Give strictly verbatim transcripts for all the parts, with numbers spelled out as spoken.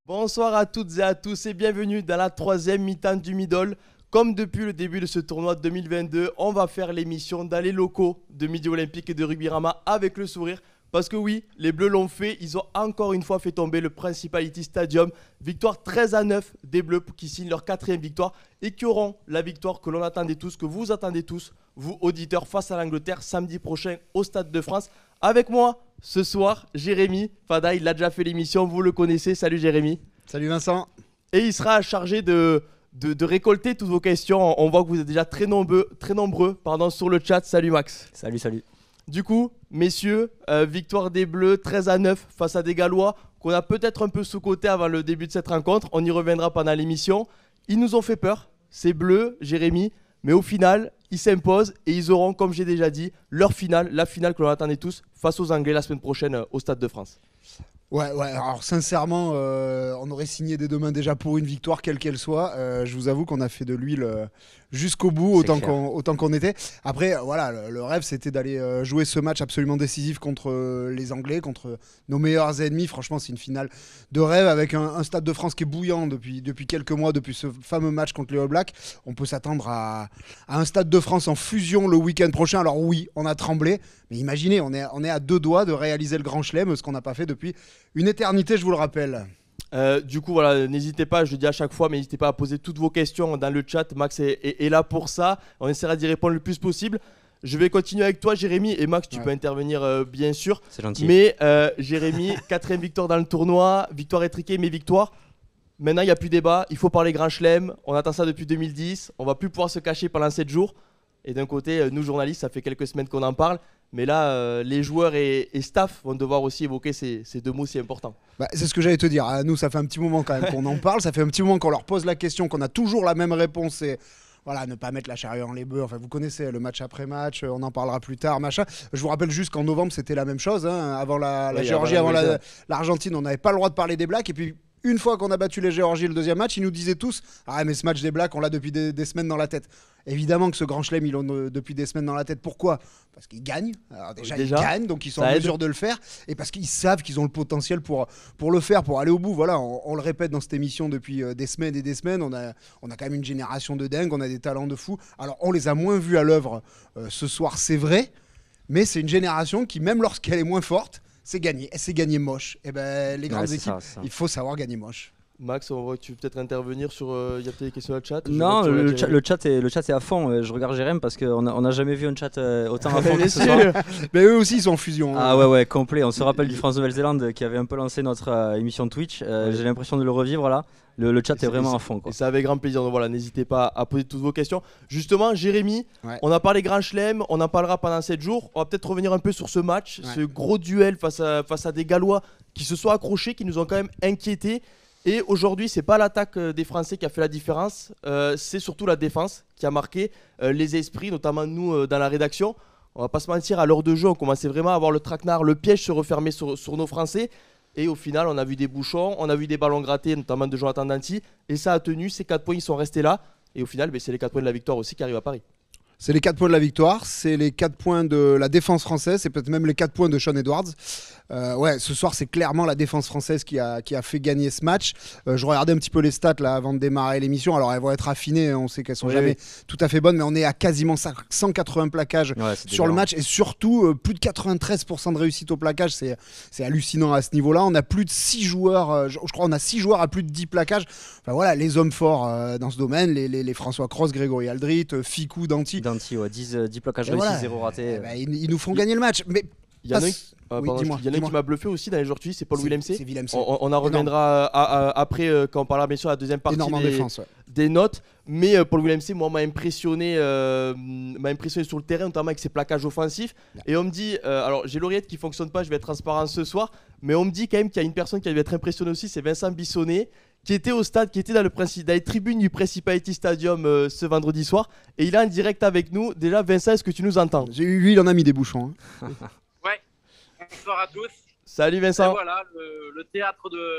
Bonsoir à toutes et à tous et bienvenue dans la troisième mi-temps du Middle. Comme depuis le début de ce tournoi deux mille vingt-deux, on va faire l'émission dans les locaux de Midi Olympique et de Rugbyrama avec le sourire. Parce que oui, les Bleus l'ont fait, ils ont encore une fois fait tomber le Principality Stadium. Victoire treize à neuf des Bleus qui signent leur quatrième victoire et qui auront la victoire que l'on attendait tous, que vous attendez tous, vous auditeurs, face à l'Angleterre samedi prochain au Stade de France. Avec moi ce soir, Jérémy Fada, il a déjà fait l'émission, vous le connaissez. Salut Jérémy. Salut Vincent. Et il sera chargé de, de, de récolter toutes vos questions. On voit que vous êtes déjà très nombreux, très nombreux pardon, sur le chat. Salut Max. Salut, salut. Du coup, messieurs, euh, victoire des Bleus treize à neuf face à des Gallois qu'on a peut-être un peu sous-coté avant le début de cette rencontre. On y reviendra pendant l'émission. Ils nous ont fait peur, ces Bleus, Jérémy, mais au final, ils s'imposent et ils auront, comme j'ai déjà dit, leur finale, la finale que l'on attendait tous, face aux Anglais la semaine prochaine euh, au Stade de France. Ouais, ouais, alors sincèrement, euh, on aurait signé dès demain déjà pour une victoire, quelle qu'elle soit. Euh, je vous avoue qu'on a fait de l'huile euh, jusqu'au bout, autant qu'on, autant qu'on était. Après, euh, voilà, le, le rêve, c'était d'aller euh, jouer ce match absolument décisif contre euh, les Anglais, contre nos meilleurs ennemis. Franchement, c'est une finale de rêve avec un, un Stade de France qui est bouillant depuis, depuis quelques mois, depuis ce fameux match contre les All Blacks. On peut s'attendre à, à un Stade de France en fusion le week-end prochain. Alors oui, on a tremblé, mais imaginez, on est, on est à deux doigts de réaliser le Grand Chelem, ce qu'on n'a pas fait depuis une éternité, je vous le rappelle. Euh, du coup, voilà, n'hésitez pas, je le dis à chaque fois, mais n'hésitez pas à poser toutes vos questions dans le chat. Max est, est, est là pour ça. On essaiera d'y répondre le plus possible. Je vais continuer avec toi, Jérémy. Et Max, tu ouais. peux intervenir, euh, bien sûr. C'est gentil. Mais euh, Jérémy, quatrième victoire dans le tournoi, victoire étriquée, mais victoire. Maintenant, il n'y a plus débat. Il faut parler Grand Chelem. On attend ça depuis deux mille dix. On va plus pouvoir se cacher pendant sept jours. Et d'un côté, nous, journalistes, ça fait quelques semaines qu'on en parle. Mais là, euh, les joueurs et, et staff vont devoir aussi évoquer ces, ces deux mots si importants. Bah, c'est ce que j'allais te dire. À nous, ça fait un petit moment quand même qu'on en parle. Ça fait un petit moment qu'on leur pose la question, qu'on a toujours la même réponse. C'est voilà, ne pas mettre la charrue en les bœufs. Enfin, vous connaissez le match après match. On en parlera plus tard, machin. Je vous rappelle juste qu'en novembre, c'était la même chose. Hein. Avant la, la oui, Géorgie, avant la, l'Argentine, on n'avait pas le droit de parler des Blacks. Et puis, une fois qu'on a battu les Géorgies le deuxième match, ils nous disaient tous « Ah mais ce match des Blacks, on l'a depuis des, des semaines dans la tête ». Évidemment que ce Grand Chelem, ils l'ont euh, depuis des semaines dans la tête. Pourquoi ? Parce qu'ils gagnent. Alors déjà, déjà, ils gagnent, donc ils sont en mesure aide. de le faire. Et parce qu'ils savent qu'ils ont le potentiel pour, pour le faire, pour aller au bout. Voilà, on, on le répète dans cette émission depuis euh, des semaines et des semaines. On a, on a quand même une génération de dingues, on a des talents de fous. Alors on les a moins vus à l'œuvre euh, ce soir, c'est vrai. Mais c'est une génération qui, même lorsqu'elle est moins forte, c'est gagné. Et c'est gagné moche. Et ben les grandes ouais, équipes, ça, ça. il faut savoir gagner moche. Max, on voit que tu veux peut-être intervenir sur. Il euh, y a peut-être des questions dans le chat. Je non, le, le, chat, le, chat est, le chat est à fond. Je regarde Jérém parce qu'on n'a on a jamais vu un chat euh, autant à fond que ce soir. Mais eux aussi, ils sont en fusion. Ah hein. ouais, ouais, complet. On se rappelle du France-Nouvelle-Zélande qui avait un peu lancé notre euh, émission Twitch. Euh, ouais. J'ai l'impression de le revivre là. Le, le chat est, est vraiment à fond. Quoi. Et c'est avec grand plaisir. Donc voilà, n'hésitez pas à poser toutes vos questions. Justement, Jérémy, ouais. on a parlé Grand Chelem, on en parlera pendant sept jours. On va peut-être revenir un peu sur ce match, ouais. ce gros duel face à, face à des Gallois qui se sont accrochés, qui nous ont quand même inquiétés. Et aujourd'hui, c'est pas l'attaque des Français qui a fait la différence, euh, c'est surtout la défense qui a marqué euh, les esprits, notamment nous euh, dans la rédaction. On va pas se mentir, à l'heure de jeu, on commençait vraiment à avoir le traquenard, le piège se refermer sur, sur nos Français. Et au final, on a vu des bouchons, on a vu des ballons grattés, notamment de Jonathan Danty. Et ça a tenu, ces quatre points, ils sont restés là. Et au final, ben, c'est les quatre points de la victoire aussi qui arrivent à Paris. C'est les quatre points de la victoire, c'est les quatre points de la défense française, c'est peut-être même les quatre points de Sean Edwards. Euh, ouais, ce soir, c'est clairement la défense française qui a, qui a fait gagner ce match. Euh, je regardais un petit peu les stats là, avant de démarrer l'émission. Alors, elles vont être affinées, on sait qu'elles sont oui, jamais oui. tout à fait bonnes, mais on est à quasiment cent quatre-vingts plaquages ouais, sur le match. Et surtout, euh, plus de quatre-vingt-treize pour cent de réussite au plaquage, c'est, c'est hallucinant à ce niveau-là. On a plus de six joueurs, euh, je, je crois on a six joueurs à plus de dix plaquages. Enfin voilà, les hommes forts euh, dans ce domaine, les, les, les François Cross, Grégory Aldrit, euh, Ficou, Danty. Danty, ouais, dix, dix plaquages réussis, voilà. zéro raté. Eh ben, ils, ils nous font gagner le match. Mais il y en a, euh, oui, il y en a qui m'a bluffé aussi dans les joueurs, tu dis, c'est Paul Willemse. On, on en reviendra à, à, après euh, quand on parlera bien sûr à la deuxième partie des, défense, ouais. des notes. Mais euh, Paul Willemse, moi, m'a impressionné, euh, m'a impressionné sur le terrain, notamment avec ses plaquages offensifs. Ouais. Et on me dit, euh, alors j'ai l'oreillette qui fonctionne pas, je vais être transparent ce soir, mais on me dit quand même qu'il y a une personne qui va être impressionnée aussi, c'est Vincent Bissonnet, qui était au stade, qui était dans, le principe, dans les tribunes du Principality Stadium euh, ce vendredi soir. Et il est en direct avec nous. Déjà, Vincent, est-ce que tu nous entends ? Lui, il en a mis des bouchons. Hein. Ouais, bonsoir à tous. Salut Vincent. Et voilà, le, le, théâtre de,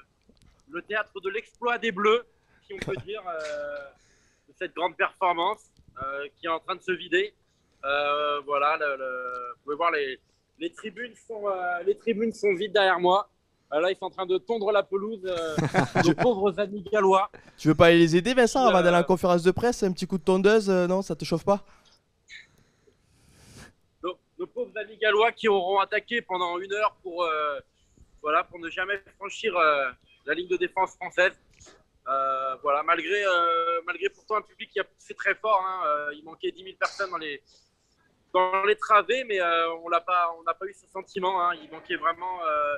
le théâtre de l'exploit des Bleus, si on peut dire, euh, de cette grande performance euh, qui est en train de se vider. Euh, voilà, le, le, vous pouvez voir, les, les, tribunes sont, euh, les tribunes sont vides derrière moi. Euh, là, ils sont en train de tondre la pelouse. Euh, nos pauvres amis gallois. Tu veux pas aller les aider, Vincent, Euh, avant d'aller à la conférence de presse? Un petit coup de tondeuse, euh, non? Ça te chauffe pas? Nos, nos pauvres amis gallois qui auront attaqué pendant une heure pour, euh, voilà, pour ne jamais franchir euh, la ligne de défense française. Euh, voilà, malgré, euh, malgré pourtant un public qui a poussé très fort. Hein, euh, il manquait dix mille personnes dans les, dans les travées, mais euh, on n'a pas, on n'a pas eu ce sentiment. Hein, il manquait vraiment euh,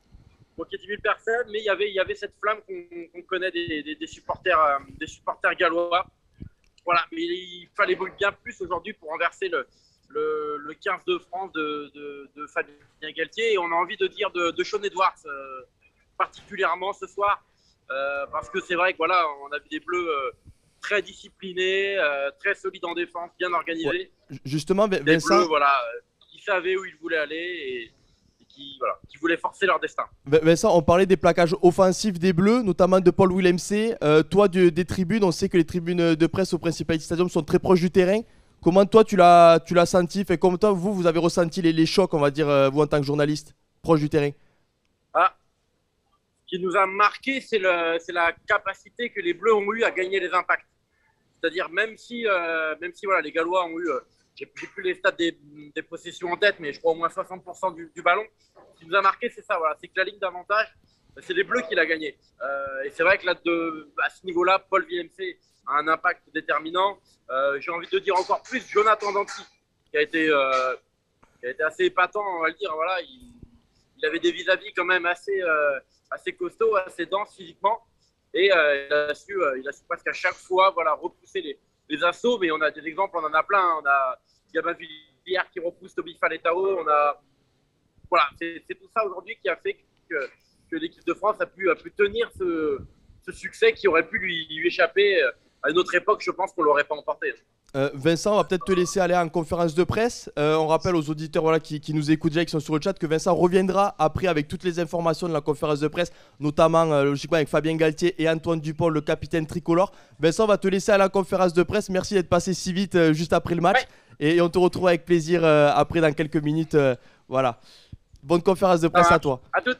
il manquait dix mille personnes, mais il y avait, il y avait cette flamme qu'on qu'on connaît des, des, des, supporters, euh, des supporters gallois. Voilà, mais il fallait bien plus aujourd'hui pour renverser le, le, le quinze de France de, de, de Fabien Galtier. Et on a envie de dire de, de Sean Edwards, euh, particulièrement ce soir. Euh, parce que c'est vrai que voilà, on a vu des Bleus euh, très disciplinés, euh, très solides en défense, bien organisés. Ouais. Justement, des Vincent, Bleus, voilà, euh, qui savaient où ils voulaient aller et, et qui, voilà, qui voulaient forcer leur destin. Vincent, on parlait des plaquages offensifs des Bleus, notamment de Paul Willemse. Euh, toi, du, des tribunes, on sait que les tribunes de presse au Principality Stadium sont très proches du terrain. Comment toi, tu l'as, tu l'as senti? Fait, comment toi, vous, vous avez ressenti les, les chocs, on va dire, euh, vous en tant que journaliste, proche du terrain? Ah. Ce qui nous a marqué, c'est la capacité que les Bleus ont eu à gagner les impacts. C'est-à-dire, même si, euh, même si voilà, les Gallois ont eu, euh, j'ai plus les stats des, des possessions en tête, mais je crois au moins soixante pour cent du, du ballon. Ce qui nous a marqué, c'est ça, voilà, c'est que la ligne d'avantage, c'est les Bleus qui l'a gagné. Euh, et c'est vrai que là, de, à ce niveau-là, Paul Willemse a un impact déterminant. Euh, j'ai envie de dire encore plus Jonathan Danty, qui a été, euh, qui a été assez épatant, on va le dire. Voilà, il, il avait des vis-à-vis quand même assez... Euh, assez costaud, assez dense physiquement, et euh, il, a su, euh, il a su presque à chaque fois voilà, repousser les, les assauts, mais on a des exemples, on en a plein, hein. On a Gabin Villière qui repousse Toby Faletao, on a... Voilà, c'est tout ça aujourd'hui qui a fait que, que l'équipe de France a pu, a pu tenir ce, ce succès qui aurait pu lui, lui échapper à une autre époque, je pense qu'on ne l'aurait pas emporté. Euh, Vincent, on va peut-être te laisser aller en conférence de presse. Euh, on rappelle aux auditeurs voilà, qui, qui nous écoutent déjà, qui sont sur le chat, que Vincent reviendra après avec toutes les informations de la conférence de presse, notamment euh, logiquement avec Fabien Galtier et Antoine Dupont, le capitaine tricolore. Vincent, on va te laisser à la conférence de presse. Merci d'être passé si vite euh, juste après le match. Ouais. Et, et on te retrouve avec plaisir euh, après dans quelques minutes. Euh, voilà. Bonne conférence de presse ah, à toi. À toutes.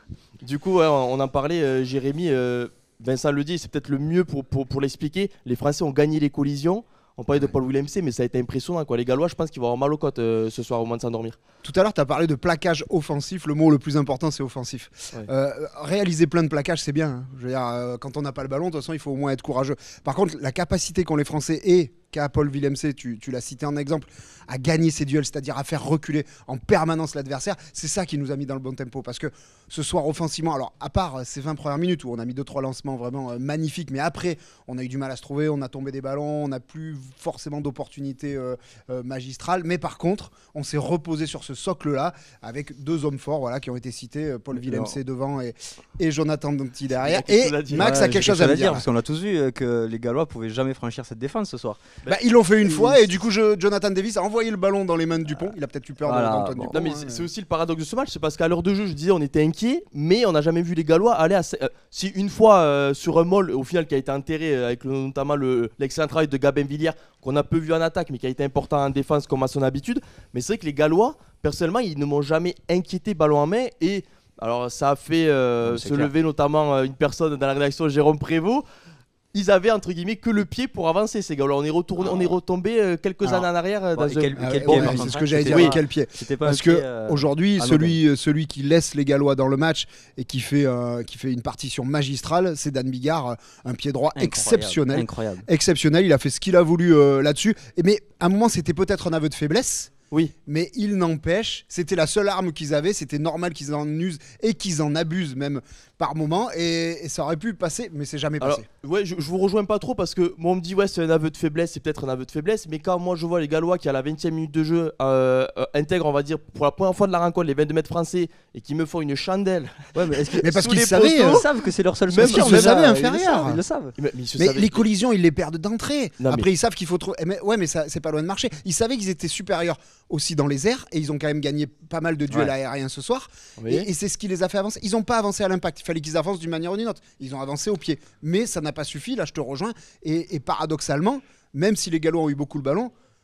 Du coup, ouais, on en parlait, euh, Jérémy. Euh, Vincent le dit, c'est peut-être le mieux pour, pour, pour l'expliquer. Les Français ont gagné les collisions. On parlait de Paul Willemse, mais ça a été impressionnant, quoi. Les Gallois, je pense qu'ils vont avoir mal aux côtes euh, ce soir au moment de s'endormir. Tout à l'heure, tu as parlé de plaquage offensif. Le mot le plus important, c'est offensif. Ouais. Euh, réaliser plein de plaquages, c'est bien. Hein. Je veux dire, euh, quand on n'a pas le ballon, de toute façon, il faut au moins être courageux. Par contre, la capacité qu'ont les Français et qu'a Paul Willemse, tu, tu l'as cité en exemple, à gagner ses duels, c'est-à-dire à faire reculer en permanence l'adversaire, c'est ça qui nous a mis dans le bon tempo. Parce que ce soir, offensivement, alors à part ces vingt premières minutes où on a mis deux trois lancements vraiment euh, magnifiques, mais après, on a eu du mal à se trouver, on a tombé des ballons, on n'a plus forcément d'opportunités euh, euh, magistrales. Mais par contre, on s'est reposé sur ce socle-là avec deux hommes forts voilà, qui ont été cités, Paul Willemse devant et, et Jonathan Danty derrière. Et Max ouais, a quelque chose à, à dire. dire parce qu'on a tous vu euh, que les Gallois pouvaient jamais franchir cette défense ce soir. Bah, ils l'ont fait une fois et du coup je, Jonathan Davis a envoyé le ballon dans les mains de Dupont. Il a peut-être eu peur voilà, d'Antoine bon. Dupont. Non mais hein, c'est aussi le paradoxe de ce match, c'est parce qu'à l'heure de jeu je disais on était inquiets, mais on n'a jamais vu les Gallois aller à... Euh, si une fois euh, sur un maul au final qui a été enterré euh, avec le, notamment l'excellent le, travail de Gabin Villière qu'on a peu vu en attaque mais qui a été important en défense comme à son habitude, mais c'est vrai que les Gallois personnellement ils ne m'ont jamais inquiété ballon en main et alors ça a fait euh, se clair. lever notamment euh, une personne dans la rédaction, Jérôme Prévost. Ils avaient entre guillemets que le pied pour avancer ces gars-là. On est retourné, on est retombé euh, quelques Alors, années en arrière euh, dans ouais, quel, un... quel pied, c'est ce que j'allais dire. Oui. Quel pied Parce que euh, aujourd'hui, celui, celui qui laisse les Gallois dans le match et qui fait, euh, qui fait une partition magistrale, c'est Dan Bigard, un pied droit incroyable, exceptionnel, incroyable. exceptionnel. Il a fait ce qu'il a voulu euh, là-dessus. Mais à un moment, c'était peut-être un aveu de faiblesse. Oui. Mais il n'empêche, c'était la seule arme qu'ils avaient, c'était normal qu'ils en usent et qu'ils en abusent même par moment et, et ça aurait pu passer, mais c'est jamais Alors, passé. Ouais, je, je vous rejoins pas trop parce que moi on me dit ouais c'est un aveu de faiblesse, c'est peut-être un aveu de faiblesse, mais quand moi je vois les Gallois qui à la vingtième minute de jeu euh, euh, intègrent on va dire pour la première fois de la rencontre les vingt-deux mètres français et qui me font une chandelle. Ouais, mais, mais parce qu'ils savaient, ils savent que c'est leur seule solution. Ils le savaient inférieur. Ils le savent. Mais, mais, ils mais les collisions ils les perdent d'entrée. Après mais... ils savent qu'il faut trop. Mais, ouais mais ça c'est pas loin de marcher. Ils savaient qu'ils étaient supérieurs aussi dans les airs et ils ont quand même gagné pas mal de duels ouais. aériens ce soir oui. et, et c'est ce qui les a fait avancer. Ils n'ont pas avancé à l'impact, il fallait qu'ils avancent d'une manière ou d'une autre. Ils ont avancé au pied, mais ça n'a pas suffi. Là je te rejoins et, et paradoxalement, même si les Gallois ont eu beaucoup le ballon,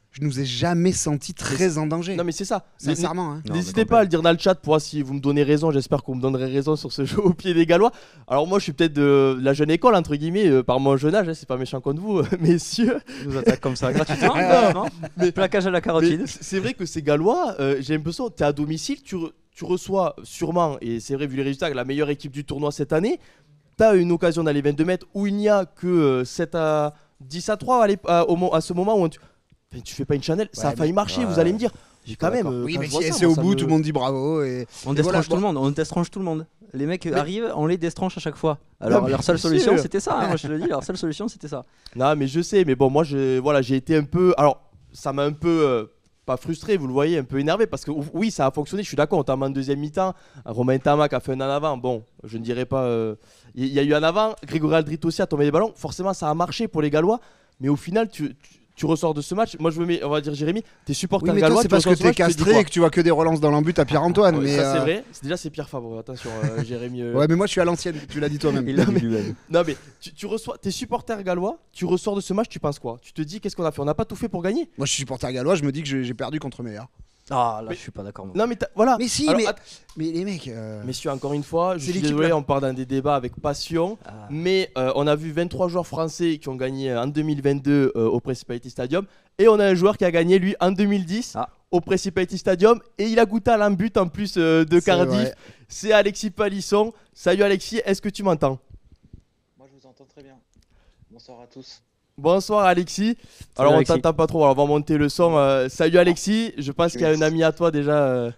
je nous ai jamais senti très en danger. Non mais c'est ça. Sincèrement. Hein. N'hésitez pas à le dire dans le chat pour voir si vous me donnez raison. J'espère que vous me donnerez raison sur ce jeu au pied des Gallois. Alors moi je suis peut-être de la jeune école entre guillemets euh, par mon jeune âge. Hein, c'est pas méchant contre vous, messieurs. Ils nous attaquent comme ça gratuitement. non, non. Mais plaquage à la carotide. C'est vrai que ces Gallois, euh, j'ai l'impression, t'es à domicile, tu, re tu reçois sûrement, et c'est vrai vu les résultats, la meilleure équipe du tournoi cette année. T'as une occasion d'aller vingt-deux mètres où il n'y a que euh, sept à dix à trois à, à, au, à ce moment où tu, enfin, tu fais pas une Chanel, ouais, ça a failli marcher, ouais. Vous allez me dire. J'ai quand même. Euh, oui, quand mais si ça, c'est au bout, me... tout le monde dit bravo. Et... On destranche voilà, tout bon. le monde, on destranche tout le monde. Les mecs mais... arrivent, on les destranche à chaque fois. Alors non, leur seule solution c'était ça, hein, moi je te le dis, leur seule solution c'était ça. Non mais je sais, mais bon moi j'ai voilà, j'ai été un peu. Alors ça m'a un peu. Euh, pas frustré, vous le voyez, un peu énervé parce que oui ça a fonctionné, je suis d'accord, notamment en deuxième mi-temps, Romain Tamac a fait un en avant, bon je ne dirais pas, il euh, y, y a eu un avant, Grégory Aldrit aussi a tombé les ballons, forcément ça a marché pour les Gallois, mais au final tu, tu, tu ressors de ce match, moi je me mets, on va dire Jérémy, t'es supporter oui, gallois, c'est parce que t'es castré et que tu vois que des relances dans l'embut à Pierre-Antoine. Ah, mais ça euh... c'est vrai, c'est déjà c'est Pierre Fabre, attention euh, Jérémy. Euh... Ouais mais moi je suis à l'ancienne, tu l'as dit toi-même. non, mais, non mais tu, tu reçois, t'es supporter gallois, tu ressors de ce match, tu penses quoi? Tu te dis qu'est-ce qu'on a fait? On n'a pas tout fait pour gagner? Moi je suis supporter gallois, je me dis que j'ai perdu contre meilleur. Ah là mais, je suis pas d'accord. Non mais voilà. Mais si, Alors, mais, mais les mecs. Euh... Messieurs, encore une fois, je suis désolé, on part dans des débats avec passion, ah. mais euh, on a vu vingt-trois joueurs français qui ont gagné en deux mille vingt-deux euh, au Principality Stadium, et on a un joueur qui a gagné lui en deux mille dix ah. au Principality Stadium, et il a goûté à l'embut en plus euh, de Cardiff. C'est Alexis Palisson. Salut Alexis, est-ce que tu m'entends? Moi je vous entends très bien. Bonsoir à tous. Bonsoir Alexis. Alors Alexis. On t'entend pas trop, alors on va monter le son. Euh, salut Alexis, je pense qu'il y a un ami à toi déjà. Euh...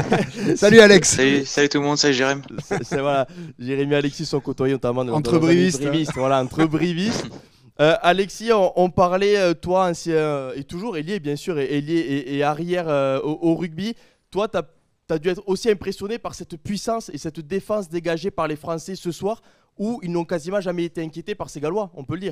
salut Alex. Salut, salut tout le monde, salut Jérémy. C'est voilà, Jérémy et Alexis sont côtoyés notamment entre brivistes. brivistes voilà, entre brivistes. Euh, Alexis, on, on parlait, euh, toi, ancien, euh, et toujours ailier bien sûr, et, ailier et, et arrière euh, au, au rugby. Toi, tu as dû être aussi impressionné par cette puissance et cette défense dégagée par les Français ce soir, où ils n'ont quasiment jamais été inquiétés par ces Gallois, on peut le dire.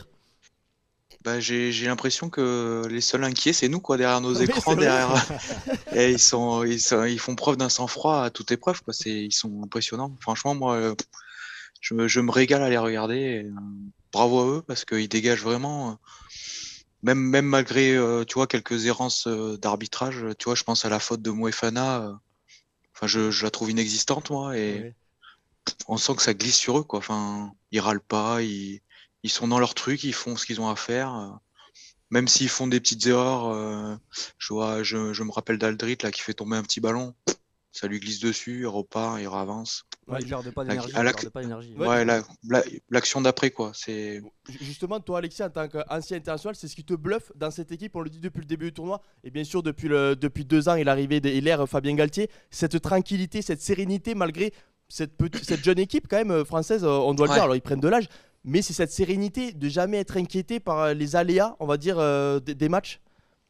Bah, j'ai l'impression que les seuls inquiets, c'est nous, quoi, derrière nos écrans, oui, derrière. Et ils, sont, ils, sont, ils font preuve d'un sang-froid à toute épreuve, quoi. Ils sont impressionnants. Franchement, moi, euh, je, je me régale à les regarder. Et, euh, bravo à eux, parce qu'ils dégagent vraiment. Euh, même, même malgré, euh, tu vois, quelques errances euh, d'arbitrage, tu vois, je pense à la faute de Moefana. Euh, enfin, je, je la trouve inexistante, moi. Et oui. On sent que ça glisse sur eux, quoi. Enfin, ils râlent pas, ils. Ils sont dans leur truc, ils font ce qu'ils ont à faire. Même s'ils font des petites erreurs, euh, je, vois, je, je me rappelle d'Aldrit là qui fait tomber un petit ballon, ça lui glisse dessus, il repart, il avance. Ouais, il perd pas d'énergie. Ouais, l'action d'après quoi. C'est justement toi Alexis en tant qu'ancien international, c'est ce qui te bluffe dans cette équipe. On le dit depuis le début du tournoi et bien sûr depuis le, depuis deux ans et l'arrivée de l'ère Fabien Galtier, cette tranquillité, cette sérénité malgré cette petite, cette jeune équipe quand même française, on doit le ouais. dire. Alors ils prennent de l'âge. Mais c'est cette sérénité de jamais être inquiété par les aléas, on va dire, euh, des, des matchs.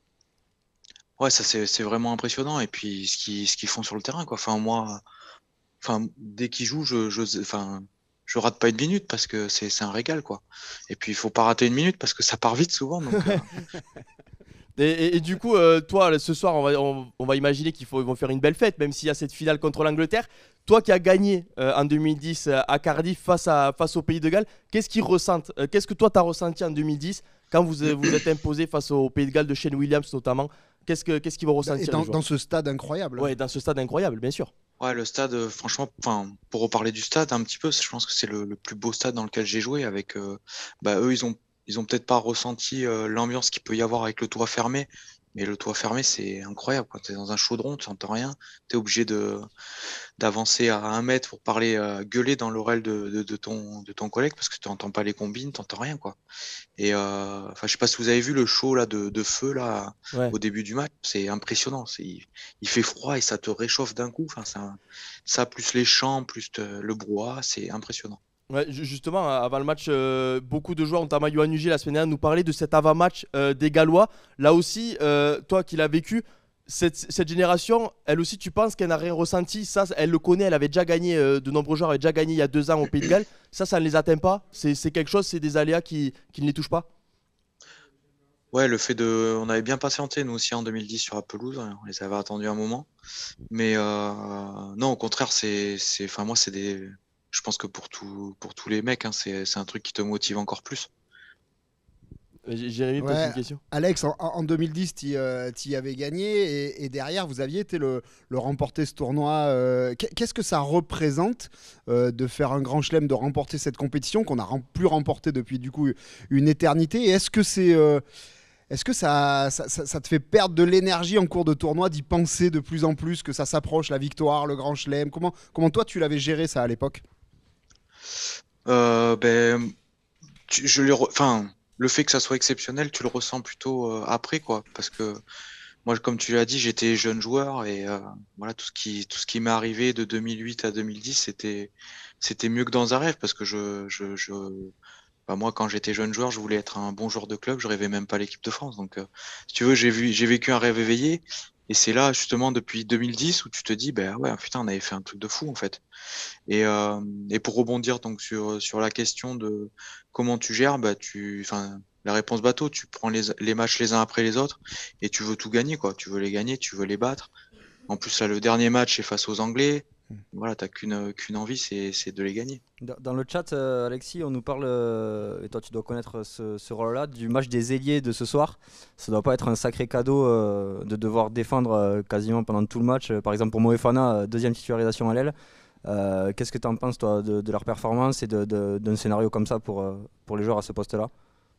Ouais, ça c'est vraiment impressionnant. Et puis ce qu'ils ce qu'ils font sur le terrain, quoi. Enfin moi, enfin dès qu'ils jouent, je, je, enfin, je rate pas une minute parce que c'est un régal, quoi. Et puis il faut pas rater une minute parce que ça part vite souvent. Donc, euh... et, et, et du coup, euh, toi, ce soir, on va, on, on va imaginer qu'ils vont faire une belle fête, même s'il y a cette finale contre l'Angleterre. Toi qui as gagné euh, en deux mille dix euh, à Cardiff face, à, face au Pays de Galles, qu'est-ce qu'ils ressentent euh, Qu'est-ce que toi tu as ressenti en deux mille dix quand vous euh, vous êtes imposé face au Pays de Galles de Shane Williams notamment? Qu'est-ce qu'ils qu vont ressentir dans, dans ce stade incroyable. Ouais, dans ce stade incroyable, bien sûr. Ouais, le stade, euh, franchement, pour reparler du stade un petit peu, je pense que c'est le, le plus beau stade dans lequel j'ai joué. Avec, euh, bah, eux, ils ont, ils ont peut-être pas ressenti euh, l'ambiance qu'il peut y avoir avec le toit fermé. Mais le toit fermé, c'est incroyable. Quand tu es dans un chaudron, tu n'entends rien. Tu es obligé d'avancer à un mètre pour parler, euh, gueuler dans l'oreille de, de, de, ton, de ton collègue parce que tu n'entends pas les combines, tu n'entends rien, quoi. Et euh, je sais pas si vous avez vu le show là, de, de feu là, ouais. au début du match. C'est impressionnant. Il, il fait froid et ça te réchauffe d'un coup. Enfin, ça, ça, plus les chants, plus te, le brouhaha, c'est impressionnant. Ouais, justement, avant le match, euh, beaucoup de joueurs, notamment Yohan Uji la semaine dernière, nous parlaient de cet avant-match euh, des Gallois. Là aussi, euh, toi qui l'as vécu, cette, cette génération, elle aussi, tu penses qu'elle n'a rien ressenti? Ça, elle le connaît, elle avait déjà gagné, euh, de nombreux joueurs avaient déjà gagné il y a deux ans au Pays de Galles. Ça, ça ne les atteint pas? C'est quelque chose, c'est des aléas qui, qui ne les touchent pas? Ouais, le fait de... On avait bien patienté, nous aussi, en deux mille dix sur la pelouse. On les avait attendus un moment. Mais euh... non, au contraire, c'est... Enfin, moi, c'est des... Je pense que pour, tout, pour tous les mecs, hein, c'est un truc qui te motive encore plus. Jérémy, ouais, peut-être une question. Alex, en, en deux mille dix, tu euh, y avais gagné et, et derrière, vous aviez été le, le remporter ce tournoi. Euh, Qu'est-ce que ça représente euh, de faire un grand chelem, de remporter cette compétition qu'on n'a rem plus remportée depuis du coup une éternité? Et est-ce que c'est... Euh, Est-ce que ça, ça, ça, ça te fait perdre de l'énergie en cours de tournoi, d'y penser de plus en plus, que ça s'approche, la victoire, le grand chelem? Comment, comment toi, tu l'avais géré ça à l'époque? euh, ben, tu, je le, enfin, le fait que ça soit exceptionnel, tu le ressens plutôt euh, après, quoi. Parce que moi, comme tu l'as dit, j'étais jeune joueur et euh, voilà, tout ce qui, tout ce qui m'est arrivé de deux mille huit à deux mille dix, c'était, c'était mieux que dans un rêve parce que je, je, je Bah, moi, quand j'étais jeune joueur, je voulais être un bon joueur de club. Je rêvais même pas à l'équipe de France. Donc, euh, si tu veux, j'ai vu, j'ai vécu un rêve éveillé. Et c'est là, justement, depuis deux mille dix, où tu te dis, ben ouais, putain, on avait fait un truc de fou, en fait. Et, euh, et pour rebondir donc sur sur la question de comment tu gères, bah tu, enfin, la réponse bateau, tu prends les les matchs les uns après les autres et tu veux tout gagner, quoi. Tu veux les gagner, tu veux les battre. En plus, là, le dernier match est face aux Anglais. Voilà, t'as qu'une qu'une envie, c'est c'est de les gagner. Dans le chat, euh, Alexis, on nous parle, euh, et toi tu dois connaître ce, ce rôle-là, du match des ailiers de ce soir. Ça doit pas être un sacré cadeau euh, de devoir défendre euh, quasiment pendant tout le match. Par exemple, pour Moefana, deuxième titularisation à l'aile. Euh, Qu'est-ce que tu en penses, toi, de, de leur performance et d'un de, de, scénario comme ça pour, euh, pour les joueurs à ce poste-là?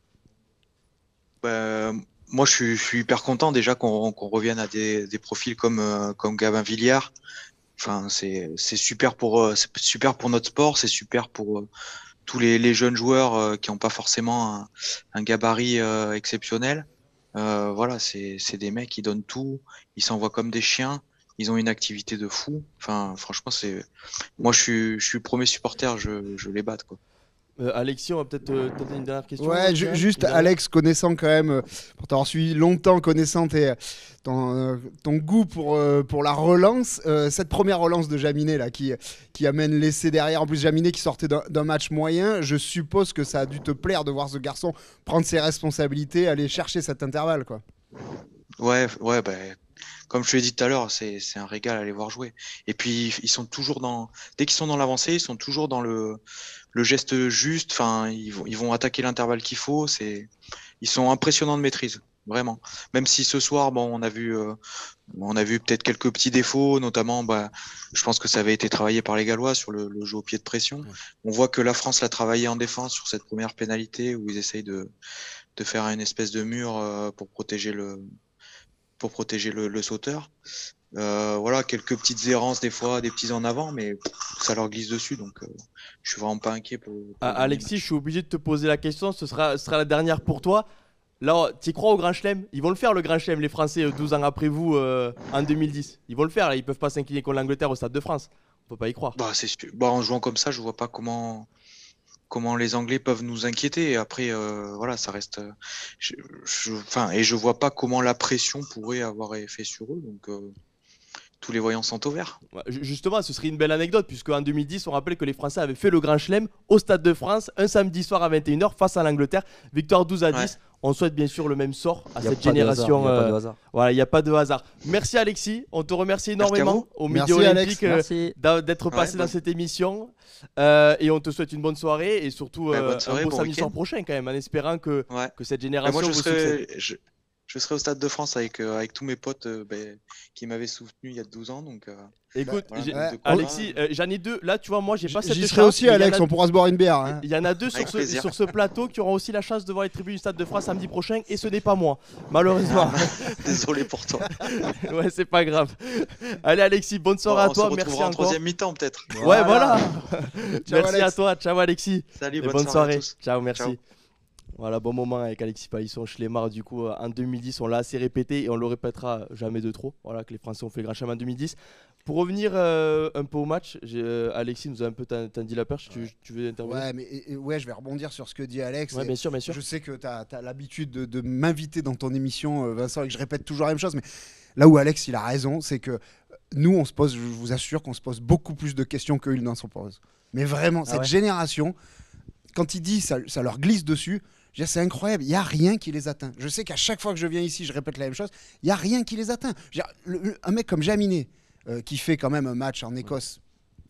Bah, moi, je suis, je suis hyper content déjà qu'on qu'on revienne à des, des profils comme, euh, comme Gavin Villière. Enfin, c'est c'est super pour euh, c'est super pour notre sport, c'est super pour euh, tous les, les jeunes joueurs euh, qui n'ont pas forcément un, un gabarit euh, exceptionnel. Euh, voilà, c'est c'est des mecs qui donnent tout, ils s'envoient comme des chiens, ils ont une activité de fou. Enfin, franchement, c'est moi je suis je suis premier supporter, je je les batte, quoi. Euh, Alexis, on va peut-être euh, tenter une dernière question. Ouais, ju juste Alex, connaissant quand même, euh, pour t'avoir suivi longtemps, connaissant tes, ton, euh, ton goût pour, euh, pour la relance, euh, cette première relance de Jaminet là, qui, qui amène l'essai derrière, en plus Jaminet qui sortait d'un match moyen, je suppose que ça a dû te plaire de voir ce garçon prendre ses responsabilités, aller chercher cet intervalle, quoi. Ouais, ouais, bah, comme je te l'ai dit tout à l'heure, c'est c'est un régal à les voir jouer. Et puis ils sont toujours dans, dès qu'ils sont dans l'avancée, ils sont toujours dans le le geste juste. Enfin, ils vont ils vont attaquer l'intervalle qu'il faut. C'est Ils sont impressionnants de maîtrise, vraiment. Même si ce soir, bon, on a vu euh, on a vu peut-être quelques petits défauts, notamment, bah, je pense que ça avait été travaillé par les Gallois sur le, le jeu au pied de pression. Ouais. On voit que la France l'a travaillé en défense sur cette première pénalité où ils essayent de de faire une espèce de mur euh, pour protéger le pour protéger le, le sauteur. Euh, voilà, quelques petites errances des fois, des petits en avant, mais ça leur glisse dessus, donc euh, je suis vraiment pas inquiet pour. pour ah, Alexis, je suis obligé de te poser la question, ce sera, ce sera la dernière pour toi. Là, tu y crois au Grand Chelem? Ils vont le faire, le Grand Chelem, les Français, douze ans après vous, euh, en deux mille dix. Ils vont le faire, là. Ils peuvent pas s'incliner contre l'Angleterre au Stade de France. On peut pas y croire. Bah, c'est bah, en jouant comme ça, je vois pas comment. Comment les Anglais peuvent nous inquiéter. Et après, euh, voilà, ça reste. Je, je, enfin, et je vois pas comment la pression pourrait avoir effet sur eux. Donc, euh, tous les voyants sont au vert. Justement, ce serait une belle anecdote, puisque en deux mille dix, on rappelle que les Français avaient fait le Grand Chelem au Stade de France, un samedi soir à vingt et une heures face à l'Angleterre. Victoire douze à dix. Ouais. On souhaite bien sûr le même sort à cette génération. Il n'y a pas de hasard. Voilà, il n'y a pas de hasard. Merci Alexis, on te remercie énormément au Midi Olympique euh, d'être passé ouais, dans bon. cette émission. Euh, et on te souhaite une bonne soirée et surtout euh, ouais, soirée, un beau bon samedi soir prochain quand même, en espérant que, ouais. que cette génération moi, je vous serai, je, je serai au Stade de France avec, euh, avec tous mes potes euh, bah, qui m'avaient soutenu il y a douze ans. Donc, euh, écoute, bah, voilà, ouais. Alexis, euh, j'en ai deux. Là, tu vois, moi, j'ai pas cette chance. J'y serai aussi, Alex, on pourra se boire une bière. Hein. Il y en a deux sur ce, sur ce plateau qui auront aussi la chance de voir les tribunes du Stade de France samedi prochain, et ce n'est pas moi, malheureusement. Désolé pour toi. Ouais, c'est pas grave. Allez, Alexis, bonne soirée bon, à toi. On se Merci retrouvera encore. en troisième mi-temps, peut-être. Ouais, voilà. Ciao, merci Alex. à toi. Ciao, Alexis. Salut, et bonne, bonne soirée. soirée. À tous. Ciao, merci. Ciao. Voilà, bon moment avec Alexis Palisson, Schlemmer. Du coup, en deux mille dix, on l'a assez répété et on le répétera jamais de trop. Voilà, que les Français ont fait le Grand Chelem en deux mille dix. Pour revenir euh, un peu au match, euh, Alexis nous a un peu tendu la perche. Tu, tu veux intervenir? Ouais, mais et, ouais, je vais rebondir sur ce que dit Alex. Ouais, bien sûr, bien sûr. Je sais que tu as, as l'habitude de, de m'inviter dans ton émission, euh, Vincent, et que je répète toujours la même chose. Mais là où Alex, il a raison, c'est que nous, on se pose, je vous assure qu'on se pose beaucoup plus de questions que lui n'en se pose. Mais vraiment, ah cette ouais. génération, quand il dit ça, ça leur glisse dessus. C'est incroyable, il n'y a rien qui les atteint. Je sais qu'à chaque fois que je viens ici, je répète la même chose, il n'y a rien qui les atteint. Dire, le, le, un mec comme Jaminet, euh, qui fait quand même un match en Écosse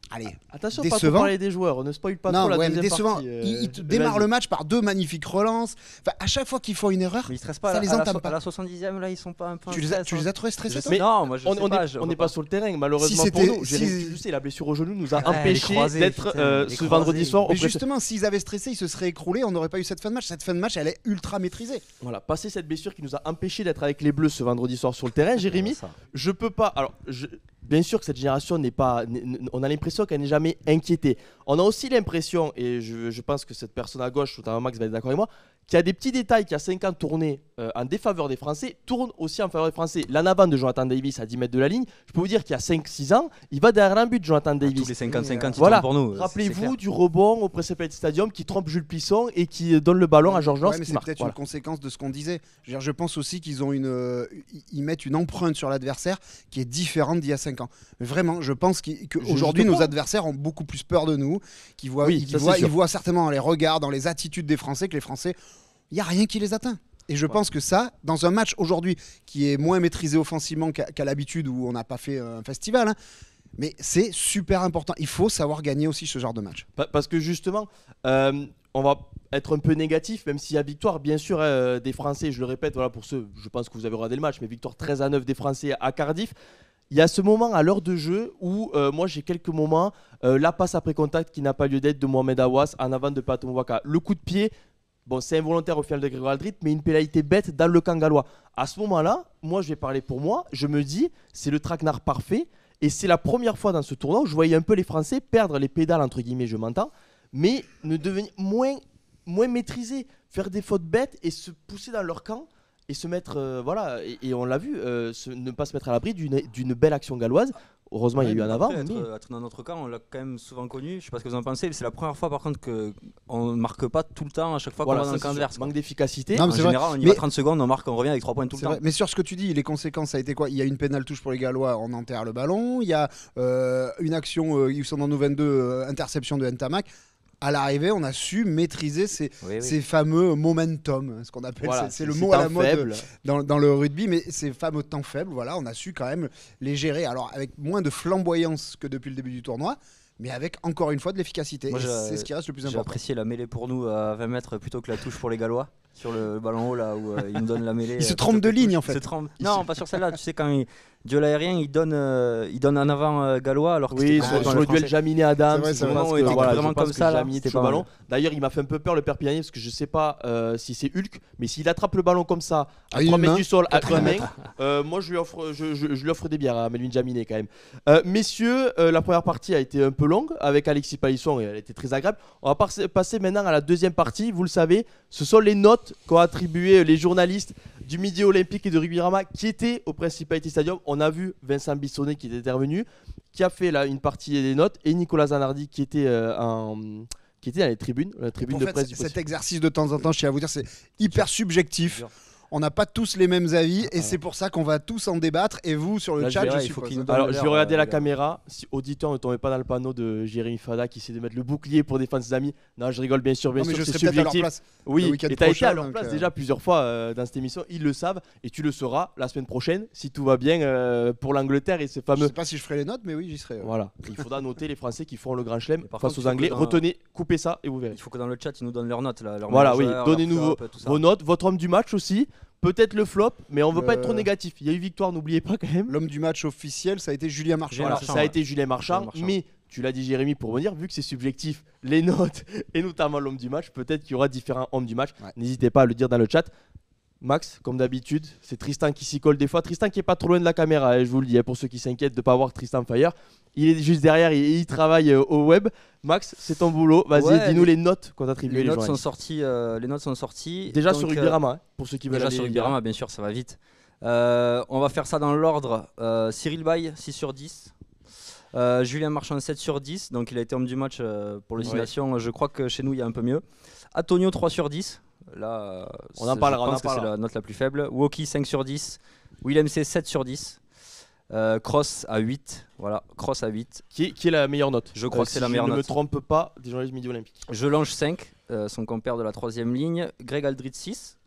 allez, attention, décevant. pas trop parler des joueurs, on ne spoil pas non, trop la ouais, deuxième décevant. partie. Euh, Ils, ils démarrent le match par deux magnifiques relances. Enfin, à chaque fois qu'ils font une erreur, mais ils stressent pas ça à, les à, entame la, pas. à la soixante-dixième, là, ils sont pas un peu. Tu les, as, tu les as trouvés stressés toi? Mais non, moi je on sais on pas. est- je on n'est vois pas sur le terrain, malheureusement Si pour c'était- nous. si- Jérémy, tu le sais, la blessure au genou nous a Ouais, les empêché croisés, d'être putain, euh, les ce vendredi croisés. soir au Mais pré- justement, s'ils avaient stressé, ils se seraient écroulés, on n'aurait pas eu cette fin de match. Cette fin de match, elle est ultra maîtrisée. Voilà, passer cette blessure qui nous a empêché d'être avec les Bleus ce vendredi soir sur le terrain, Jérémy, ça. je peux pas. Alors, je- bien sûr que cette génération n'est pas. n'est- On a l'impression qu'elle n'est jamais inquiétée. On a aussi l'impression, et je, je pense que cette personne à gauche, notamment Max, va être d'accord avec moi, qu'il y a des petits détails qui, à cinq ans, tournaient euh, en défaveur des Français, tournent aussi en faveur des Français. L'en avant de Jonathan Davis à dix mètres de la ligne, je peux vous dire qu'il y a cinq six ans, il va derrière un but, Jonathan Davis. Tous les cinquante cinquante, ils Voilà. tournent pour nous. c'est- c'est Rappelez-vous clair. du rebond au Principality Stadium qui trompe Jules Plisson et qui donne le ballon à Georges Nance Ouais, mais qui c'est marque. peut-être Voilà. une conséquence de ce qu'on disait. Je, veux dire, je pense aussi qu'ils ont une, euh, ils- ils mettent une empreinte sur l'adversaire qui est différente d'il y a cinq ans. Mais vraiment, je pense Je- qu'aujourd'hui, je te nos crois. adversaires ont beaucoup plus peur de nous, qu'ils voient, Oui, ils, ça, c'est voient, sûr. ils voient certainement dans les regards, dans les attitudes des Français, que les Français, il n'y a rien qui les atteint. Et je pense que ça, dans un match aujourd'hui qui est moins maîtrisé offensivement qu'à qu'à l'habitude où on n'a pas fait un festival, hein, mais c'est super important. Il faut savoir gagner aussi ce genre de match. Pa- Parce que justement, euh, on va être un peu négatif, même s'il y a victoire, bien sûr, euh, des Français, je le répète, voilà, pour ceux, je pense que vous avez regardé le match, mais victoire treize à neuf des Français à Cardiff. Il y a ce moment à l'heure de jeu où euh, moi j'ai quelques moments, euh, la passe après contact qui n'a pas lieu d'être de Mohamed Awas en avant de Pato Mwaka. Le coup de pied, bon c'est involontaire au final de Grégoire Aldrit, mais une pénalité bête dans le camp gallois. À ce moment-là, moi je vais parler pour moi, je me dis c'est le traquenard parfait et c'est la première fois dans ce tournoi où je voyais un peu les Français perdre les pédales entre guillemets, je m'entends, mais ne devenir moins, moins maîtrisés, faire des fautes bêtes et se pousser dans leur camp. Et se mettre, euh, voilà, et, et on l'a vu, euh, se- ne pas se mettre à l'abri d'une d'une belle action galloise. Heureusement, il y a eu un avant. Après, mais- être, être dans notre cas, on l'a quand même souvent connu. Je sais pas ce que vous en pensez. C'est la première fois, par contre, qu'on ne marque pas tout le temps à chaque fois Voilà, qu'on va dans ça, le camp c'est adverse. sûr. Manque d'efficacité. Non, mais En c'est vrai. général, on y Mais- va trente secondes, on marque, on revient avec trois points tout le C'est temps. vrai. Mais sur ce que tu dis, les conséquences, ça a été quoi? Il y a une pénale touche pour les Gallois, on enterre le ballon. Il y a euh, une action, euh, ils sont dans nos vingt-deux, euh, interception de Ntamak. À l'arrivée, on a su maîtriser ces, Oui, oui. ces fameux momentum, ce qu'on appelle, Voilà, c'est- c'est le ces mot à la temps mode faibles. dans, dans le rugby, mais ces fameux temps faibles, voilà, on a su quand même les gérer. Alors avec moins de flamboyance que depuis le début du tournoi, mais avec encore une fois de l'efficacité. Moi, Et j'ai- c'est ce qui reste le plus J'ai important. apprécié la mêlée pour nous à vingt mètres plutôt que la touche pour les Gallois. Sur le ballon haut, là où euh, ils nous donnent la mêlée. Il se euh, trompe plutôt de que la ligne, touche. en fait. Il se trompe- Il Non, se- pas sur celle-là. Tu sais, quand il... duel aérien, il donne, euh, il donne en avant euh, Gallois alors que Oui, c'était sur, complètement sur le duel français. Jaminet Adams, C'est vrai, je c'est vrai. pense Au moment où que, il était voilà, vraiment je pense comme que ça, là, Jaminet c'était touche le pas mal. ballon. D'ailleurs, il m'a fait un peu peur le Perpignanais parce que je sais pas euh, si c'est Hulk, mais s'il attrape le ballon comme ça, à À une trois mètres main, du sol, à quatre-vingts une main, euh, moi je lui offre, je, je- je lui offre des bières à Melvin Jaminet quand même. Euh, messieurs, euh, la première partie a été un peu longue avec Alexis Palisson et elle était très agréable. On va par- passer maintenant à la deuxième partie. Vous le savez, ce sont les notes qu'ont attribuées les journalistes du Midi Olympique et de Rugby-Rama qui étaient au Principality Stadium. On a vu Vincent Bissonnet qui est intervenu, qui a fait là une partie des notes, et Nicolas Zanardi qui était euh, en qui était dans les tribunes, la tribune En de fait, presse c- du cet possible. exercice de temps en temps, je tiens à vous dire, c'est hyper subjectif. Dur. On n'a pas tous les mêmes avis et Ah. c'est pour ça qu'on va tous en débattre. Et vous, sur le Là, je chat, verrai, je il faut suppose. qu'il nous donne Alors, le je leur, vais regarder euh, la les gars. caméra. Si auditeur ne tombez pas dans le panneau de Jérémy Fada qui essaie de mettre le bouclier pour défendre ses amis. Non, je rigole bien sûr, bien Non, mais sûr, je c'est serai peut-être à leur subjectif. place. Oui, le week-end et tu as été prochain, à leur donc, place euh, déjà plusieurs fois euh, dans cette émission. Ils le savent et tu le sauras la semaine prochaine si tout va bien euh, pour l'Angleterre et ce Je fameux. sais pas si je ferai les notes, mais oui, j'y serai. euh. Voilà, il faudra noter les Français qui feront le Grand Chelem Et par face contre, il aux faut que Anglais. dans- Retenez, coupez ça et vous verrez. Il faut que dans le chat, ils nous donnent leurs notes. Là, leurs Voilà, meilleurs oui, joueurs, donnez-nous leur vos, flop, tout ça. vos notes, votre homme du match aussi. Peut-être le flop, mais on veut pas être trop Le- négatif. Il y a eu victoire, n'oubliez pas quand même. L'homme du match officiel, ça a été Julien Marchand. Julien Voilà, Marchand, ça a ouais. été Julien Marchand, Julien Marchand. mais tu l'as dit Jérémy pour me dire, vu que c'est subjectif, les notes et notamment l'homme du match, peut-être qu'il y aura différents hommes du match. Ouais. N'hésitez pas à le dire dans le chat. Max, comme d'habitude, c'est Tristan qui s'y colle des fois. Tristan qui est pas trop loin de la caméra, hein, je vous le dis, hein, pour ceux qui s'inquiètent de ne pas voir Tristan Fire. Il est juste derrière, il, il travaille euh, au web. Max, c'est ton boulot. Vas-y, Ouais, dis-nous les- les notes qu'on attribue Les les notes sont journalistes. sorties. euh, les notes sont sorties. Déjà Donc, sur euh, Rugby-Rama, hein, pour ceux qui veulent Déjà aller sur Rugby-Rama. Rugby-Rama, bien sûr, ça va vite. Euh, on va faire ça dans l'ordre. Euh, Cyril Bay, six sur dix. Euh, Julien Marchand, sept sur dix. Donc il a été homme du match euh, pour le Six Ouais. Nations. Je crois que chez nous, il y a un peu mieux. Antonio, trois sur dix. Là, euh, On en c'est- parlera, je on en pense que c'est parlera. la note la plus faible. Woki, cinq sur dix. Willem C, sept sur dix. Euh, Cross à huit. Voilà, Cross à huit. Qui est, qui est la meilleure note Je crois que si c'est la meilleure Je ne me note. trompe pas des journalistes Midi Olympique. Gelange cinq, euh, son compère de la troisième ligne. Greg Aldrit six.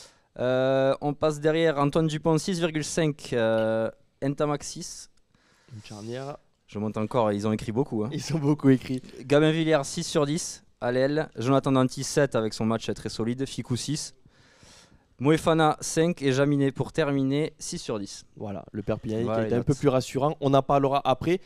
Euh, on passe derrière Antoine Dupont six virgule cinq. Euh, Ntamak six. Une charnière. Je monte encore, ils ont écrit beaucoup. Hein. Ils ont beaucoup écrit. Gabin Villiers, six sur dix à l'aile. Jonathan Danty, sept avec son match très solide. Ficou, six. Moefana, cinq. Et Jaminet pour terminer, six sur dix. Voilà, le Perpignan Voilà, qui a été un peu plus rassurant. On en parlera après.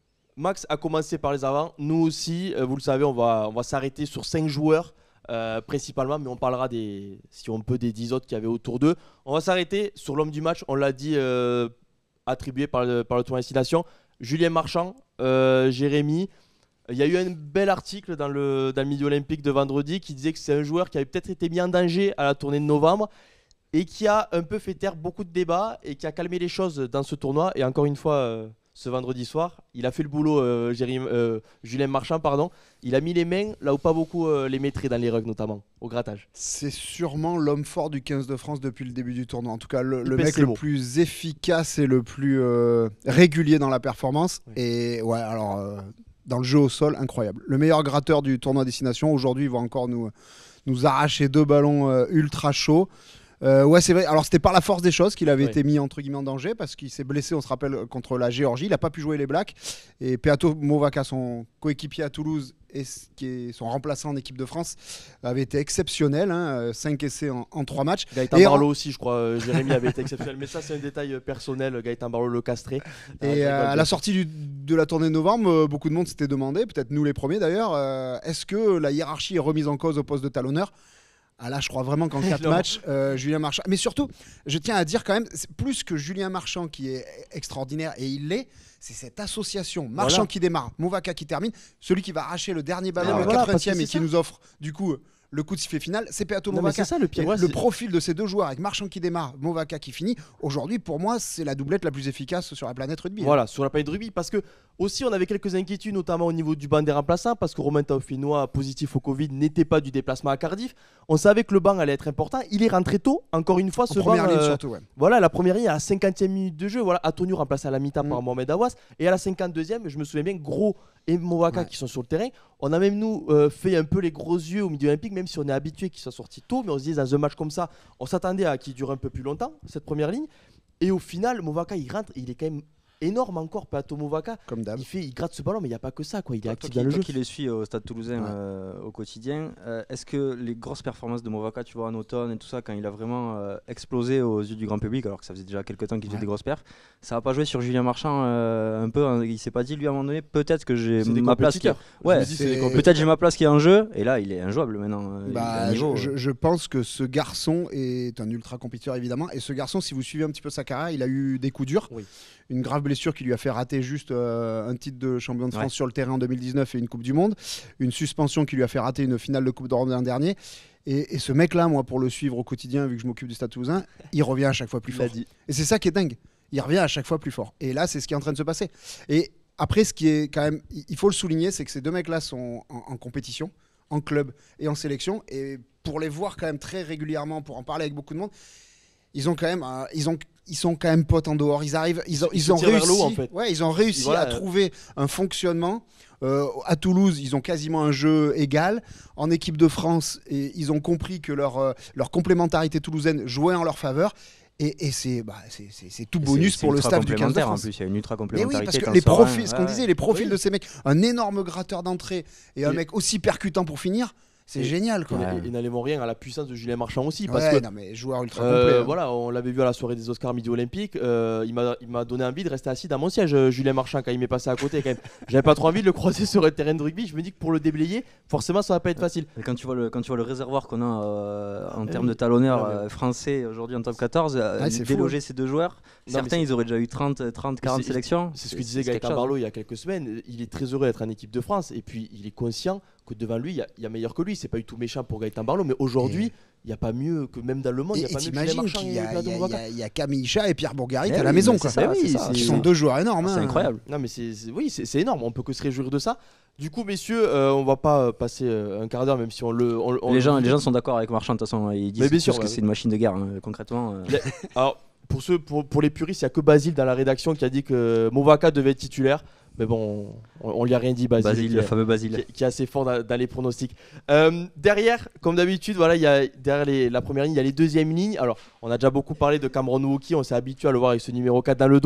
Max a commencé par les avants. Nous aussi, euh, vous le savez, on va, on va s'arrêter sur cinq joueurs euh, principalement, mais on parlera des, si on peut, des dix autres qu'il y avait autour d'eux. On va s'arrêter sur l'homme du match. On l'a dit, euh, attribué par le, par le tournoi Destination. Julien Marchand, euh, Jérémy. Il y a eu un bel article dans le, dans le Midi Olympique de vendredi qui disait que c'est un joueur qui avait peut-être été mis en danger à la tournée de novembre et qui a un peu fait taire beaucoup de débats et qui a calmé les choses dans ce tournoi. Et encore une fois, euh, ce vendredi soir, il a fait le boulot, euh, Jérémy, euh, Julien Marchand, pardon. Il a mis les mains là où pas beaucoup euh, les mettraient, dans les rugs notamment, au grattage. C'est sûrement l'homme fort du quinze de France depuis le début du tournoi. En tout cas, le, le mec le plus efficace et le plus euh, régulier dans la performance. Ouais. Et ouais, alors... Euh, dans le jeu au sol, incroyable. Le meilleur gratteur du tournoi Destination, aujourd'hui, il va encore nous, nous arracher deux ballons euh, ultra chauds. Euh, ouais, c'est vrai. Alors, c'était par la force des choses qu'il avait oui. été mis entre guillemets en danger parce qu'il s'est blessé, on se rappelle, contre la Géorgie. Il n'a pas pu jouer les Blacks. Et Peato Movaca, son coéquipier à Toulouse et qui est son remplaçant en équipe de France, avait été exceptionnel. Hein, cinq essais en, en trois matchs. Gaëtan Barlow en... aussi, je crois. Euh, Jérémy avait été exceptionnel. Mais ça, c'est un détail personnel. Gaëtan Barlow le castré. Et euh, à la sortie du, de la tournée de novembre, euh, beaucoup de monde s'était demandé, peut-être nous les premiers d'ailleurs, euh, est-ce que la hiérarchie est remise en cause au poste de talonneur ? Ah là, je crois vraiment qu'en quatre matchs, euh, Julien Marchand. Mais surtout, je tiens à dire quand même, c'est plus que Julien Marchand qui est extraordinaire, et il l'est, c'est cette association. Marchand voilà. qui démarre, Movaca qui termine, celui qui va arracher le dernier ballon, ah, le voilà, quatre-vingtième, et qui ça. nous offre du coup le coup de sifflet final, c'est Peato Movaca. C'est ça le pire. Ouais, le profil de ces deux joueurs, avec Marchand qui démarre, Movaca qui finit, aujourd'hui, pour moi, c'est la doublette la plus efficace sur la planète rugby. Voilà, hein. sur la planète rugby, parce que aussi on avait quelques inquiétudes, notamment au niveau du banc des remplaçants, parce que Romain Taofinois, positif au Covid, n'était pas du déplacement à Cardiff. On savait que le banc allait être important. Il est rentré tôt, encore une fois. En ce première banc, ligne euh, surtout, ouais. Voilà, la première ligne à la cinquantième minute de jeu. Voilà, Antonio remplacé à la mi-temps mm. par Mohamed Awas. Et à la cinquante-deuxième, je me souviens bien, Gros et Movaca ouais. qui sont sur le terrain. On a même nous euh, fait un peu les gros yeux au Midi Olympique, même si on est habitué qu'ils soient sortis tôt, mais on se dit dans un match comme ça, on s'attendait à qu'il dure un peu plus longtemps, cette première ligne. Et au final, Movaca, il rentre, il est quand même énorme encore, Peato Movaca. Comme d'hab. Il, fait, il gratte ce ballon, mais il n'y a pas que ça, quoi. Il est toi, actif toi dans qui, le jeu. Toi qui les suis au Stade Toulousain ouais. euh, au quotidien, euh, est-ce que les grosses performances de Movaca, tu vois, en automne et tout ça, quand il a vraiment euh, explosé aux yeux du grand public, alors que ça faisait déjà quelques temps qu'il faisait ouais. des grosses perfs, ça va pas jouer sur Julien Marchand euh, un peu hein, il s'est pas dit lui à un moment donné, peut-être que j'ai ma place qui a... ouais, peut-être j'ai ma place qui est en jeu, et là il est injouable maintenant. Bah, niveau, je, je pense que ce garçon est un ultra compétiteur évidemment, et ce garçon, si vous suivez un petit peu sa carrière, il a eu des coups durs. Oui. Une grave blessure qui lui a fait rater juste euh, un titre de champion de France ouais. sur le terrain en deux mille dix-neuf et une Coupe du Monde. Une suspension qui lui a fait rater une finale de Coupe d'Europe l'an dernier. Et, et ce mec-là, moi, pour le suivre au quotidien, vu que je m'occupe du Stade Toulousain, il revient à chaque fois plus fort. Dit. Et c'est ça qui est dingue. Il revient à chaque fois plus fort. Et là, c'est ce qui est en train de se passer. Et après, ce qui est quand même, il faut le souligner, c'est que ces deux mecs-là sont en, en compétition, en club et en sélection. Et pour les voir quand même très régulièrement, pour en parler avec beaucoup de monde, ils ont quand même, euh, ils ont ils sont quand même potes en dehors. Ils arrivent, ils ont, ils ils ont réussi, en fait. ouais, ils ont réussi voilà, à euh... trouver un fonctionnement. Euh, à Toulouse, ils ont quasiment un jeu égal. En équipe de France, et ils ont compris que leur, euh, leur complémentarité toulousaine jouait en leur faveur. Et, et c'est, bah, c'est, c'est, c'est tout bonus c'est, pour le staff du quinze de France. En plus, il y a une ultra complémentarité. Mais oui, parce que les profils, ce qu'on ouais. disait, les profils oui. de ces mecs, un énorme gratteur d'entrée et un mec aussi percutant pour finir. C'est et, génial quoi. Et, et, et n'enlèvons rien à la puissance de Julien Marchand aussi parce ouais, que non, mais joueur ultra euh, complet. Hein. Voilà, on l'avait vu à la soirée des Oscars Midi Olympique. Euh, il m'a il m'a donné envie de rester assis dans mon siège, euh, Julien Marchand, quand il m'est passé à côté. Quand même, j'avais pas trop envie de le croiser sur un terrain de rugby. Je me dis que pour le déblayer, forcément, ça va pas être facile. Et quand tu vois le quand tu vois le réservoir qu'on a euh, en termes de talonneurs ouais, euh, français aujourd'hui en top quatorze, euh, ouais, déloger fou, ces deux joueurs. Non, certains ils auraient déjà eu trente, quarante sélections. C'est ce que disait Gaëtan Barlow il y a quelques semaines. Il est très heureux d'être en équipe de France et puis il est conscient que devant lui, il y, y a meilleur que lui. C'est pas du tout méchant pour Gaëtan Barlow, mais aujourd'hui, il n'y a pas mieux que même dans le monde. Il y a pas mieux que Julien Marchand. Il y, y, y a Camille Chat et Pierre Bourgarit à la maison. Quoi. Ça, oui, ça, sont deux joueurs énormes. C'est hein. incroyable. Non, mais c'est, c'est, oui, c'est, c'est énorme. On peut que se réjouir de ça. Du coup, messieurs, euh, on va pas passer euh, un quart d'heure, même si on le. On, on les, le gens, les gens sont d'accord avec Marchand, de toute façon. Ils disent mais bien sûr, que ouais, c'est une machine de guerre, hein, concrètement. Euh. Les, alors, pour, ceux, pour, pour les puristes, il n'y a que Basile dans la rédaction qui a dit que Movaca devait être titulaire. Mais bon, on, on lui a rien dit, Basile. Basile, le fameux Basile. Qui, qui est assez fort dans, dans les pronostics. Euh, derrière, comme d'habitude, voilà, y a, derrière les, la première ligne, il y a les deuxièmes lignes. Alors, on a déjà beaucoup parlé de Cameron Wauquiez, on s'est habitué à le voir avec ce numéro quatre dans le dos.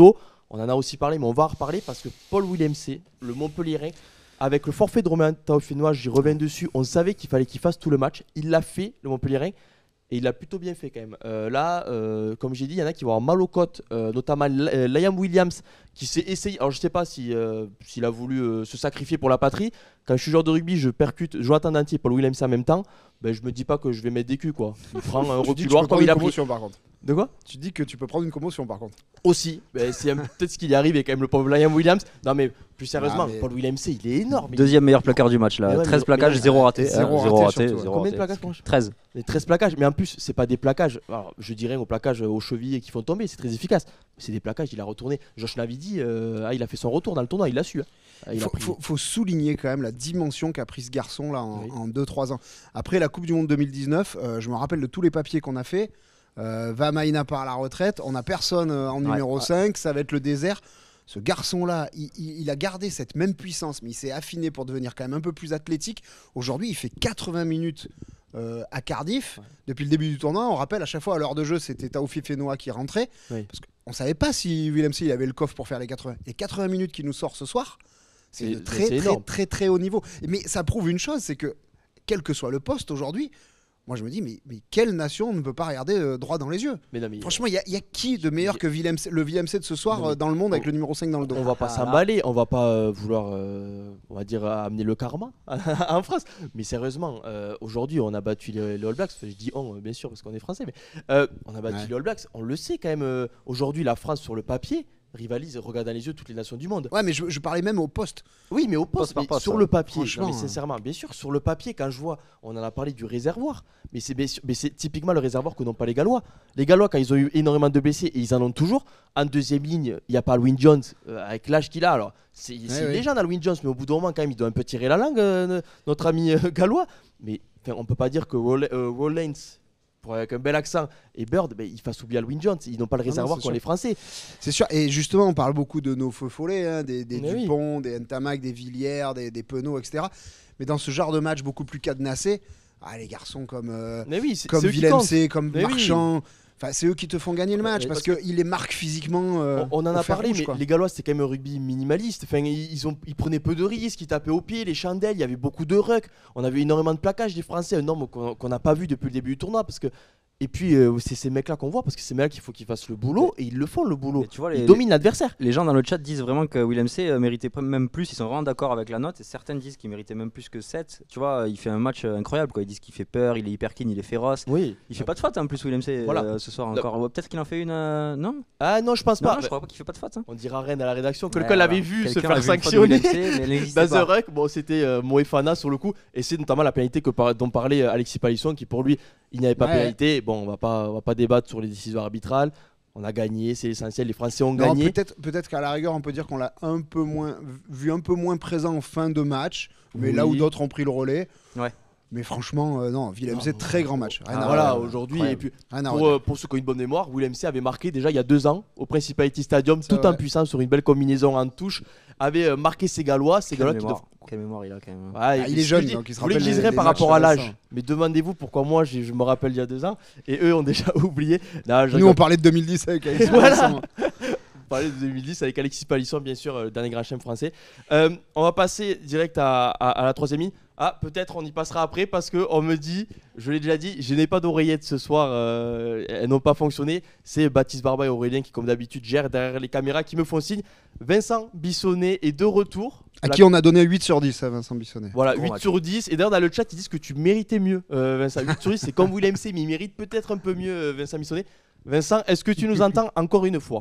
on en a aussi parlé, mais on va en reparler parce que Paul Willemse, le Montpellierin, avec le forfait de Romain Taofinois, j'y reviens dessus, on savait qu'il fallait qu'il fasse tout le match. Il l'a fait, le Montpellierin, et il l'a plutôt bien fait quand même. Euh, là, euh, comme j'ai dit, il y en a qui vont avoir mal aux côtes, euh, notamment euh, Liam Williams, qui s'est essayé. Alors je ne sais pas si, euh, s'il a voulu euh, se sacrifier pour la patrie. Quand je suis joueur de rugby, je percute Jonathan Dantier et Paul Willemse en même temps. Ben, je me dis pas que je vais mettre des culs, quoi. Il prend un reculoir comme il a pris. Par contre. De quoi? Tu dis que tu peux prendre une commotion par contre. Aussi, ben, c'est peut-être ce qu'il y arrive et quand même le pauvre Liam Williams. Non mais plus sérieusement, ah, mais... Paul Willemse il est énorme. Deuxième meilleur placard du match là, ouais, treize mais, plaquages, mais, zéro raté. zéro raté, raté, raté, surtout, zéro Combien raté. de plaquages? treize. Les treize plaquages, mais en plus c'est pas des plaquages, alors, je dirais aux plaquages aux chevilles qui font tomber, c'est très efficace. C'est des plaquages, il a retourné. Josh Navidi, euh, ah, il a fait son retour dans le tournoi, il l'a su. Hein. Il faut, pris... faut, faut souligner quand même la dimension qu'a pris ce garçon là en, oui. en deux trois ans. Après la Coupe du Monde deux mille dix-neuf, euh, je me rappelle de tous les papiers qu'on a fait. Euh, Vamaina part à la retraite, on n'a personne euh, en numéro ouais, cinq, ouais. ça va être le désert. Ce garçon-là, il, il, il a gardé cette même puissance, mais il s'est affiné pour devenir quand même un peu plus athlétique. Aujourd'hui, il fait quatre-vingts minutes euh, à Cardiff. Ouais. Depuis le début du tournoi, on rappelle à chaque fois à l'heure de jeu, c'était Taofifénois qui rentrait. Oui. Parce qu'on ne savait pas si Willemse il avait le coffre pour faire les quatre-vingts. Les quatre-vingts minutes qu'il nous sort ce soir, c'est de très, très, très, très, très haut niveau. Mais ça prouve une chose, c'est que quel que soit le poste aujourd'hui, moi je me dis, mais, mais quelle nation ne peut pas regarder euh, droit dans les yeux? Mais non, mais franchement, il y, y a qui de meilleur que Willemse, le Willemse de ce soir euh, dans le monde avec on, le numéro cinq dans le dos? On va pas ah, s'emballer, on va pas euh, vouloir, euh, on va dire, amener le karma en France. Mais sérieusement, euh, aujourd'hui, on a battu les, les All Blacks. Je dis on, bien sûr, parce qu'on est français, mais euh, on a battu ouais. les All Blacks. On le sait quand même. Euh, aujourd'hui, la France sur le papier rivalise, regarde dans les yeux toutes les nations du monde. Ouais, mais je, je parlais même au poste. Oui, mais au poste, poste, mais poste sur ouais. le papier. Non, mais hein. sincèrement, bien sûr, sur le papier, quand je vois, on en a parlé du réservoir, mais c'est, mais c'est typiquement le réservoir que n'ont pas les Gallois. Les Gallois, quand ils ont eu énormément de blessés, et ils en ont toujours, en deuxième ligne, il n'y a pas Alwyn Jones, euh, avec l'âge qu'il a. Alors, c'est, ouais, c'est ouais. une légende, Alwyn Jones, mais au bout d'un moment, quand même, il doit un peu tirer la langue, euh, notre ami euh, Gallois. Mais on ne peut pas dire que Rollins, euh, pour avec un bel accent, et Bird, ben, il fasse oublier Alwyn Jones, ils n'ont pas le réservoir qu'ont les Français. C'est sûr, et justement on parle beaucoup de nos feux follets, hein, des, des Dupont, oui. des Ntamak, des Villiers, des, des Penaud, et cetera. Mais dans ce genre de match beaucoup plus cadenassé, ah, les garçons comme, euh, oui, comme Willemse, comme mais Marchand... Oui. Enfin, c'est eux qui te font gagner le match euh, parce, parce qu'ils les marquent physiquement. Euh, on, on en a parlé, rouge, mais quoi. Les Gallois c'était quand même un rugby minimaliste. Enfin, ils, ont, ils prenaient peu de risques, ils tapaient au pied, les chandelles, il y avait beaucoup de rucks. On avait énormément de plaquages des Français, un nombre qu'on n'a pas vu depuis le début du tournoi parce que. Et puis euh, c'est ces mecs-là qu'on voit parce que c'est ces mecs-là qu'il faut qu'ils fassent le boulot et ils le font le boulot. Tu vois, les, ils dominent l'adversaire. Les gens dans le chat disent vraiment que Willemse euh, méritait même plus. Ils sont vraiment d'accord avec la note et certains disent qu'il méritait même plus que sept. Tu vois, il fait un match euh, incroyable quoi. Ils disent qu'il fait peur, il est hyper keen, il est féroce. Oui. Il fait pas de faute en plus Willemse voilà. euh, ce soir encore. Non. Peut-être qu'il en fait une. Euh, non. Ah non, je pense pas. Non, je crois pas qu'il fait pas de faute. Hein. On dira Rennes à la rédaction. Quelqu'un ouais, l'avait voilà. vu Quelqu'un se faire sanctionner dans The Ruck. Bon, c'était euh, Moefana sur le coup et c'est notamment la pénalité que par, dont parlait Alexis Palisson qui pour lui il n'y avait pas ouais. pénalité. Bon, on va pas, on va pas débattre sur les décisions arbitrales. On a gagné, c'est l'essentiel. Les Français ont non, gagné. Peut-être, peut-être qu'à la rigueur, on peut dire qu'on l'a un peu moins vu, un peu moins présent en fin de match, mais oui. là où d'autres ont pris le relais. Ouais. Mais franchement, euh, non, Willemse, non, très grand match. Ah, voilà, aujourd'hui, et puis pour, euh, pour ceux qui ont une bonne mémoire, Willemse avait marqué déjà il y a deux ans au Principality Stadium, tout en puissance sur une belle combinaison en touche, avait euh, marqué ses Gallois. Ces Gallois qui doivent... Quelle mémoire il a quand même. Ouais, ah, il est jeune, donc il se rappelle. Vous les diserez par rapport à l'âge, mais demandez-vous pourquoi moi je, je me rappelle il y a deux ans et eux ont déjà oublié. Non, Nous on parlait de deux mille dix avec Alexis Palisson. On parlait de deux mille dix avec Alexis Palisson, bien sûr, le dernier grand chelem français. Euh, on va passer direct à, à, à la troisième ligne. Ah, peut-être on y passera après parce qu'on me dit, je l'ai déjà dit, je n'ai pas d'oreillettes ce soir, euh, elles n'ont pas fonctionné. C'est Baptiste Barba et Aurélien qui, comme d'habitude, gèrent derrière les caméras, qui me font signe. Vincent Bissonnet est de retour. À la... qui on a donné huit sur dix à Vincent Bissonnet. Voilà, huit sur dix. Et d'ailleurs, dans le chat, ils disent que tu méritais mieux, euh, Vincent. huit sur dix, c'est comme Willemse, mais il mérite peut-être un peu mieux, euh, Vincent Bissonnet. Vincent, est-ce que tu nous entends encore une fois ?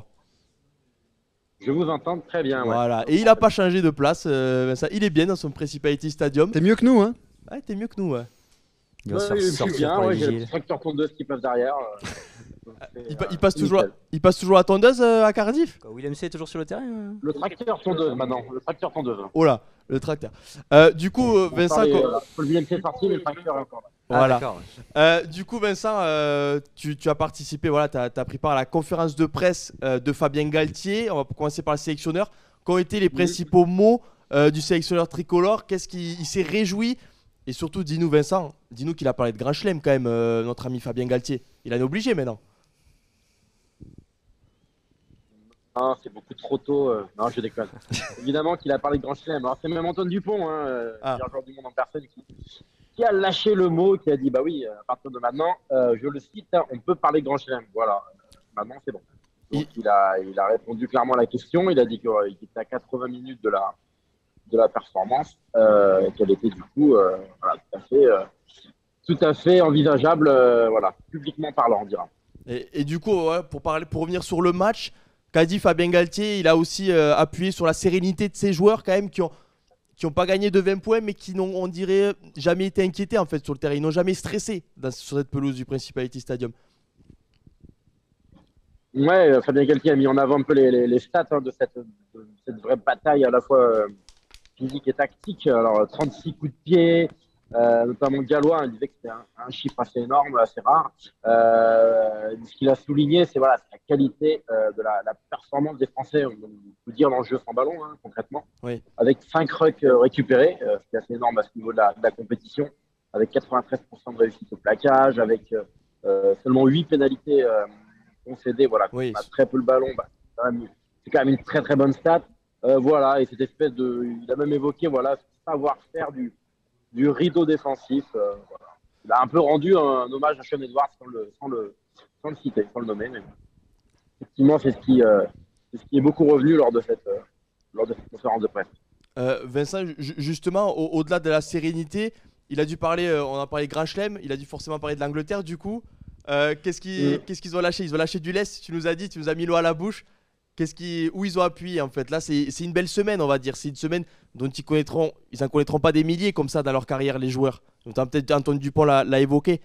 Je vous entends très bien. Ouais. Voilà, et il n'a pas changé de place, euh, Vincent. Il est bien dans son Principality Stadium. T'es mieux que nous, hein ? Ouais, t'es mieux que nous, ouais. Il va ouais, se faire bien, ouais, j'ai le tracteur tondeuse qui passe derrière. Euh, il, pa- il, passe toujours, il passe toujours la tondeuse euh, à Cardiff. Willemse est toujours sur le terrain euh... Le tracteur tondeuse maintenant, le tracteur tondeuse. Oh là, le tracteur. Euh, du coup, euh, Vincent... Parlait, quand... euh, le Willemse est parti, mais le tracteur est encore là. Voilà. Ah, euh, du coup, Vincent, euh, tu, tu as participé, voilà, tu as pris part à la conférence de presse euh, de Fabien Galtier. On va commencer par le sélectionneur. Qu'ont été les principaux oui. mots euh, du sélectionneur tricolore? Qu'est-ce qu'il s'est réjoui? Et surtout, dis-nous, Vincent, dis-nous qu'il a parlé de grand chelem quand même, euh, notre ami Fabien Galtier. Il en est obligé maintenant. Non, c'est beaucoup trop tôt. Euh, non, je déconne. Évidemment qu'il a parlé de Grand Chelem. Alors, c'est même Antoine Dupont, hein, euh, Ah. meilleur joueur du monde en personne, qui, qui a lâché le mot, qui a dit bah oui, à partir de maintenant, euh, je le cite, hein, on peut parler de Grand Chelem. Voilà, maintenant c'est bon. Donc, il, a, il a répondu clairement à la question. Il a dit qu'il euh, était à quatre-vingts minutes de la, de la performance, euh, qu'elle était du coup euh, voilà, tout à fait, euh, tout à fait envisageable, euh, voilà, publiquement parlant, on dira. Et, et du coup, ouais, pour, parler, pour revenir sur le match, qu'a dit Fabien Galtier, il a aussi euh, appuyé sur la sérénité de ses joueurs quand même qui ont qui n'ont pas gagné de vingt points mais qui n'ont, on dirait, jamais été inquiétés en fait sur le terrain. Ils n'ont jamais stressé dans, sur cette pelouse du Principality Stadium. Ouais, Fabien Galtier a mis en avant un peu les, les, les stats hein, de, cette, de cette vraie bataille à la fois euh, physique et tactique. Alors, trente-six coups de pied, euh, notamment Gallois, il disait que c'était un, un chiffre assez énorme, assez rare. Euh, ce qu'il a souligné, c'est voilà, la qualité euh, de la, la performance des Français, on peut dire dans le jeu sans ballon, hein, concrètement, oui. Avec cinq rucks euh, récupérés, euh, ce qui est assez énorme à ce niveau de la, de la compétition, avec quatre-vingt-treize pour cent de réussite au plaquage, avec euh, seulement huit pénalités euh, concédées, voilà, oui. On a très peu le ballon, bah, c'est, quand même, c'est quand même une très très bonne stat. Euh, voilà, et cette espèce de, il a même évoqué voilà, ce savoir-faire du, du rideau défensif. Euh, voilà. Il a un peu rendu un, un hommage à Sean Edwards sans le, sans le, sans le citer, sans le nommer. Mais effectivement, c'est ce, qui, euh, c'est ce qui est beaucoup revenu lors de cette, euh, lors de cette conférence de presse. Euh, Vincent, ju- justement, au- au-delà de la sérénité, il a dû parler, euh, on a parlé Grand Chelem, il a dû forcément parler de l'Angleterre du coup. Euh, qu'est-ce, qui, Mm. qu'est-ce qu'ils ont lâché? Ils ont lâché du lest, tu nous as dit, tu nous as mis l'eau à la bouche. Qu'est-ce qui, où ils ont appuyé en fait? Là, c'est, c'est une belle semaine, on va dire. C'est une semaine dont ils connaîtront, ils en connaîtront pas des milliers comme ça dans leur carrière, les joueurs. Notamment peut-être Antoine Dupont l'a, l'a évoqué.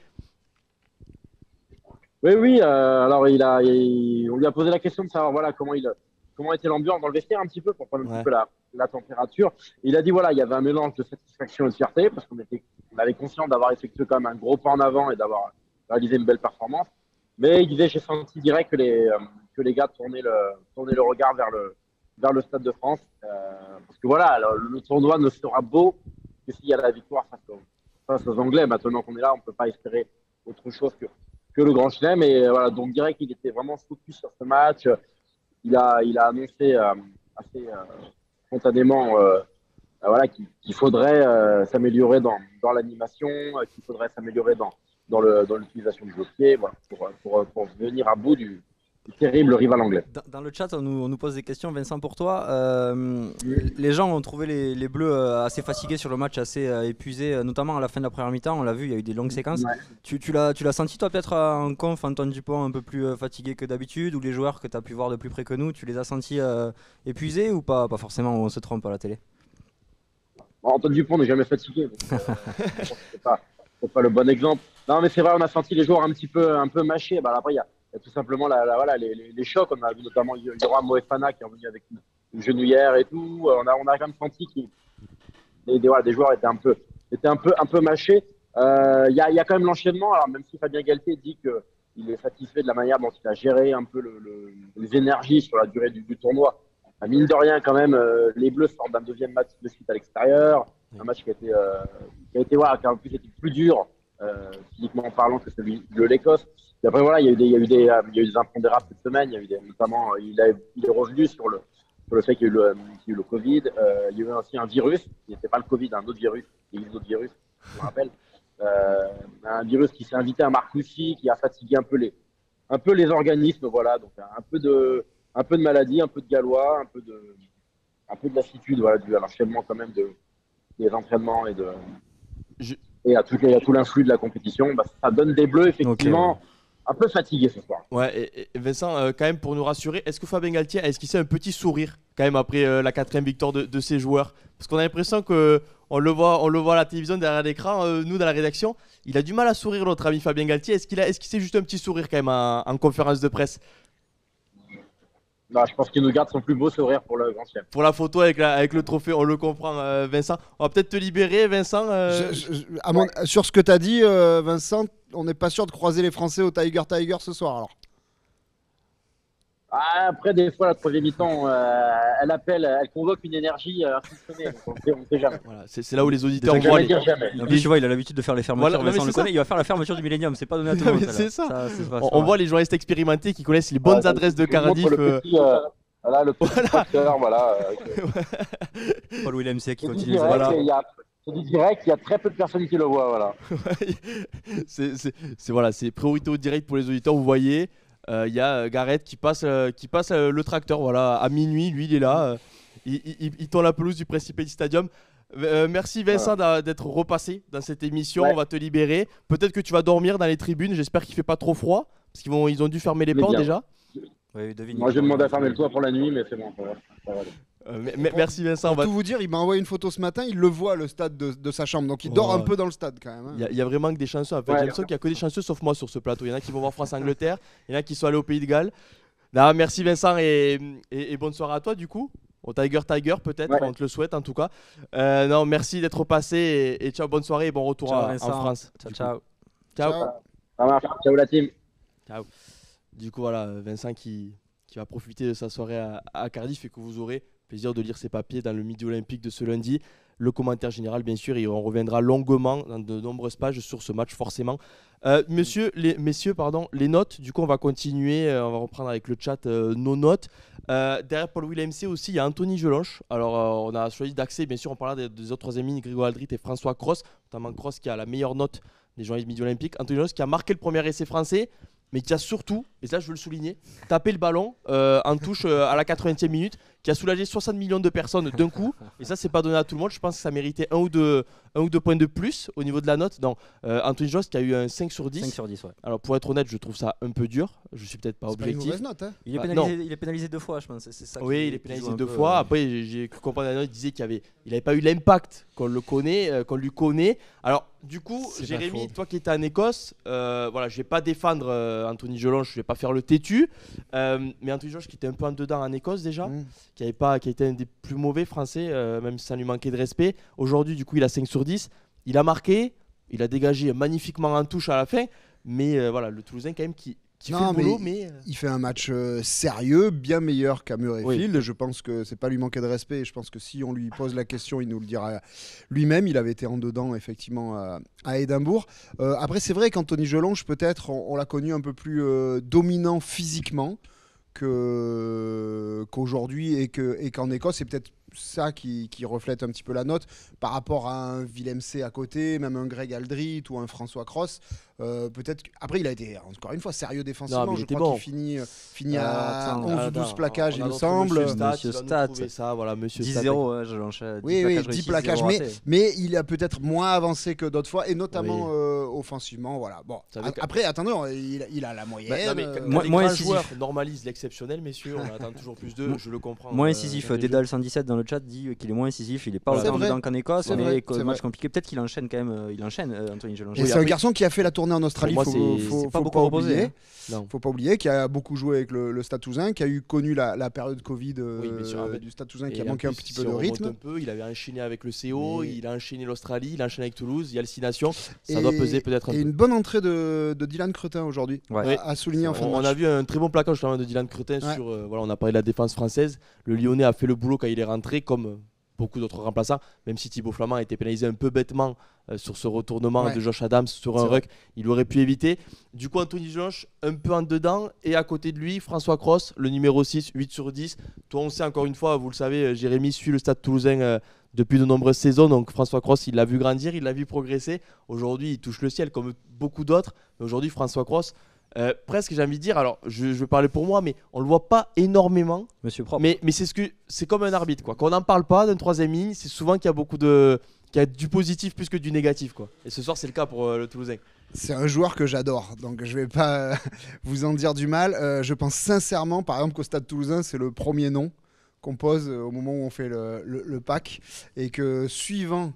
Oui, oui. Euh, alors, il a, il- on lui a posé la question de savoir voilà, comment, il, comment était l'ambiance dans le vestiaire un petit peu pour prendre un Ouais. petit peu la, la température. Il a dit voilà, il y avait un mélange de satisfaction et de fierté parce qu'on était, on avait conscience d'avoir effectué quand même un gros pas en avant et d'avoir réalisé une belle performance. Mais il disait j'ai senti direct que les, euh, que les gars tournaient le, tournaient le regard vers le, vers le Stade de France. Euh, parce que voilà, le, le tournoi ne sera beau que s'il y a la victoire face aux, face aux Anglais. Maintenant qu'on est là, on ne peut pas espérer autre chose que, que le Grand Chelem. Et voilà, donc direct qu'il était vraiment focus sur ce match. Il a, il a annoncé euh, assez euh, spontanément euh, voilà, qu'il, qu'il faudrait euh, s'améliorer dans, dans l'animation, euh, qu'il faudrait s'améliorer dans dans, le, dans l'utilisation du jeu de pied, voilà, pour, pour, pour venir à bout du, du terrible rival anglais. Dans, dans le chat, on nous, on nous pose des questions. Vincent, pour toi, euh, les gens ont trouvé les, les Bleus euh, assez fatigués sur le match, assez euh, épuisés, euh, notamment à la fin de la première mi-temps. On l'a vu, il y a eu des longues séquences. Ouais. Tu, tu, l'as, tu l'as senti, toi, peut-être en conf, Antoine Dupont, un peu plus euh, fatigué que d'habitude, ou les joueurs que tu as pu voir de plus près que nous, tu les as sentis euh, épuisés ou pas? Pas forcément, on se trompe à la télé. Bon, Antoine Dupont n'est jamais fatigué. Donc, euh, c'est pas, c'est pas le bon exemple. Non, mais c'est vrai, on a senti les joueurs un petit peu, un peu mâchés. Bah, après, il y, y a tout simplement la, la, voilà, les, les, les chocs. On a vu notamment Yoram Moefana qui est revenu avec une, une genouillère et tout. On a, on a quand même senti que les, des, voilà, des joueurs étaient un peu, étaient un peu, un peu mâchés. Il euh, y, a, y a quand même l'enchaînement. Alors, même si Fabien Galtier dit qu'il est satisfait de la manière dont il a géré un peu le, le, les énergies sur la durée du, du tournoi. À mine de rien, quand même, euh, les Bleus sortent d'un deuxième match de suite à l'extérieur. Un match qui a été, euh, qui a été voilà, qui a en plus été plus dur. Euh, physiquement parlant que celui de l'Écosse. Et après voilà, il y a eu des, il y a eu des, euh, il y a eu des impondérables cette semaine. Il y a eu des, notamment, il, a, il est revenu sur le, sur le fait qu'il y a eu le, qu'il y a eu le Covid. Euh, il y a eu aussi un virus, qui n'était pas le Covid, un autre virus, il y a eu d'autres virus, je me rappelle. Euh, un virus qui s'est invité à Marcoussis, qui a fatigué un peu les, un peu les organismes, voilà. Donc un peu de, un peu de maladie, un peu de gallois, un peu de, un peu de lassitude, voilà, dû à l'enchaînement quand même de, des entraînements et de. Je... et à tout, à tout l'influx de la compétition, bah, ça donne des Bleus effectivement okay, ouais. un peu fatigués ce soir. Ouais, et, et Vincent, euh, quand même pour nous rassurer, est-ce que Fabien Galtier a esquissé un petit sourire quand même après euh, la quatrième victoire de, de ses joueurs? Parce qu'on a l'impression que on le voit, on le voit à la télévision derrière l'écran, euh, nous dans la rédaction, il a du mal à sourire notre ami Fabien Galtier. Est-ce qu'il a esquissé juste un petit sourire quand même en, en conférence de presse? Non, je pense qu'il nous garde son plus beau sourire pour le Grand Chelem. Pour la photo avec, la, avec le trophée, on le comprend, euh, Vincent. On va peut-être te libérer, Vincent. Euh... Je, je, à mon, ouais. Sur ce que tu as dit, euh, Vincent, on n'est pas sûr de croiser les Français au Tiger Tiger ce soir alors. Ah, après, des fois, la troisième mi-temps, euh, elle appelle, elle convoque une énergie euh, insoupçonnée. Donc on ne sait jamais. Voilà, c'est, c'est là où les auditeurs voient les... dire jamais. En plus, tu vois, il a l'habitude de faire les fermetures. Voilà, Vincent le connaît, il va faire la fermeture du Millennium. C'est pas donné à tout le monde. C'est ça. ça c'est pas, on, on voit les journalistes expérimentés qui connaissent les bonnes ah, adresses de Cardiff. Le petit, euh, Voilà, le petit Voilà. tracteur, voilà. euh, Paul Williams qui C'est du continue. direct, Voilà. et il y a- c'est du direct, il y a très peu de personnes qui le voient, voilà. c'est c'est- c'est- voilà, c'est priorité au direct pour les auditeurs. Vous voyez, euh, il y a euh, Gareth qui passe, euh, qui passe euh, le tracteur. Voilà, à minuit, lui, il est là. euh, il, il, il- il tend la pelouse du Principality Stadium. Euh, merci Vincent d'a- d'être repassé dans cette émission. Ouais. On va te libérer. Peut-être que tu vas dormir dans les tribunes. J'espère qu'il fait pas trop froid parce qu'ils vont, ils ont dû fermer les Mais portes bien. déjà. Oui, devine. Moi, j'ai demandé à fermer le toit pour la nuit, mais c'est bon, ça va. Ça va aller. Euh, mais- mais- merci Vincent. on Pour va- tout vous dire, il m'a envoyé une photo ce matin, il le voit le stade de, de sa chambre, donc il dort Oh. un peu dans le stade quand même. hein. Il y, a- il y a vraiment que des chanceux. En fait, Ouais. j'ai l'impression qu'il n'y a que des chanceux sauf moi sur ce plateau. Il y en a qui vont voir France-Angleterre, il y en a qui sont allés au Pays de Galles. Non, merci Vincent et, et- et bonne soirée à toi du coup. Au Tiger Tiger peut-être, Ouais. on te le souhaite en tout cas. Euh, non, merci d'être passé et, et ciao, bonne soirée et bon retour Ciao, à- en Vincent. France. Ciao, du coup. ciao. Ciao. Ciao. Ça marche, ciao la team. Du coup voilà, Vincent qui, qui va profiter de sa soirée à, à Cardiff et que vous aurez plaisir de lire ses papiers dans le Midi Olympique de ce lundi. Le commentaire général bien sûr et on reviendra longuement dans de nombreuses pages sur ce match forcément. Euh, monsieur, les, messieurs, pardon, les notes, du coup on va continuer, euh, on va reprendre avec le chat euh, nos notes. Euh, derrière Paul Williams aussi, il y a Anthony Gelonche. Alors euh, on a choisi d'axer, bien sûr on parlera des, des autres troisième lignes, Grégoire Aldrit et François Cross, notamment Cross qui a la meilleure note des journalistes Midi Olympique. Anthony Gelonche qui a marqué le premier essai français, mais qui a surtout, et ça je veux le souligner, tapé le ballon euh, en touche euh, à la quatre-vingtième minute, qui a soulagé soixante millions de personnes d'un coup. Et ça, c'est pas donné à tout le monde. Je pense que ça méritait un ou deux, un ou deux points de plus au niveau de la note. Non, euh, Anthony Jost qui a eu un cinq sur dix. cinq sur dix, ouais. Alors pour être honnête, je trouve ça un peu dur. Je suis peut-être pas C'est pas une objectif. mauvaise note. Hein. Il est, Bah, pénalisé, il est pénalisé deux fois, je pense. C'est ça qui- Oui, il est qui pénalisé joue un deux peu, fois. euh, Après, j'ai- j'ai cru comprendre la note, il disait qu'il avait, il avait pas eu l'impact qu'on le connaît, euh, qu'on lui connaît. Alors, du coup, C'est pas Jérémy, faux. toi qui étais en Écosse, euh, voilà, je vais pas défendre euh, Anthony Gelonche, je vais pas faire le têtu, euh, mais Anthony Gelonche qui était un peu en dedans en Écosse déjà, Mmh. qui avait pas, qui a été un des plus mauvais Français, euh, même si ça lui manquait de respect. Aujourd'hui, du coup, il a cinq sur dix. Il a marqué, il a dégagé magnifiquement en touche à la fin, mais euh, voilà, le Toulousain quand même qui, qui Non, fait le mais boulot, mais. euh, Il fait un match euh, sérieux, bien meilleur qu'à Murrayfield. Je pense que c'est pas lui manquer de respect. Et je pense que si on lui pose la question, il nous le dira lui-même. Il avait été en dedans, effectivement, à, à Édimbourg. Euh, après, c'est vrai qu'Anthony Gelonche, peut-être, on, on l'a connu un peu plus euh, dominant physiquement que- qu'aujourd'hui et que- et qu'en Écosse. C'est peut-être ça qui, qui reflète un petit peu la note par rapport à un Willem C à côté, même un Greg Aldrit ou un François Cross. Euh, peut-être que- après il a été encore une fois sérieux défensivement. Non, mais il je était crois bon. qu'il finit, euh, finit Euh, à attends, onze ou Ah, douze non, plaquages on il a me notre semble. Monsieur Stat, Monsieur il va nous Stat. trouver ça, voilà, Monsieur dix Stat. zéro, ouais, je lance. euh, dix Oui, oui, plaquages dix réussis, plaquages, zéro mais, raté. mais il a peut-être moins avancé que d'autres fois, et notamment Oui. euh, offensivement. Voilà. Bon, Ça veut a- que- après, attendons, il, il a la moyenne. Bah, non, mais euh, quand Moins- les moins grands incisif. joueurs normalisent l'exceptionnel, messieurs, on attend toujours plus d'eux, je le comprends. Moins euh, incisif, dans les Dédale cent dix-sept dans le chat dit qu'il est moins incisif, il est pas Voilà. autant C'est dedans vrai. qu'en Écosse, C'est mais vrai, que c'est match vrai. compliqué. Peut-être qu'il enchaîne quand même, euh, il enchaîne euh, Anthony Gelonche. et Oui, c'est un après- garçon qui a fait la tournée en Australie, Pour faut, moi, c'est- faut, c'est pas faut beaucoup pas reposé, oublier. hein. Non. Faut pas oublier qu'il a beaucoup joué avec le, le Stade Toulousain, qui a eu connu la, la période Covid euh, Oui, bien sûr, en fait. du Stade Toulousain, qui Et a en manqué un plus, petit si peu de on remonte rythme. un peu, il avait enchaîné avec le C O, Mais- il a enchaîné l'Australie, il a enchaîné avec Toulouse, il y a le Six Nations, ça Et- doit peser peut-être un Et peu. une bonne entrée de, de Dylan Cretin aujourd'hui, Ouais. à, à souligner en fin de On, on match. a vu un très bon plaquage justement de Dylan Cretin Ouais. sur. euh, voilà, on a parlé de la défense française. Le Lyonnais a fait le boulot quand il est rentré, comme euh, beaucoup d'autres remplaçants, même si Thibaut Flamand a été pénalisé un peu bêtement euh, sur ce retournement Ouais. de Josh Adams sur C'est un vrai. ruck, il aurait pu éviter. Du coup, Anthony Gelonche un peu en dedans, et à côté de lui, François Cross, le numéro six, huit sur dix. Toi, on sait encore une fois, vous le savez, euh, Jérémy suit le Stade Toulousain euh, depuis de nombreuses saisons, donc François Cross, il l'a vu grandir, il l'a vu progresser. Aujourd'hui, il touche le ciel comme beaucoup d'autres, mais aujourd'hui, François Cross, euh, presque j'ai envie de dire, alors je, je vais parler pour moi, mais on le voit pas énormément. Monsieur Propre. Mais, mais c'est ce que c'est comme un arbitre quoi. Quand on n'en parle pas d'un troisième ligne, c'est souvent qu'il y a beaucoup de qu'il y a du positif plus que du négatif quoi. Et ce soir c'est le cas pour euh, le Toulousain. C'est un joueur que j'adore, donc je vais pas euh, vous en dire du mal. Euh, je pense sincèrement, par exemple, qu'au Stade Toulousain, c'est le premier nom qu'on pose euh, au moment où on fait le, le- le pack, et que suivant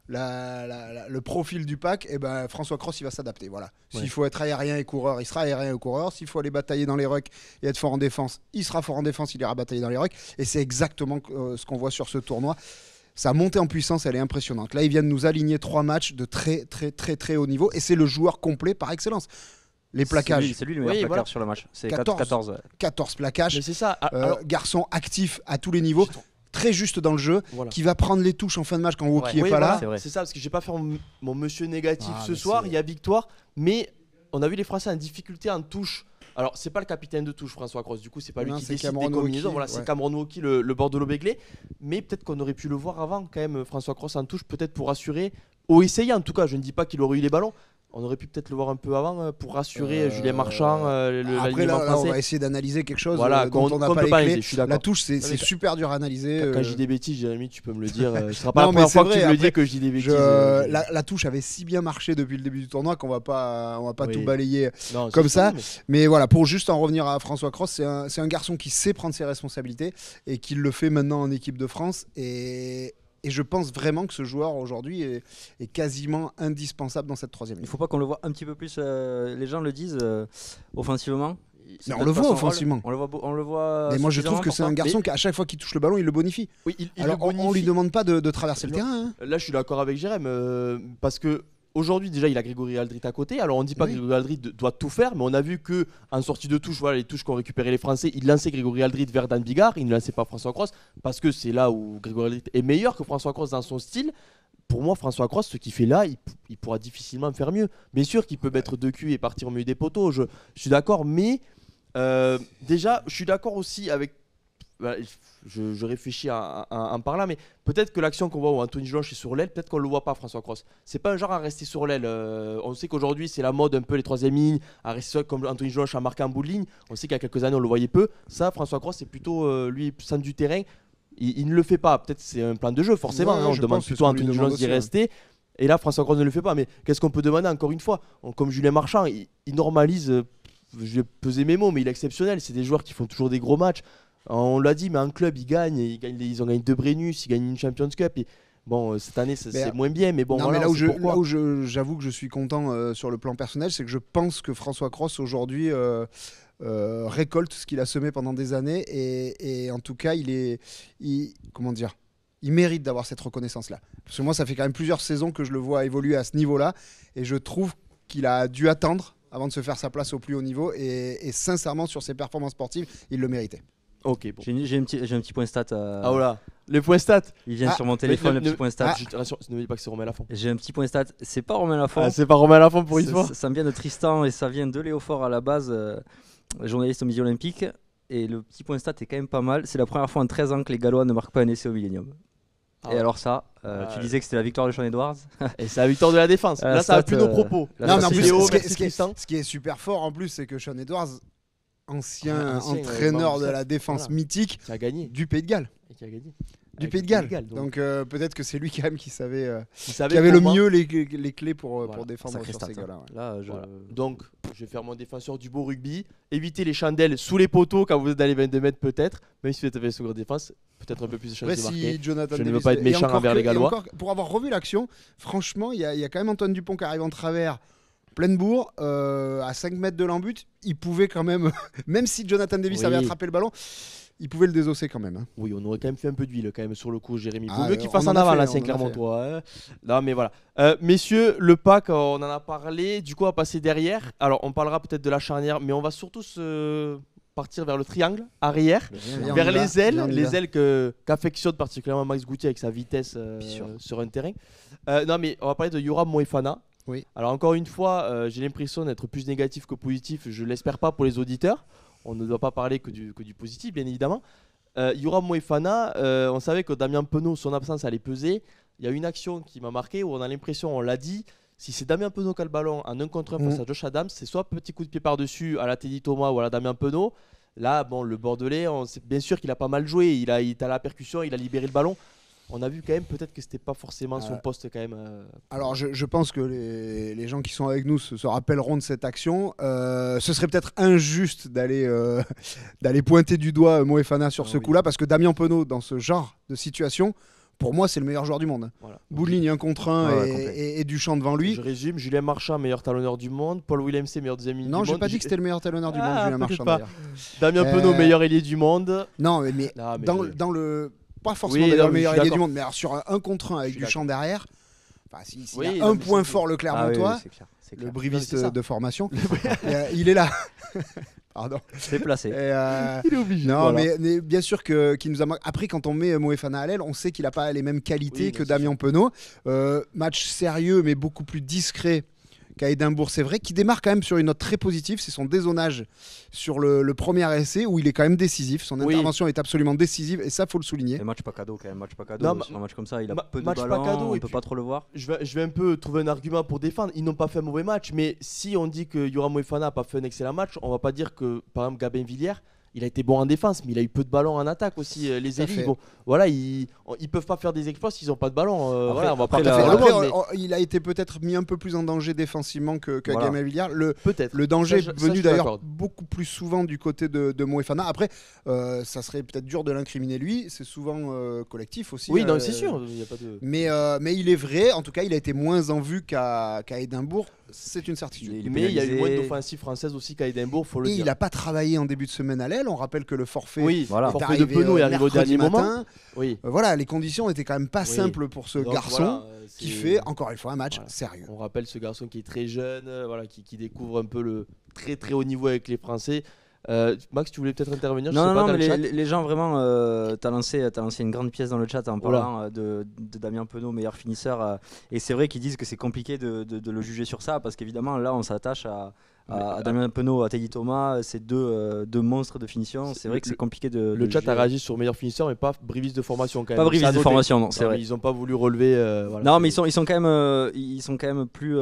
la- la- la- le profil du pack, eh ben, François Cross il va s'adapter. Voilà. S'il Ouais. faut être aérien et coureur, il sera aérien et coureur. S'il faut aller batailler dans les rucks et être fort en défense, il sera fort en défense, il ira batailler dans les rucks. Et c'est exactement euh, ce qu'on voit sur ce tournoi. Sa montée en puissance, elle est impressionnante. Là, il vient de nous aligner trois matchs de très, très, très, très haut niveau. Et c'est le joueur complet par excellence. Les plaquages, C'est lui, c'est lui le meilleur Oui, plaqueur voilà. sur le match. C'est quatorze. quatorze. ouais. quatorze plaquages. Mais c'est ça. Ah, Euh, alors, garçon actif à tous les niveaux, je trouve- très juste dans le jeu, voilà. qui va prendre les touches en fin de match quand Woki Oui, est pas voilà, là. C'est vrai. c'est ça parce que j'ai pas fait mon, mon monsieur négatif Ah, ce mais soir. c'est- Il y a victoire, mais on a vu les Français en difficulté en touche Alors, c'est pas le capitaine de touche, François Cross. Du coup, c'est pas lui non, qui décide Cameron des combinaisons. Wauquiez, Voilà, ouais. c'est Cameron Wauquiez, le, le Bordeaux-Béglé. Mais peut-être qu'on aurait pu le voir avant, quand même, François Cross en touche, peut-être pour assurer, ou essayer en tout cas. Je ne dis pas qu'il aurait eu les ballons. On aurait pu peut-être le voir un peu avant pour rassurer euh, Julien Marchand, euh, le Après, l'alignement là, là, français. on va essayer d'analyser quelque chose Voilà, euh, dont qu'on- on n'a qu'on pas peut les pas clés. analyser, je suis d'accord. La touche, c'est Non, mais c'est super dur à analyser. Quand, quand euh, je dis des bêtises, Jérémy, tu peux me le dire. euh, Ce sera pas Non, la mais première c'est fois que vrai, tu me le après, dis que je dis des bêtises. je- euh, la, la touche avait si bien marché depuis le début du tournoi qu'on va pas, on va pas Oui. tout balayer non, c'est comme sûr, ça. mais- Mais voilà, pour juste en revenir à François Cross, c'est un, c'est un garçon qui sait prendre ses responsabilités et qui le fait maintenant en équipe de France. Et, et je pense vraiment que ce joueur aujourd'hui est, est quasiment indispensable dans cette troisième Il ligne. faut pas qu'on le voit un petit peu plus, euh, les gens le disent, euh, offensivement. C'est Mais on peut-être le pas voit son offensivement. rôle. On le voit, beau- on le voit Mais moi, je trouve que c'est un suffisamment garçon qui, à chaque fois qu'il touche le ballon, il le bonifie. Oui, il, il Alors, le on, on lui bonifie. demande pas de, de traverser le Non. terrain. hein. Là, je suis d'accord avec Jérém, euh, parce que aujourd'hui déjà il a Grégory Aldrit à côté. Alors on dit pas Oui. que Grégory Aldrit de- doit tout faire, mais on a vu que en sortie de touche, voilà les touches qu'ont récupéré les Français, il lançait Grégory Aldrit vers Dan Bigard, il ne lançait pas François Cross parce que c'est là où Grégory Aldrit est meilleur que François Cross dans son style. Pour moi, François Cross, ce qu'il fait là, il, il pourra difficilement faire mieux. Bien sûr qu'il peut mettre deux culs et partir au milieu des poteaux, je, je suis d'accord, mais euh, déjà, je suis d'accord aussi avec. Bah, je, je réfléchis en, en- en parlant, mais peut-être que l'action qu'on voit où Anthony Josh est sur l'aile, peut-être qu'on le voit pas, François Cross. C'est pas un genre à rester sur l'aile. euh, on sait qu'aujourd'hui c'est la mode un peu les troisième lignes, à rester sur- comme Anthony Josh a marqué en bout de ligne. On sait qu'il y a quelques années on le voyait peu. Ça, François Cross, c'est plutôt euh, lui centre du terrain. Il, il ne le fait pas. Peut-être c'est un plan de jeu, forcément. Ouais, hein, on je demande pense que plutôt c'est à ce qu'on lui Anthony demande Josh d'y aussi, ouais. rester. Et là, François Cross ne le fait pas. Mais qu'est-ce qu'on peut demander encore une fois? On- Comme Julien Marchand, il, il normalise. euh, je vais peser mes mots, mais il est exceptionnel. C'est des joueurs qui font toujours des gros matchs. On l'a dit, mais en club, ils gagnent. Ils, gagnent ils ont gagné deux Brennus, ils gagnent une Champions Cup. Et bon, euh, cette année, c'est Mais, c'est moins bien. Mais bon, non, voilà, mais là on où sait je- pourquoi. là où je- j'avoue que je suis content euh, sur le plan personnel, c'est que je pense que François Cross aujourd'hui euh, euh, récolte ce qu'il a semé pendant des années et, et en tout cas, il est, il- comment dire, il mérite d'avoir cette reconnaissance-là. Parce que moi, ça fait quand même plusieurs saisons que je le vois évoluer à ce niveau-là et je trouve qu'il a dû attendre avant de se faire sa place au plus haut niveau et, et sincèrement, sur ses performances sportives, il le méritait. Ok, bon. J'ai une- j'ai un, petit- j'ai un petit point stat. euh, Ah voilà, les points stats. Il vient Ah, sur mon téléphone, ne- le petit ne- point stat. Ah, je- rassure, ne me dis pas que c'est Romain Lafont. J'ai un petit point stat. C'est pas Romain Lafont. Ah, c'est pas Romain Lafont pour une Ça- fois. ça, ça vient de Tristan et ça vient de Léofort à la base, euh, journaliste au Midi Olympique. Et le petit point stat est quand même pas mal. C'est la première fois en treize ans que les Gallois ne marquent pas un essai au Millennium. Ah et ouais. alors ça, euh, Ah tu ouais. disais que c'était la victoire de Sean Edwards. Et c'est la victoire de la défense. Ah, Là, ça a stat, plus nos euh, propos. la Non, mais en plus, Vidéo, ce, qui est, merci ce qui est- Tristan. ce qui est super fort en plus, c'est que Sean Edwards, ancien Ouais, ancien, euh, entraîneur membre de de la ça. défense Voilà. mythique Qui a gagné. du Pays de Galles. Et qui a gagné. Du Avec Pays de le Galles. donc, Donc euh, peut-être que c'est lui quand même qui savait, euh, il savait qui avait le comment- mieux les, les clés pour, euh, Voilà, pour défendre Sacré sur stat, ces hein. gars-là. ouais. Là, je... Voilà. Donc, je vais faire mon défenseur du beau rugby. Évitez les chandelles sous les poteaux quand vous êtes dans les vingt-deux mètres, peut-être. Même si vous êtes avec une seconde défense, peut-être un peu plus de chance Après, de marquer. si Jonathan Je ne veux Davis- pas être et méchant encore envers que- les et Gallois. encore, pour avoir revu l'action, franchement, il y, a- il y a quand même Antoine Dupont qui arrive en travers, pleine bourre, euh, à cinq mètres de l'embut. Il pouvait quand même, même si Jonathan Davis Oui. avait attrapé le ballon, il pouvait le désosser quand même. hein. Oui, on aurait quand même fait un peu d'huile quand même sur le coup, Jérémy. Vaut Ah, mieux qu'il on fasse en en a avant, fait, l'ancien on en a Clermontois. hein. Non, mais voilà. Euh, messieurs, le pack, on en a parlé. Du coup, on va passer derrière. Alors, on parlera peut-être de la charnière, mais on va surtout se partir vers le triangle arrière. Viens, on Vers y va. les ailes, Viens, on y les va. ailes que qu'affectionne particulièrement Max Goutier avec sa vitesse euh, Bien sûr. sur un terrain. Euh, non, mais on va parler de Yoram Moefana. Oui. Alors encore une fois, euh, j'ai l'impression d'être plus négatif que positif. Je l'espère pas pour les auditeurs. On ne doit pas parler que du, que du positif, bien évidemment. Euh, Yoram Moefana, euh, on savait que Damien Penaud, son absence allait peser. Il y a une action qui m'a marqué où on a l'impression, on l'a dit, si c'est Damien Penaud qui a le ballon en un contre un face Mhm. à Josh Adams, c'est soit petit coup de pied par-dessus à la Teddy Thomas ou à la Damien Penaud. Là, bon, le Bordelais, on sait bien sûr qu'il a pas mal joué. Il a, il est à la percussion, il a libéré le ballon. On a vu quand même peut-être que c'était pas forcément son Euh, poste quand même. euh, Alors, je, je pense que les, les gens qui sont avec nous se, se rappelleront de cette action. Euh, ce serait peut-être injuste d'aller euh, d'aller pointer du doigt Moefana sur Ah ce oui. coup-là, parce que Damien Penaud, dans ce genre de situation, pour moi, c'est le meilleur joueur du monde. voilà. Bout de ligne, un contre un Ah ouais, et, complet. et- et du champ devant lui. Je résume, Julien Marchand, meilleur talonneur du monde. Paul Williams, meilleur deuxième ligne Non, du j'ai monde. pas dit que c'était le meilleur talonneur du Ah, monde, Julien peut-être Marchand. pas. d'ailleurs. Damien Euh, Penaud, meilleur ailier du monde. Non, mais, mais Ah, mais dans, je- dans le. Pas forcément Oui, d'ailleurs non, le mais meilleur je suis ailier du d'accord. monde, mais alors sur un, un contre un avec Je du suis champ derrière. Enfin, s'il s'il Oui, y a non, un mais point c'est- fort, le Ah oui, Clermontois, oui, c'est clair. C'est le clair. briviste Non, c'est ça. de formation, euh, il est là. Pardon. C'est placé. Et, euh, Il est obligé. Non, voilà. mais, mais bien sûr que qu'il nous a mar- après quand on met Moefana à l'aile, on sait qu'il n'a pas les mêmes qualités Oui, que non, c'est Damien Penaud. Euh, match sérieux mais beaucoup plus discret qu'à Édimbourg. C'est vrai qu'il démarre quand même sur une note très positive, c'est son dézonage sur le, le premier essai où il est quand même décisif. Son Oui. intervention est absolument décisive et ça, faut le souligner. Et match pas cadeau quand même, match pas cadeau. Non, sur un match comme ça, il a ma- peu de match pas ballons, cadeau, on et peut puis- pas trop le voir. Je vais, je vais un peu trouver un argument pour défendre. Ils n'ont pas fait un mauvais match, mais si on dit que Yoram Moefana n'a pas fait un excellent match, on va pas dire que, par exemple, Gabin Villiers, il a été bon en défense, mais il a eu peu de ballons en attaque aussi. Euh, Les Tout à élites, fait. bon, voilà, ils, ils peuvent pas faire des exploits s'ils n'ont pas de ballon. Euh, Après- voilà, on va après, pas la- faire Après, le monde, mais on- on- il a été peut-être mis un peu plus en danger défensivement que, que Voilà. Gabin Villiers. Le, peut-être. Le danger Ça, est je- ça, venu je te d'ailleurs l'accorde. beaucoup plus souvent du côté de, de Moefana. Après, euh, ça serait peut-être dur de l'incriminer lui. C'est souvent euh, collectif aussi. Oui, non, euh, c'est sûr. Il y a pas de... Mais, euh, mais il est vrai, en tout cas, il a été moins en vue qu'à qu'à Édimbourg. C'est une certitude. Il est Mais il y a eu pénalisé. moins d'offensives françaises aussi qu'à Édimbourg, faut le Et dire. il n'a pas travaillé en début de semaine à l'aile. On rappelle que le forfait Oui, Voilà. est Le forfait arrivé de Penaud est euh, arrivé au mercredi dernier moment. matin. Oui. Euh, voilà, les conditions étaient quand même pas Oui. simples pour ce Donc, garçon voilà, euh, qui c'est- fait, encore une fois, un match Voilà. sérieux. On rappelle ce garçon qui est très jeune, euh, voilà, qui, qui découvre un peu le très très haut niveau avec les Français. Euh, Max, tu voulais peut-être intervenir? Je Non, sais non, pas, non, dans mais le chat. les, les gens vraiment, euh, t'as lancé, t'as lancé une grande pièce dans le chat en Oula. parlant euh, de, de Damien Penaud, meilleur finisseur. euh, et c'est vrai qu'ils disent que c'est compliqué de, de- de le juger sur ça parce qu'évidemment là on s'attache à, à, à Damien Penaud, à Teddy Thomas, ces deux, euh, deux monstres de finition. C'est vrai que Le- c'est compliqué de. Le de chat juger. a réagi sur meilleur finisseur, mais pas Brivis de formation quand même. Pas Ça a Brivis de noté. formation, non, c'est Non, vrai. mais ils n'ont pas voulu relever. euh, voilà. Non, mais ils sont, ils sont quand même, euh, ils sont quand même plus,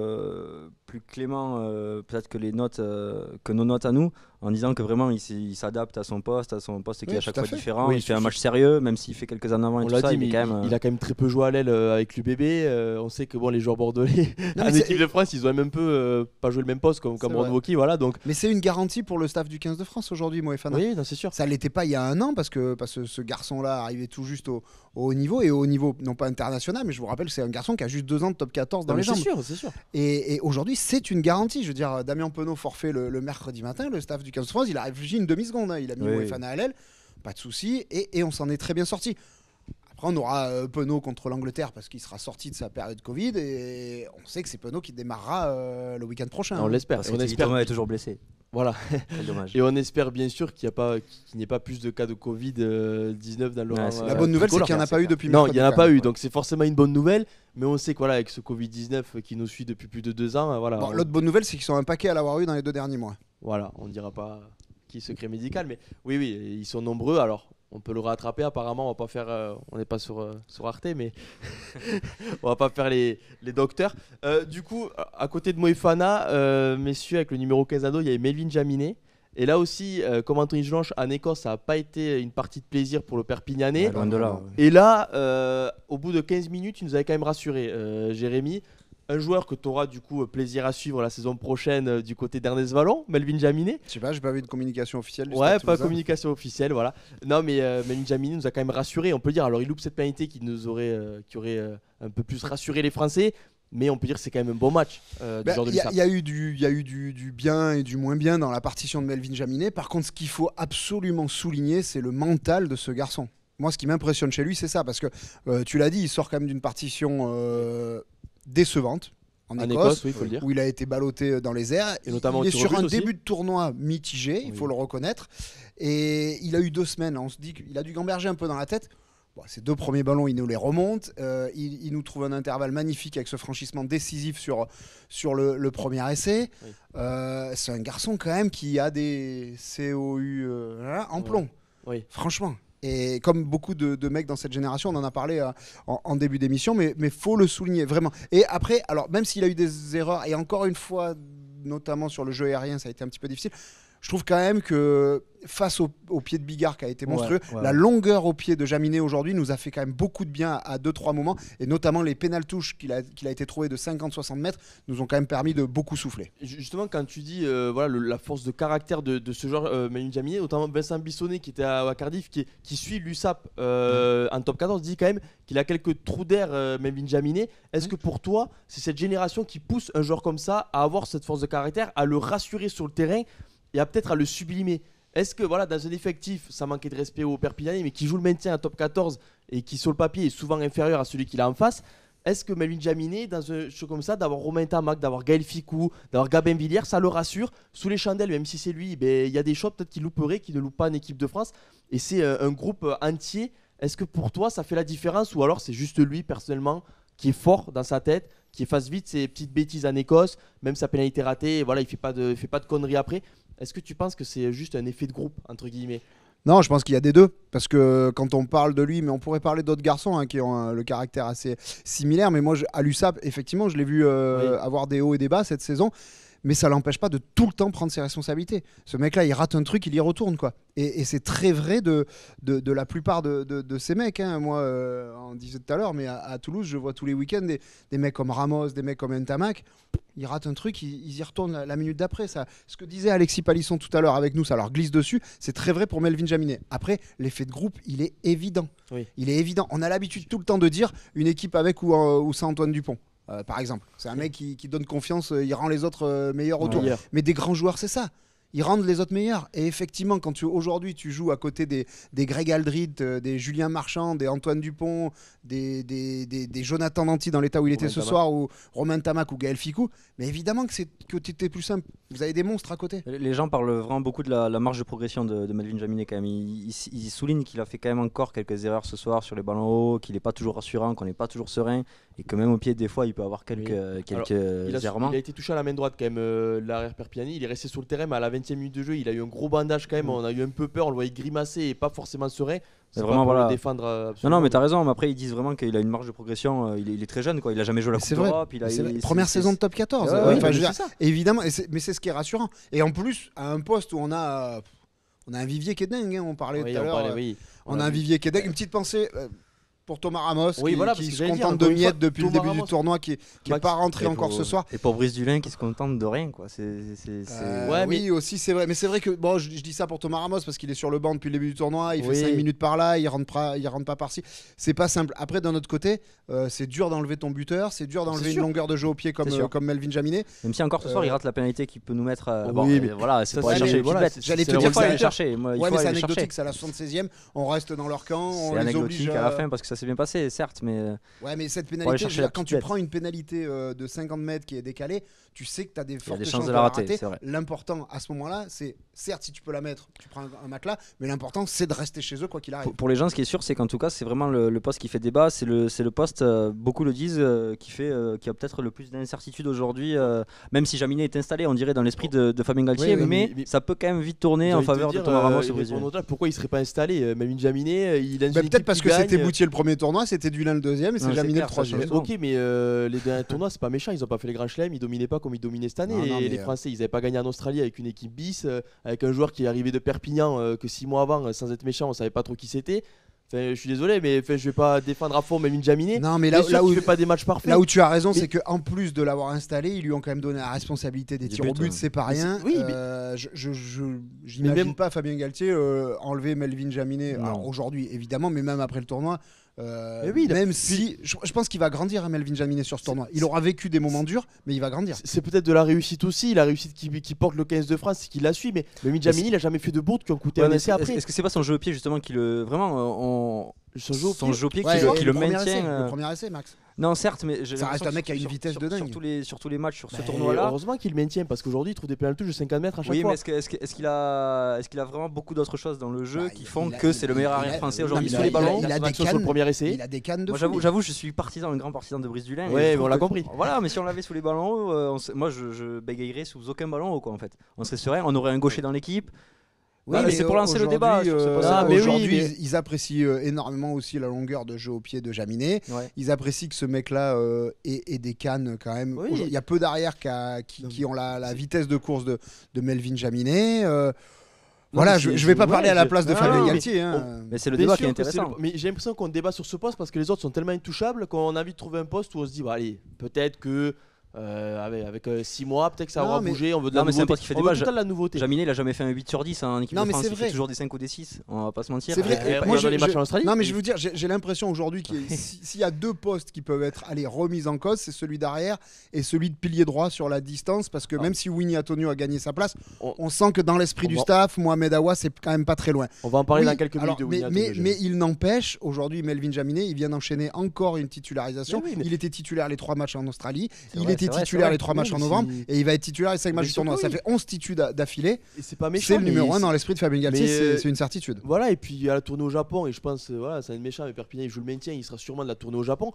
euh, plus cléments, euh, peut-être que les notes, euh, que nos notes à nous, en disant que vraiment il, s- il s'adapte à son poste, à son poste qui Oui, est à chaque tout à fois fait. différent. Oui, il fait un sur- match sérieux, même s'il fait quelques en avant et On tout l'a ça. dit, il, mais est quand même, euh, il a quand même très peu joué à l'aile euh, avec l'U B B. euh, on sait que bon, les joueurs bordelais Non, en mais c'est- équipe de France, ils ont même un peu euh, pas joué le même poste comme C'est Cameron vrai. Wauquiez, voilà. Donc Mais c'est une garantie pour le staff du quinze de France aujourd'hui, Moefana. oui, non, c'est sûr. Ça l'était pas il y a un an parce que, parce que ce garçon-là arrivait tout juste au, au haut niveau et au haut niveau, non pas international, mais je vous rappelle que c'est un garçon qui a juste deux ans de top quatorze dans Non, mais les c'est jambes. sûr, c'est sûr. Et, et aujourd'hui, c'est une garantie. Je veux dire, Damien Penaud forfait le, le mercredi matin, le staff du quinze de France, il a réfléchi une demi-seconde. hein. Il a mis Oui. Moefana à l'aile, pas de souci, et, et on s'en est très bien sorti. Après, on aura euh, Penaud contre l'Angleterre parce qu'il sera sorti de sa période Covid et on sait que c'est Penaud qui démarrera euh, le week-end prochain. On hein. l'espère. parce Et que on Teddy espère. Thomas est toujours blessé. Voilà. C'est dommage. Et on espère bien sûr qu'il n'y a pas, qu'il n'y ait pas plus de cas de Covid dix-neuf dans le Ouais, rang, c'est euh, La bonne nouvelle, c'est tricolore. qu'il n'y en a pas eu depuis Non, il mercredi, n'y en a quand pas même. eu, donc c'est forcément une bonne nouvelle. Mais on sait que voilà, avec ce Covid dix-neuf qui nous suit depuis plus de deux ans, euh, voilà, Bon, on, L'autre bonne nouvelle, c'est qu'ils sont un paquet à l'avoir eu dans les deux derniers mois. voilà, on ne dira pas qui est secret médical, mais oui, oui, ils sont nombreux. Alors, on peut le rattraper. Apparemment, on va pas faire, euh, on n'est pas sur euh, sur Arte, mais on va pas faire les, les docteurs. Euh, du coup, à côté de Moefana, euh, messieurs, avec le numéro quinze à dos, il y avait Melvin Jaminet. Et là aussi, euh, comme Anthony Gelange, en Écosse, ça n'a pas été une partie de plaisir pour le Perpignanais. Ouais, loin de là. Et là, euh, au bout de quinze minutes, il nous avait quand même rassuré, euh, Jérémy. Un joueur que tu auras du coup plaisir à suivre la saison prochaine euh, du côté d'Ernest Vallon, Melvin Jaminet. Je sais pas, j'ai pas vu de communication officielle. Du Ouais, Stade pas Toulousain. communication officielle, voilà. Non, mais euh, Melvin Jaminet nous a quand même rassuré, on peut le dire. Alors, il loupe cette pénalité qui nous aurait, euh, qui aurait euh, un peu plus rassuré les Français. Mais on peut dire que c'est quand même un bon match euh, du Bah, genre de Il y, a- Lussap. il y a eu, du, il y a eu du, du bien et du moins bien dans la partition de Melvin Jaminet. Par contre, ce qu'il faut absolument souligner, c'est le mental de ce garçon. Moi, ce qui m'impressionne chez lui, c'est ça. Parce que euh, tu l'as dit, il sort quand même d'une partition euh, décevante en, En Écosse, Écosse, oui, il faut le dire. où il a été ballotté dans les airs. Et notamment il est au tir au sur but un aussi. début de tournoi mitigé, il Oui. faut le reconnaître. Et il a eu deux semaines. On se dit qu'il a dû gamberger un peu dans la tête. Bon, ces deux premiers ballons, il nous les remonte. Euh, il, il nous trouve un intervalle magnifique avec ce franchissement décisif sur, sur le, le premier essai. Oui. Euh, c'est un garçon quand même qui a des C O U euh, voilà, en Ouais. plomb. Oui. Franchement. Et comme beaucoup de, de mecs dans cette génération, on en a parlé euh, en, en début d'émission, mais il faut le souligner, vraiment. Et après, alors même s'il a eu des erreurs, et encore une fois, notamment sur le jeu aérien, ça a été un petit peu difficile, je trouve quand même que face au, au pied de Bigard qui a été monstrueux, Ouais, ouais, la ouais. longueur au pied de Jaminet aujourd'hui nous a fait quand même beaucoup de bien à deux trois moments, et notamment les pénaltouches qu'il a, qu'il a été trouvé de cinquante soixante mètres nous ont quand même permis de beaucoup souffler. Justement, quand tu dis euh, voilà, le- la force de caractère de, de ce joueur, euh, Melvin Jaminet, notamment Vincent Bissonnet qui était à, à Cardiff, qui, qui suit l'U S A P euh, en top quatorze, dit quand même qu'il a quelques trous d'air, euh, Melvin Jaminet. Est-ce que pour toi, c'est cette génération qui pousse un joueur comme ça à avoir cette force de caractère, à le rassurer sur le terrain et à peut-être à le sublimer? Est-ce que voilà, dans un effectif, ça manquait de respect au Perpignanais, mais qui joue le maintien à top quatorze et qui sur le papier est souvent inférieur à celui qu'il a en face, est-ce que Melvin Jaminet, dans un jeu comme ça, d'avoir Romain Tamac, d'avoir Gaël Ficou, d'avoir Gabin Villiers, ça le rassure? Sous les chandelles, même si c'est lui, ben, il y a des choses peut-être qu'il louperait, qu'il ne loupe pas en équipe de France. Et c'est euh, un groupe euh, entier. Est-ce que pour toi, ça fait la différence, ou alors c'est juste lui, personnellement, qui est fort dans sa tête, qui efface vite ses petites bêtises en Écosse, même sa pénalité ratée, et voilà, il fait pas de, il fait pas de conneries après. Est-ce que tu penses que c'est juste un effet de groupe entre guillemets? Non, je pense qu'il y a des deux. Parce que quand on parle de lui, mais on pourrait parler d'autres garçons hein, qui ont euh, le caractère assez similaire. Mais moi, je, à l'U S A P, effectivement, je l'ai vu euh, oui. avoir des hauts et des bas cette saison. Mais ça l'empêche pas de tout le temps prendre ses responsabilités. Ce mec-là, il rate un truc, il y retourne. quoi. Et, et c'est très vrai de, de, de la plupart de, de, de ces mecs. Hein. Moi, euh, on disait tout à l'heure, mais à, à Toulouse, je vois tous les week-ends des, des mecs comme Ramos, des mecs comme Ntamak. Ils ratent un truc, ils, ils y retournent la, la minute d'après. Ça, ce que disait Alexis Palisson tout à l'heure avec nous, ça leur glisse dessus. C'est très vrai pour Melvin Jaminet. Après, l'effet de groupe, il est évident. Oui. Il est évident. On a l'habitude tout le temps de dire une équipe avec ou, euh, ou sans Antoine Dupont. Euh, par exemple, c'est un mec qui, qui donne confiance, euh, il rend les autres euh, meilleurs autour. Ouais. Mais des grands joueurs, c'est ça. Ils rendent les autres meilleurs. Et effectivement, quand tu, aujourd'hui tu joues à côté des, des Greg Aldrit, euh, des Julien Marchand, des Antoine Dupont, des, des, des, des Jonathan Danty dans l'état où il était Romain ce Tamac. soir, ou Romain Tamac ou Gaël Ficou, mais évidemment que, c'est, que tu étais plus simple. Vous avez des monstres à côté. Les gens parlent vraiment beaucoup de la, la marge de progression de, de Melvin Jaminet quand même. Ils, ils, ils soulignent qu'il a fait quand même encore quelques erreurs ce soir sur les ballons hauts, qu'il n'est pas toujours rassurant, qu'on n'est pas toujours serein, et que même au pied des fois il peut avoir quelques, oui. quelques Alors, il, a, errements. il a été touché à la main droite quand même, euh, l'arrière Perpignani. Il est resté sur le terrain, mais à la vingtième minute de jeu, il a eu un gros bandage quand même. Mmh. On a eu un peu peur, on le voyait grimacer et pas forcément serein. C'est vraiment voilà. le défendre. Euh, non, non, mais t'as raison. Mais après, ils disent vraiment qu'il a une marge de progression. Euh, il, est, il est très jeune, quoi. Il a jamais joué la Coupe d'Europe. Il a, c'est il, Première c'est, saison de top quatorze. Ouais, ouais, ouais, enfin, je c'est veux dire, évidemment, et c'est, mais c'est ce qui est rassurant. Et en plus, à un poste où on a, on a un vivier qui est dingue. Hein, on parlait oui, tout à l'heure. Parlait, oui. On, on a un vivier qui est dingue. Une petite pensée. Euh, pour Thomas Ramos, oui, qui, voilà, qui se contente de miettes depuis Thomas le début Ramos. du tournoi, qui n'est pas rentré pour, encore ce soir. Et pour Brice Dulin, qui se contente de rien. Quoi. C'est, c'est, c'est... Euh, ouais, oui, mais... aussi, c'est vrai. Mais c'est vrai que bon, je, je dis ça pour Thomas Ramos parce qu'il est sur le banc depuis le début du tournoi. Il oui. fait cinq minutes par là, il rentre pas, il rentre pas par-ci. C'est pas simple. Après, d'un autre côté, euh, c'est dur d'enlever ton buteur, c'est dur d'enlever c'est une sûr. longueur de jeu au pied comme, euh, comme Melvin Jaminet. Même si encore ce soir, euh... il rate la pénalité qu'il peut nous mettre. Euh, oui, bon, mais voilà, c'est pour aller chercher. J'allais te dire ça. chercher. Ouais, mais c'est anecdotique. C'est à la soixante-seizième. On reste dans leur camp. C'est anecdotique à la fin parce que ça s'est bien passé, certes, mais. Ouais, mais cette pénalité, dire, quand tu bête. prends une pénalité euh, de cinquante mètres qui est décalée, tu sais que tu as des fortes des chances, chances de la rater. rater. L'important à ce moment-là, c'est certes si tu peux la mettre, tu prends un, un matelas, mais l'important c'est de rester chez eux quoi qu'il arrive. Pour, pour les gens, ce qui est sûr, c'est qu'en tout cas, c'est vraiment le, le poste qui fait débat. C'est le, c'est le poste, euh, beaucoup le disent, euh, qui, fait, euh, qui a peut-être le plus d'incertitude aujourd'hui. Euh, même si Jaminet est installé, on dirait, dans l'esprit de, de Fabien Galtier, oui, oui, mais, mais, mais ça peut quand même vite tourner en faveur dire, de Thomas Ramos. Euh, pourquoi il serait pas installé, Melvin Jaminet, il a bah, peut-être parce que gagne. C'était Boutier le premier tournoi, c'était Dulin le deuxième, et c'est Jaminet le troisième. Ok, mais euh, les derniers tournois, c'est pas méchant. Ils ont pas fait les grands chelems, ils dominaient pas comme ils dominaient cette année. Non, les, non, les Français, ils avaient pas gagné en Australie avec une équipe bis, euh, avec un joueur qui est arrivé de Perpignan euh, que six mois avant, euh, sans être méchant, on savait pas trop qui c'était. Enfin, je suis désolé, mais enfin, je vais pas défendre à fond Melvin Jaminet. Non, mais là, là où tu fais pas des matchs parfaits. Là où tu as raison, mais... c'est que en plus de l'avoir installé, ils lui ont quand même donné la responsabilité des, des tirs buts, au but, hein. C'est pas rien. Oui, euh, mais... je, je, je j'imagine même... pas Fabien Galtier euh, enlever Melvin Jaminet. Alors, aujourd'hui, évidemment, mais même après le tournoi. Euh, oui, même si je, je pense qu'il va grandir hein, Melvin Jaminet sur ce tournoi. Il aura vécu des moments durs, mais il va grandir. C'est peut-être de la réussite aussi, la réussite qui, qui porte le quinze de France, c'est qu'il la suit. Mais Melvin Jaminet, il a jamais fait de bourdes qui ont coûté ouais, un essai après. Est-ce que c'est pas son jeu au pied justement qui le vraiment on... son jeu au pied, son jeu au pied ouais, qui, ouais, qui le, le maintient essai, euh... le premier essai, Max. Non, certes, mais j'ai ça reste un mec qui a une sur, vitesse sur, de dingue. Sur tous, les, sur tous les matchs, sur bah, ce tournoi-là. Heureusement qu'il le maintient parce qu'aujourd'hui, il trouve des pénaltys de cinquante mètres à chaque oui, fois. Oui, mais est-ce, que, est-ce, que, est-ce, qu'il a, est-ce qu'il a vraiment beaucoup d'autres choses dans le jeu bah, qui font que c'est le meilleur arrière français aujourd'hui sous les ballons? Il a des cannes sur le premier essai. Il a des cannes de Moi, j'avoue, j'avoue, je suis partisan, un grand partisan de Brice Dulin. Ouais, mais on l'a compris. Voilà, mais si on l'avait sous les ballons hauts, moi, je bégayerais sous aucun ballon haut, quoi, en fait. On serait serein, on aurait un gaucher dans l'équipe. Oui, bah, mais c'est pour lancer le débat. Euh, ah, mais aujourd'hui, oui, mais... ils apprécient euh, énormément aussi la longueur de jeu au pied de Jaminet. Ouais. Ils apprécient que ce mec-là euh, ait, ait des cannes quand même. Oui. Il y a peu d'arrières qui, a, qui, qui ont la, la vitesse de course de, de Melvin Jaminet. Euh, non, voilà, je, je vais pas ouais, parler à la place de Fabien Galtier. Hein. On, mais c'est le débat qui est intéressant. Le, mais j'ai l'impression qu'on débat sur ce poste parce que les autres sont tellement intouchables qu'on a envie de trouver un poste où on se dit, bah, allez, peut-être que. Euh, avec avec six euh, mois, peut-être que ça aura bougé. On veut de la non, nouveauté. Mais c'est qui fait débat. Ja- la nouveauté. Jaminet, il a jamais fait un huit sur dix en hein, équipe non, de France. Mais c'est il vrai. fait toujours des cinq ou des six. On va pas se mentir. C'est vrai. Euh, moi, je, les matchs je, en Australie. Non, mais je veux dire, j'ai, j'ai l'impression aujourd'hui qu'il y a, s'il y a deux postes qui peuvent être allez, remis en cause, c'est celui d'arrière et celui de pilier droit sur la distance. Parce que ah. même si Winnie Antonio a gagné sa place, on, on sent que dans l'esprit du va... staff, Mohamed Awa, c'est quand même pas très loin. On va en parler oui, dans quelques minutes. Alors, mais, mais, mais il n'empêche, aujourd'hui, Melvin Jaminet, il vient d'enchaîner encore une titularisation. Oui, mais... Il était titulaire les trois matchs en Australie. Il vrai, était titulaire les trois matchs en novembre. Et il va être titulaire les cinq matchs du tournoi. Oui. Ça fait onze titus d'affilée. Et c'est pas méchant. C'est le numéro un dans l'esprit de Fabien Galtier, c'est, c'est une certitude. Voilà, et puis il y a la tournée au Japon, et je pense, voilà, c'est un méchant, mais Perpignan, il joue le maintien, il sera sûrement de la tournée au Japon.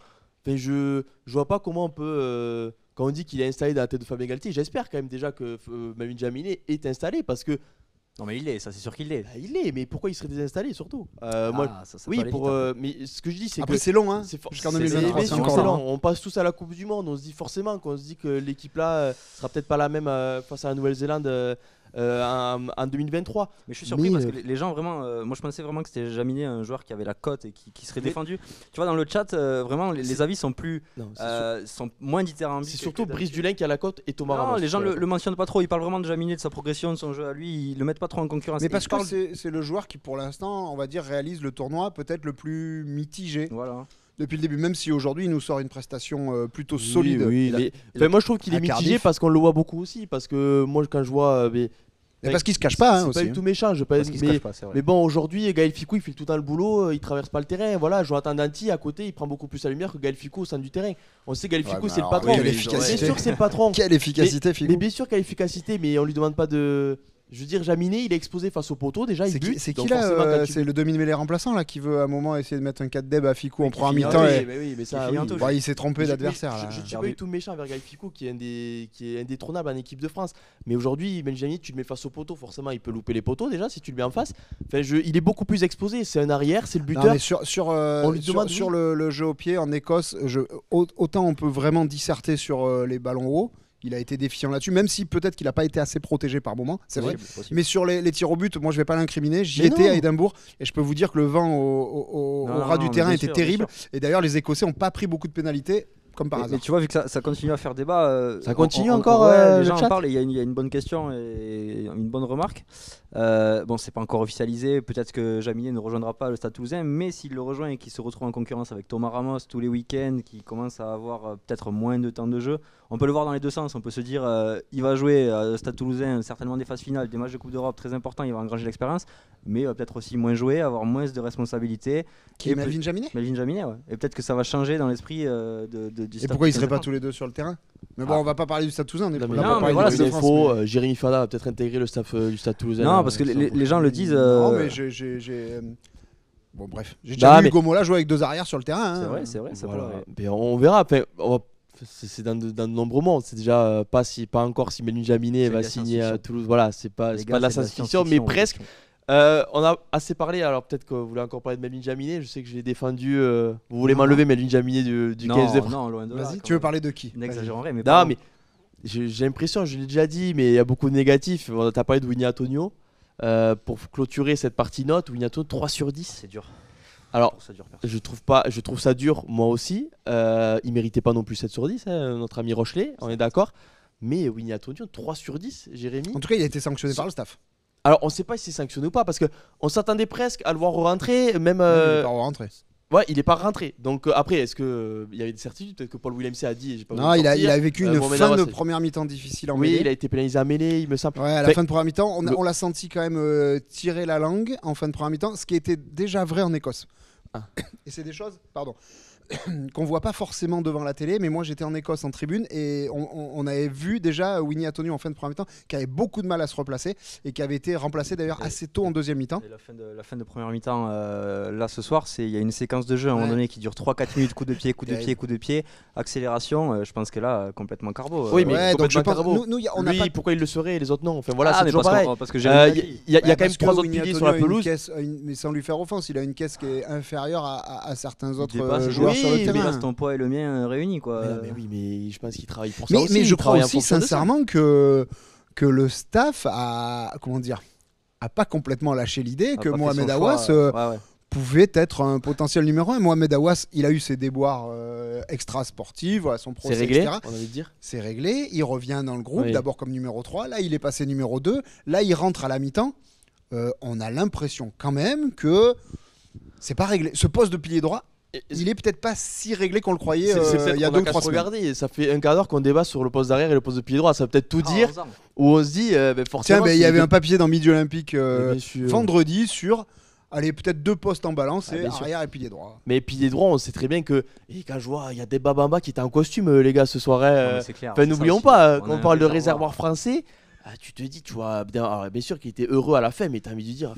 Enfin, je je vois pas comment on peut euh, quand on dit qu'il est installé dans la tête de Fabien Galtier, j'espère quand même déjà que euh, Manu Ginóbili est installé parce que Non mais il l'est, ça c'est sûr qu'il l'est. bah, il est, mais pourquoi il serait désinstallé surtout euh, Ah, moi, ça, ça peut oui, aller pour vite, euh, mais ce que je dis c'est Après que c'est long, hein. c'est for- Jusqu'en c'est- deux mille vingt-trois, bien c'est sûr, encore c'est long. long. On passe tous à la Coupe du Monde. On se dit forcément qu'on se dit que l'équipe là euh, sera peut-être pas la même euh, face à la Nouvelle-Zélande euh, euh, en, en deux mille vingt-trois. Mais je suis surpris Mais, parce euh, que les- les gens vraiment, euh, moi je pensais vraiment que c'était Jaminet, un joueur qui avait la cote et qui, qui serait Mais- défendu. Tu vois dans le chat, euh, vraiment les, les avis sont plus, Non, c'est euh, sont moins dithyrambiques. C'est que- surtout que Brice d'habitude. Dulin qui a la cote et Thomas Non, Ramos. les gens qui a le, la le mentionnent pas trop. Ils parlent vraiment de Jaminet, de sa progression, de son jeu à lui. Ils le mettent pas trop en concurrence. Mais Ils parce que parlent- c'est c'est le joueur qui, pour l'instant, on va dire, réalise le tournoi peut-être le plus mitigé Voilà. depuis le début. Même si aujourd'hui, il nous sort une prestation euh, plutôt Oui, solide. oui, Il a- mais- il a- enfin, moi je trouve qu'il à est mitigé Cardiff. parce qu'on le voit beaucoup aussi. Parce que moi quand je vois. euh, mais, Et parce qu'il se cache pas, hein, c'est aussi. pas du hein. tout méchant. Je veux pas Parce qu'il se mais, cache pas, c'est vrai. mais bon, aujourd'hui, Gaël Ficou il fait tout le temps le boulot. euh, Il traverse pas le terrain. Voilà, Jonathan Danty à côté, il prend beaucoup plus la lumière que Gaël Ficou au sein du terrain. On sait que Gaël Ouais, Ficou mais c'est le alors, patron. oui, mais l'efficacité. bien sûr que c'est le patron. Quelle efficacité, Mais Ficou. bien sûr qu'il a l'efficacité, mais on lui demande pas de. Je veux dire, Jaminet, il est exposé face au poteau déjà. C'est Il qui, bute. c'est donc qui là forcément, euh, quand tu C'est butes- le demi-mêlée remplaçant là qui veut à un moment essayer de mettre un quatre deb à Ficou en qui première finit mi-temps. en et- oui, mais oui, mais ça, qui finit en oui. touche. Bon, il s'est trompé Mais je- d'adversaire mais là. Je, je, je suis Derby. pas du tout méchant avec Gaël Ficou qui est, un des, qui est indétrônable en équipe de France. Mais aujourd'hui, Benjamin, tu le mets face au poteau, forcément, il peut louper les poteaux déjà si tu le mets en face. Enfin, je, il est beaucoup plus exposé. C'est un arrière, c'est le Non, buteur. mais sur, sur, euh, On lui sur, demande, sur oui. le, le jeu au pied en Écosse, je, au- autant on peut vraiment disserter sur euh, les ballons hauts. Il a été défiant là-dessus, même si peut-être qu'il n'a pas été assez protégé par moment, c'est vrai. Possible, possible. Mais sur les, les tirs au but, moi je vais pas l'incriminer. J'y Mais étais non. à Édimbourg et je peux vous dire que le vent au, au- au- Non, au non, ras non, du mais terrain bien était sûr, bien terrible. sûr. Et d'ailleurs, les Écossais n'ont pas pris beaucoup de pénalités, comme par Mais, hasard. mais tu vois, vu que ça, ça continue à faire débat. euh, Ça on- continue on- on- encore, ouais, euh, les le gens chat en parlent et il y, a une- il y a une bonne question et une bonne remarque. Euh, bon, c'est pas encore officialisé. Peut-être que Jaminet ne rejoindra pas le Stade Toulousain, mais s'il le rejoint et qu'il se retrouve en concurrence avec Thomas Ramos tous les week-ends, qui commence à avoir euh, peut-être moins de temps de jeu, on peut le voir dans les deux sens. On peut se dire, euh, il va jouer au Stade Toulousain certainement des phases finales, des matchs de Coupe d'Europe très importants, il va engranger l'expérience, mais il va peut-être aussi moins jouer, avoir moins de responsabilités. Qui Et est Melvin Jaminet Melvin Jaminet, ouais. Et peut-être que ça va changer dans l'esprit euh, de, de- du Et Stade pourquoi ils Toulousain. seraient pas tous les deux sur le terrain? Mais bon, Ah. on va pas parler du Stade Toulousain, on est Non, mais là non, pour mais parler voilà, du c'est Stade de une France, info. mais- euh, Jérémy Fada va peut-être intégrer le staff euh, du Stade Toulousain. Non, euh, parce que les, sans les- doute. les gens le disent. Non, euh, mais j'ai. j'ai- j'ai, euh, Bon, bref. J'ai Bah, déjà vu mais- Hugo Mola jouer avec deux arrières sur le terrain. C'est hein. vrai, c'est vrai, ça Voilà. peut arriver. Mais on verra. Enfin, on va- c'est c'est dans de, dans de nombreux mondes. C'est déjà euh, pas si pas encore si Melvin Jaminet C'est va de la signer à science-fiction. Toulouse. Voilà, c'est pas Les c'est gars, pas de la c'est de la science-fiction, mais science-fiction, presque. ouais. Euh, on a assez parlé. Alors peut-être que vous voulez encore parler de Melvin Jaminet. Je sais que je l'ai défendu. euh, vous voulez Non, m'enlever Melvin Jaminet du, du non, quinze de France. non, loin de là. Vas-y, quand tu veux même. parler de qui? N'exagérons rien, mais. Non, pardon. mais j'ai j'ai l'impression, je l'ai déjà dit, mais il y a beaucoup de négatifs. On t'a parlé de Winnie Antonio. Euh, pour clôturer cette partie note, Winnie Antonio trois sur dix. C'est dur. Alors, Ça dure, perso. je trouve pas, je trouve ça dur, moi aussi. Euh, il méritait pas non plus sept sur dix, hein, notre ami Rochelet, on est d'accord. Mais Winnie Antonio, trois sur dix, Jérémy. En tout cas, il a été sanctionné par le staff. Alors, on sait pas si c'est sanctionné ou pas, parce qu'on s'attendait presque à le voir rentrer, même. Il euh, est pas rentré. Ouais, il est pas rentré. Donc, euh, après, est-ce qu'il il y avait des certitudes? Peut-être que Paul Williams a dit. J'ai pas Non, voulu il a, sortir. il a vécu Euh, une Mohamed fin Awas, de c'est- première mi-temps difficile en Oui, mêlée. il a été pénalisé à mêlée, il me semble. Ouais, à la Fait- fin de première mi-temps, on, a- le- on l'a senti quand même euh, tirer la langue en fin de première mi-temps, ce qui était déjà vrai en Écosse. Ah. Et c'est des choses, pardon, qu'on voit pas forcément devant la télé, mais moi j'étais en Écosse en tribune et on, on- on avait vu déjà Winnie Antonio en fin de première mi-temps qui avait beaucoup de mal à se replacer et qui avait été remplacé d'ailleurs Et- assez tôt en deuxième mi-temps. Et la fin de, la fin de première mi-temps, euh, là ce soir, c'est- il y a une séquence de jeu à un moment Ouais. donné qui dure trois quatre minutes, coup de pied, coup de Terrible. pied, coup de pied, accélération. euh, je pense que là, euh, complètement carbo. euh, Oui, mais Ouais, donc je complètement pense, carbo. nous, nous, y a- on n'a Lui, pas pourquoi il le serait et les autres non? Enfin voilà, ah, c'est mais toujours parce, pareil. qu'on- parce que j'ai Euh, un Il y, avis. il y a- il y a Ouais, quand même parce que trois autres Winnie piliers sur Antonio la a une pelouse. caisse- a une- mais sans lui faire offense, il a une caisse qui est inférieure à, à- à certains autres Dépasse- euh, joueurs oui, sur le mais terrain. dépasse ton poids et le mien euh, réunis, quoi. Mais non, mais oui, mais je pense qu'il travaille pour ça Mais, aussi. mais il je crois travaille en aussi fonction de ça. sincèrement que, que le staff a, comment dire, a pas complètement lâché l'idée A que pas fait Mohamed son choix, Awas euh, euh, ouais, ouais. pouvait être un potentiel numéro un. Mohamed Awas, il a eu ses déboires euh, extra-sportifs, voilà, son procès, C'est réglé, et cetera. on allait dire. C'est réglé, il revient dans le groupe, Oui. d'abord comme numéro trois, là il est passé numéro deux, là il rentre à la mi-temps. Euh, on a l'impression quand même que c'est pas réglé. Ce poste de pilier droit, Et- il est peut-être pas si réglé qu'on le croyait C'est c'est euh, peut-être il y a qu'on deux a ou qu'à trois se semaines. regarder. Ça fait un quart d'heure qu'on débat sur le poste d'arrière et le poste de pilier droit. Ça veut peut-être tout Ah, dire. onze ans. Où on se dit, euh, ben, forcément. Tiens, ben, il y c'est avait des- un papier dans Midi Olympique euh, Bien sûr. vendredi sur, allez, peut-être deux postes en balance, Ah, et bien sûr. arrière et pilier droit. Mais pilier droit, on sait très bien que. Et quand je vois, il y a des Babamba qui étaient en costume, euh, les gars, ce soir. hein, Non, euh, mais c'est clair, Enfin, c'est n'oublions ça aussi. pas, euh, On quand a on un parle de réservoir. réservoir français, ah, tu te dis, tu vois, bien, alors, bien sûr qu'il était heureux à la fin, mais t'as envie de dire, pff,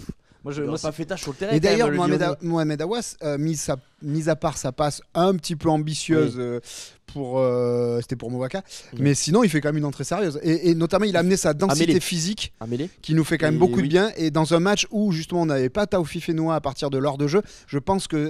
Moi, je, il moi, n'a pas fait tâche sur le terrain. Et d'ailleurs, même, Mohamed, A- Mohamed Aouas, euh, mis, sa, mis à part sa passe un petit peu ambitieuse oui. euh, pour, euh, c'était pour Movaka, oui. mais sinon il fait quand même une entrée sérieuse. Et, et notamment, il a amené sa densité Amélé. physique, Amélé. qui nous fait quand même et beaucoup oui. de bien. Et dans un match où justement on n'avait pas Taofi Fenoua à partir de l'heure de jeu, je pense que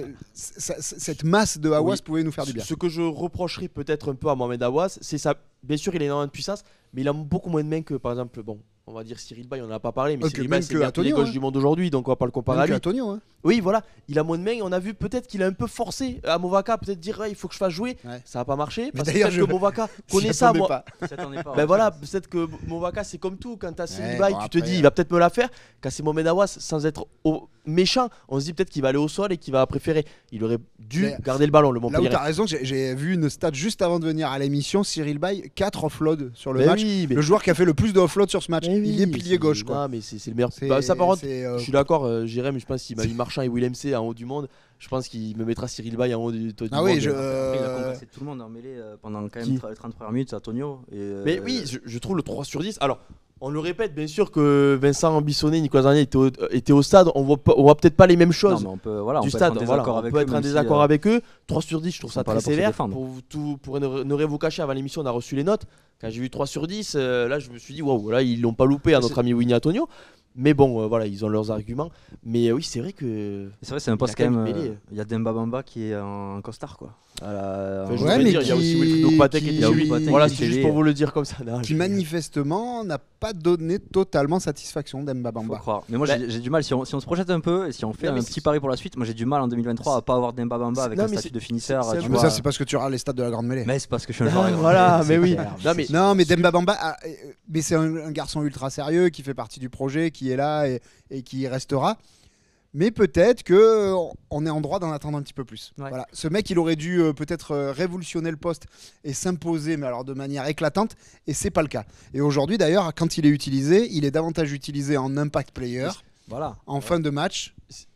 cette masse de Aouas oui. pouvait nous faire du bien. Ce que je reprocherais peut-être un peu à Mohamed Aouas, c'est ça. Bien sûr, il a énormément de puissance, mais il a beaucoup moins de mains que par exemple, bon, on va dire Cyril Bay, on n'en a pas parlé, mais okay, Cyril Bay, c'est le pied gauche hein. du monde aujourd'hui, donc on va pas le comparer même à lui. Antonio, hein. Oui, voilà, il a moins de mains. On a vu peut-être qu'il a un peu forcé à Movaka, peut-être dire ouais, il faut que je fasse jouer. Ouais. Ça n'a pas marché. Parce que, je... que Movaka connaît ça. Moi... Pas. Ben voilà, peut-être que Movaka, c'est comme tout. Quand tu as Cyril Bay, bon, tu te dis, il va peut-être me la faire. Quand c'est Mohamed Aouas, sans être au... méchant, on se dit peut-être qu'il va aller au sol et qu'il va préférer. Il aurait dû mais garder le ballon, le Montpellier. Là où tu as raison, j'ai vu une stat juste avant de venir à l'émission. Cyril Bay, quatre offloads sur le mais match. Oui, mais... Le joueur qui a fait le plus de offloads sur ce match. Mais il oui, est pilier gauche. Quoi. Non, mais c'est le meilleur. Bah, ça, par contre, euh... je suis d'accord, euh, Jérém, je pense qu'il m'a mis Marchand et Willem C en haut du monde. Je pense qu'il me mettra Cyril Bay en haut du, du ah monde. Oui, je... euh... Après, il a compensé tout le monde en mêlée euh, pendant quand même les trente premières minutes, Antonio. Et euh... Mais oui, je, je trouve le trois sur dix. Alors, on le répète, bien sûr que Vincent Bissonnet, Nicolas Zarnier étaient au, étaient au stade. On voit, on voit peut-être pas les mêmes choses non, on peut, voilà, du on peut stade. Être voilà, on peut peut être en désaccord si, euh... avec eux. trois sur dix, je trouve ça très sévère. Pour, tout, pour ne, ne rien vous cacher, avant l'émission, on a reçu les notes. Quand j'ai vu trois sur dix, euh, là, je me suis dit, waouh, là, ils l'ont pas loupé à notre ami Winnie Antonio. Mais bon, euh, voilà, ils ont leurs arguments. Mais euh, oui, c'est vrai que. C'est vrai, c'est un poste quand même. Il euh, y a Demba Bamba qui est en costard, quoi. La... Enfin, ouais, mais dire, qui... il y a aussi Wilfried Patek qui était lui. Voilà, c'est juste pour vous le dire comme ça. Non, qui manifestement n'a pas donné totalement satisfaction, Demba Bamba. Faut croire. Mais moi, bah... j'ai du mal. Si on, si on se projette un peu et si on fait non, un petit pari pour la suite, moi j'ai du mal en deux mille vingt-trois à pas avoir Demba Bamba avec non, un statut de finisseur. Mais vois... ça, c'est parce que tu auras les stades de la Grande Mêlée. Mais c'est parce que je suis un joueur. Voilà, mais oui. Non, mais Demba Bamba, mais c'est un garçon ultra sérieux qui fait partie du projet, qui est là et et qui restera. Mais peut-être qu'on est en droit d'en attendre un petit peu plus. Ouais. Voilà. Ce mec, il aurait dû euh, peut-être euh, révolutionner le poste et s'imposer, mais alors de manière éclatante, et c'est pas le cas. Et aujourd'hui, d'ailleurs, quand il est utilisé, il est davantage utilisé en impact player, voilà. en ouais. fin de match.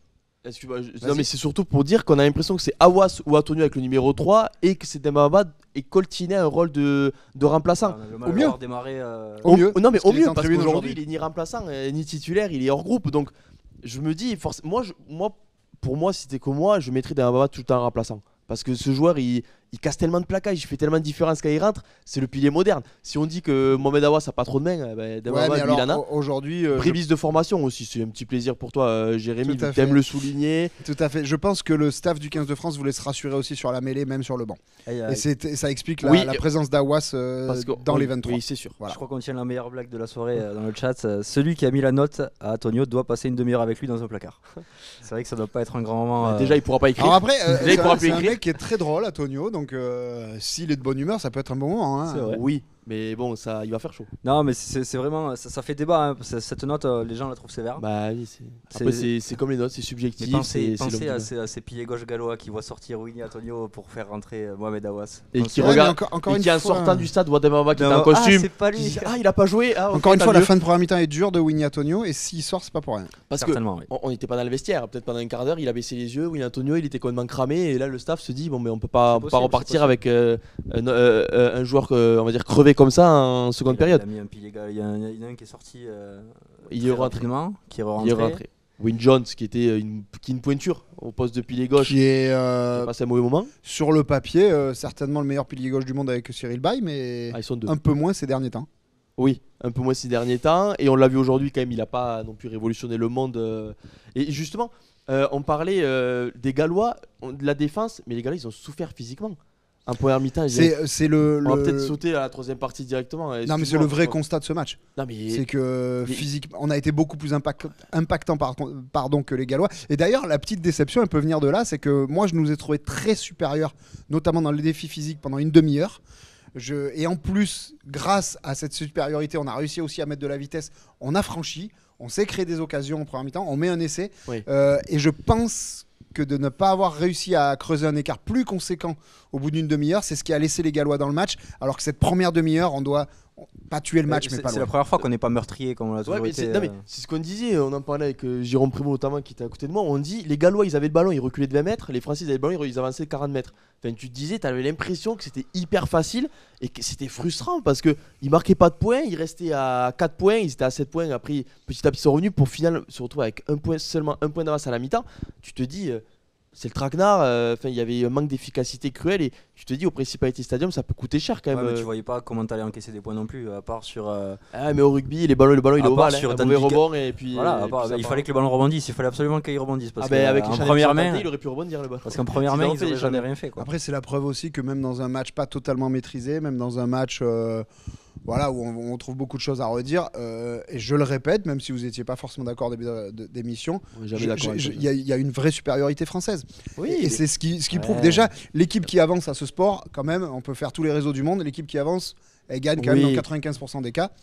Je... Non mais c'est surtout pour dire qu'on a l'impression que c'est Aouas ou Antonio avec le numéro trois et que c'est Demba Bamba et Coltinet un rôle de, de remplaçant. Au mieux. Démarré, euh... au, au mieux. Non mais au mieux parce qu'aujourd'hui il est ni remplaçant ni titulaire, il est hors groupe. Donc je me dis forc... moi, je... moi pour moi si c'était que moi je mettrais Demba Bamba tout le temps en remplaçant. Parce que ce joueur, il, il casse tellement de plaquages, il fait tellement de différence quand il rentre, c'est le pilier moderne. Si on dit que Mohamed Aouas n'a pas trop de mains, ben, ouais, lui, alors, il en a. Aujourd'hui, euh, Prévise je... de formation aussi, c'est un petit plaisir pour toi, euh, Jérémy, tu aimes le souligner. Tout à fait. Je pense que le staff du quinze de France voulait se rassurer aussi sur la mêlée, même sur le banc. Et, et ça explique la, oui, la présence d'Aouas euh, dans oui, les vingt-trois. Oui, c'est sûr. Voilà. Je crois qu'on tient la meilleure blague de la soirée euh, dans le chat. Euh, celui qui a mis la note à Antonio doit passer une demi-heure avec lui dans un placard. C'est vrai que ça doit pas être un grand moment. Euh... Déjà, il pourra pas écrire. Alors après, euh, Déjà, c'est un mec qui est très drôle, Antonio, donc euh, s'il est de bonne humeur, ça peut être un bon moment. Hein. C'est vrai. Oui, mais bon, ça, il va faire chaud. Non, mais c'est vraiment, ça, ça fait débat. Hein. Cette note, euh, les gens la trouvent sévère. Bah oui, après c'est comme les notes, c'est subjectif. Mais pensez, pensez à, ces, à ces piliers gauche gallois qui voient sortir Winnie Antonio pour faire rentrer euh, Mohamed Aouas. Et qui regarde, encore, encore et qui en sortant du stade voit Demba qui est en costume. Ah, c'est pas lui. Ah, il a pas joué. Ah, okay, encore une fois, la fin de première mi-temps est dure de Winnie Antonio et s'il sort, c'est pas pour rien. Parce que oui. on n'était pas dans le vestiaire. Peut-être pendant un quart d'heure, il a baissé les yeux. Winnie Antonio, il était complètement cramé et là, le staff se dit bon, mais on peut pas, on peut pas repartir avec euh, un, euh, un joueur, on va dire crevé comme ça en seconde il période. A, il, a mis un pilier, il, y a un, il y en a un qui est sorti euh, il est rentré. Qui est rentré. Wyn Jones qui était une, qui est une pointure au poste de pilier gauche. Qui est euh, passé un mauvais moment. Sur le papier, euh, certainement le meilleur pilier gauche du monde avec Cyril Bay, mais ah, un peu moins ces derniers temps. Oui, un peu moins ces derniers temps. Et on l'a vu aujourd'hui quand même, il n'a pas non plus révolutionné le monde. Euh, et justement, euh, on parlait euh, des Gallois, de la défense, mais les Gallois ils ont souffert physiquement. En première mi-temps, c'est le. On va le... peut-être sauter à la troisième partie directement. Non, mais c'est le vrai constat de ce match. Mais... C'est que mais... physiquement, on a été beaucoup plus impact... impactant par... pardon, que les Gallois. Et d'ailleurs, la petite déception, elle peut venir de là, c'est que moi, je nous ai trouvé très supérieurs, notamment dans les défis physiques pendant une demi-heure. Je... Et en plus, grâce à cette supériorité, on a réussi aussi à mettre de la vitesse. On a franchi, on s'est créé des occasions en première mi-temps, on met un essai. Oui. Euh, et je pense que de ne pas avoir réussi à creuser un écart plus conséquent au bout d'une demi-heure, c'est ce qui a laissé les Gallois dans le match, alors que cette première demi-heure, on doit, pas tuer le match, mais pas C'est loin. la première fois qu'on n'est pas meurtrier comme on l'a toujours Ouais, été. c'est, non, mais c'est ce qu'on disait, on en parlait avec euh, Jérôme Prévost notamment qui était à côté de moi. On dit les Gallois ils avaient le ballon, ils reculaient de vingt mètres, les Français ils avaient le ballon, ils avançaient de quarante mètres. Enfin, tu te disais, tu avais l'impression que c'était hyper facile et que c'était frustrant parce qu'ils marquaient pas de points, ils restaient à quatre points, ils étaient à sept points. Après, petit à petit, ils sont revenus pour final se retrouver avec un point, seulement un point d'avance à la mi-temps. Tu te dis. Euh, C'est le traquenard, enfin euh, il y avait un manque d'efficacité cruel et tu te dis au Principality Stadium ça peut coûter cher quand même. Ouais, mais tu voyais pas comment t'allais encaisser des points non plus, à part sur. Euh... Ah mais au rugby les ballons, le ballon il est ovale, sur hein, Dan mauvais Biga... rebond et puis. Voilà, et part, puis il fallait que le ballon rebondisse, il fallait absolument qu'il rebondisse parce ah ben avec qu'en les première main, il aurait pu rebondir le ballon. Parce qu'en première main ils n'avaient jamais rien fait. Quoi. Après c'est la preuve aussi que même dans un match pas totalement maîtrisé, même dans un match. Euh... Voilà, où on, on trouve beaucoup de choses à redire. Euh, et je le répète, même si vous n'étiez pas forcément d'accord au début d'émission, il y, y a une vraie supériorité française. Oui, et, et c'est ce qui, ce qui ouais. prouve déjà l'équipe qui avance à ce sport, quand même, on peut faire tous les réseaux du monde, l'équipe qui avance, elle gagne quand oui. même dans quatre-vingt-quinze pour cent des cas.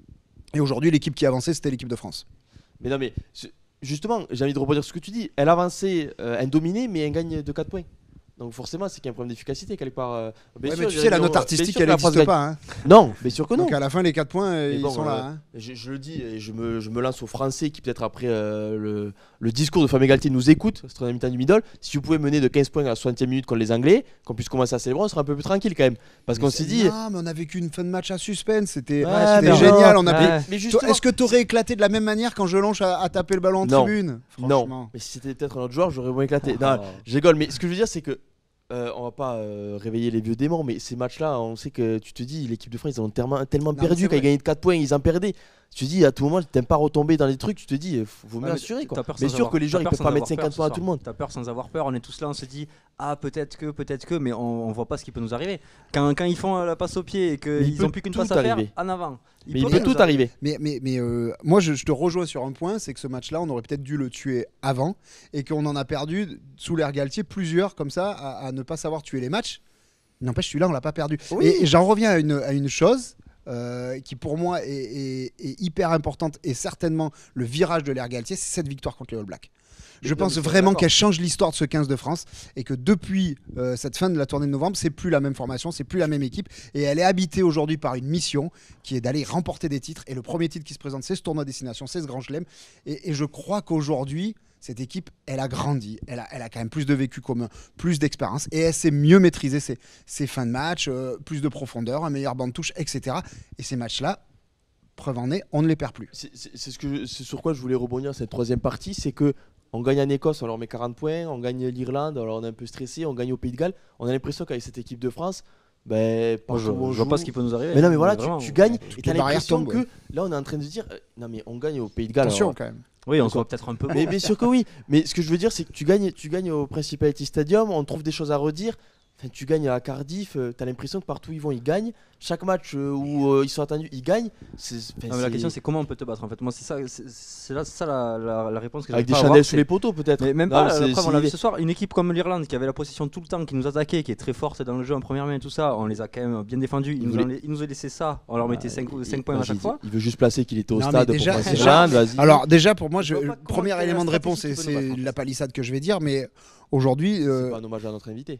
Et aujourd'hui, l'équipe qui avançait, c'était l'équipe de France. Mais non, mais justement, j'ai envie de rebondir sur ce que tu dis. Elle avançait, euh, elle dominait, mais elle gagne de quatre points. Donc forcément, c'est qu'il y a un problème d'efficacité quelque part. Euh, ouais, sûr, mais tu sais, la note artistique, elle n'existe pas. Hein. Non, mais sûr que non. Donc à la fin, les quatre points, mais ils bon, sont là. Euh, hein. je, je le dis et je me, je me lance aux Français qui peut-être après euh, le, le discours de Fabien Galtier nous écoutent, c'est un mi-temps du middle. Si vous pouvez mener de quinze points à la soixantième minute contre les Anglais, qu'on puisse commencer à célébrer, on sera un peu plus tranquille quand même. Parce mais qu'on s'est dit. Non, mais on a vécu une fin de match à suspense. C'était ouais, génial. Non, on a ouais. mais Est-ce que tu aurais éclaté de la même manière quand Jelonche a, a tapé le ballon en non. tribune? Non. Mais si c'était peut-être un autre joueur, j'aurais moins éclaté. Non, je rigole. Mais ce que je veux dire, c'est que. Euh, on va pas euh, réveiller les vieux démons, mais ces matchs-là, on sait que tu te dis, l'équipe de France, ils ont tellement, tellement non, perdu quand ils gagnaient de quatre points, ils en perdaient. Tu te dis, à tout moment, tu n'aimes pas retomber dans les trucs, tu te dis, il faut mieux ouais, assurer. Quoi. Mais sûr avoir, que les joueurs, ils peuvent pas mettre cinquante points à tout le monde. Tu as peur sans avoir peur, on est tous là, on se dit, ah peut-être que, peut-être que, mais on, on voit pas ce qui peut nous arriver. Quand, quand ils font la passe au pied et qu'ils n'ont plus qu'une passe à faire, en avant. Il mais peut il peut tout arriver. Mais, mais, mais euh, moi, je, je te rejoins sur un point, c'est que ce match-là, on aurait peut-être dû le tuer avant et qu'on en a perdu sous l'ère Galtier plusieurs comme ça à, à ne pas savoir tuer les matchs. N'empêche, celui-là, on l'a pas perdu. Oui. Et, et j'en reviens à une, à une chose euh, qui, pour moi, est, est, est hyper importante et certainement le virage de l'ère Galtier, c'est cette victoire contre les All Blacks. Je mais pense vraiment qu'elle change l'histoire de ce quinze de France et que depuis euh, cette fin de la tournée de novembre, c'est plus la même formation, c'est plus la même équipe et elle est habitée aujourd'hui par une mission qui est d'aller remporter des titres. Et le premier titre qui se présente, c'est ce tournoi destination, c'est ce Grand Chelem. Et, et je crois qu'aujourd'hui, cette équipe, elle a grandi, elle a, elle a quand même plus de vécu commun, plus d'expérience et elle sait mieux maîtriser ses, ses fins de match, euh, plus de profondeur, un meilleur banc de touche, et cetera. Et ces matchs-là, preuve en est, on ne les perd plus. C'est, c'est, c'est, ce que je, c'est sur quoi je voulais rebondir cette troisième partie, c'est que on gagne en Écosse, on leur met quarante points, on gagne l'Irlande, alors on est un peu stressé, on gagne au Pays de Galles. On a l'impression qu'avec cette équipe de France, ben, Moi, je, je vois pas ce qui peut nous arriver. Mais non, mais voilà, tu, tu gagnes ouais, et tu as l'impression tombent, que ouais. là on est en train de se dire, euh, non mais on gagne au Pays de Galles. Attention alors, quand même. Oui, on soit peut-être un peu. Mais bien sûr que oui. Mais ce que je veux dire, c'est que tu gagnes, tu gagnes au Principality Stadium, on trouve des choses à redire. Enfin, tu gagnes à Cardiff, euh, tu as l'impression que partout ils vont, ils gagnent. Chaque match euh, où euh, ils sont attendus, ils gagnent. C'est, ah, mais la question, c'est comment on peut te battre en fait. Moi, c'est ça, c'est, c'est là, c'est ça la, la, la réponse que j'ai. Avec des chandelles sous les poteaux, peut-être. Mais même non, pas. Après, on l'a vu ce soir, une équipe comme l'Irlande qui avait la possession tout le temps, qui nous attaquait, qui est très forte dans le jeu en première main et tout ça, on les a quand même bien défendus. Ils, ils, nous, voulaient... ont, ils nous ont laissé ça, on leur mettait cinq points à chaque fois. Il veut juste placer qu'il était au non, stade déjà, pour passer l'Irlande. Vas-y. Alors, déjà, pour moi, le premier élément de réponse, c'est la palissade que je vais dire, mais. Aujourd'hui, euh... c'est pas un hommage à notre invité.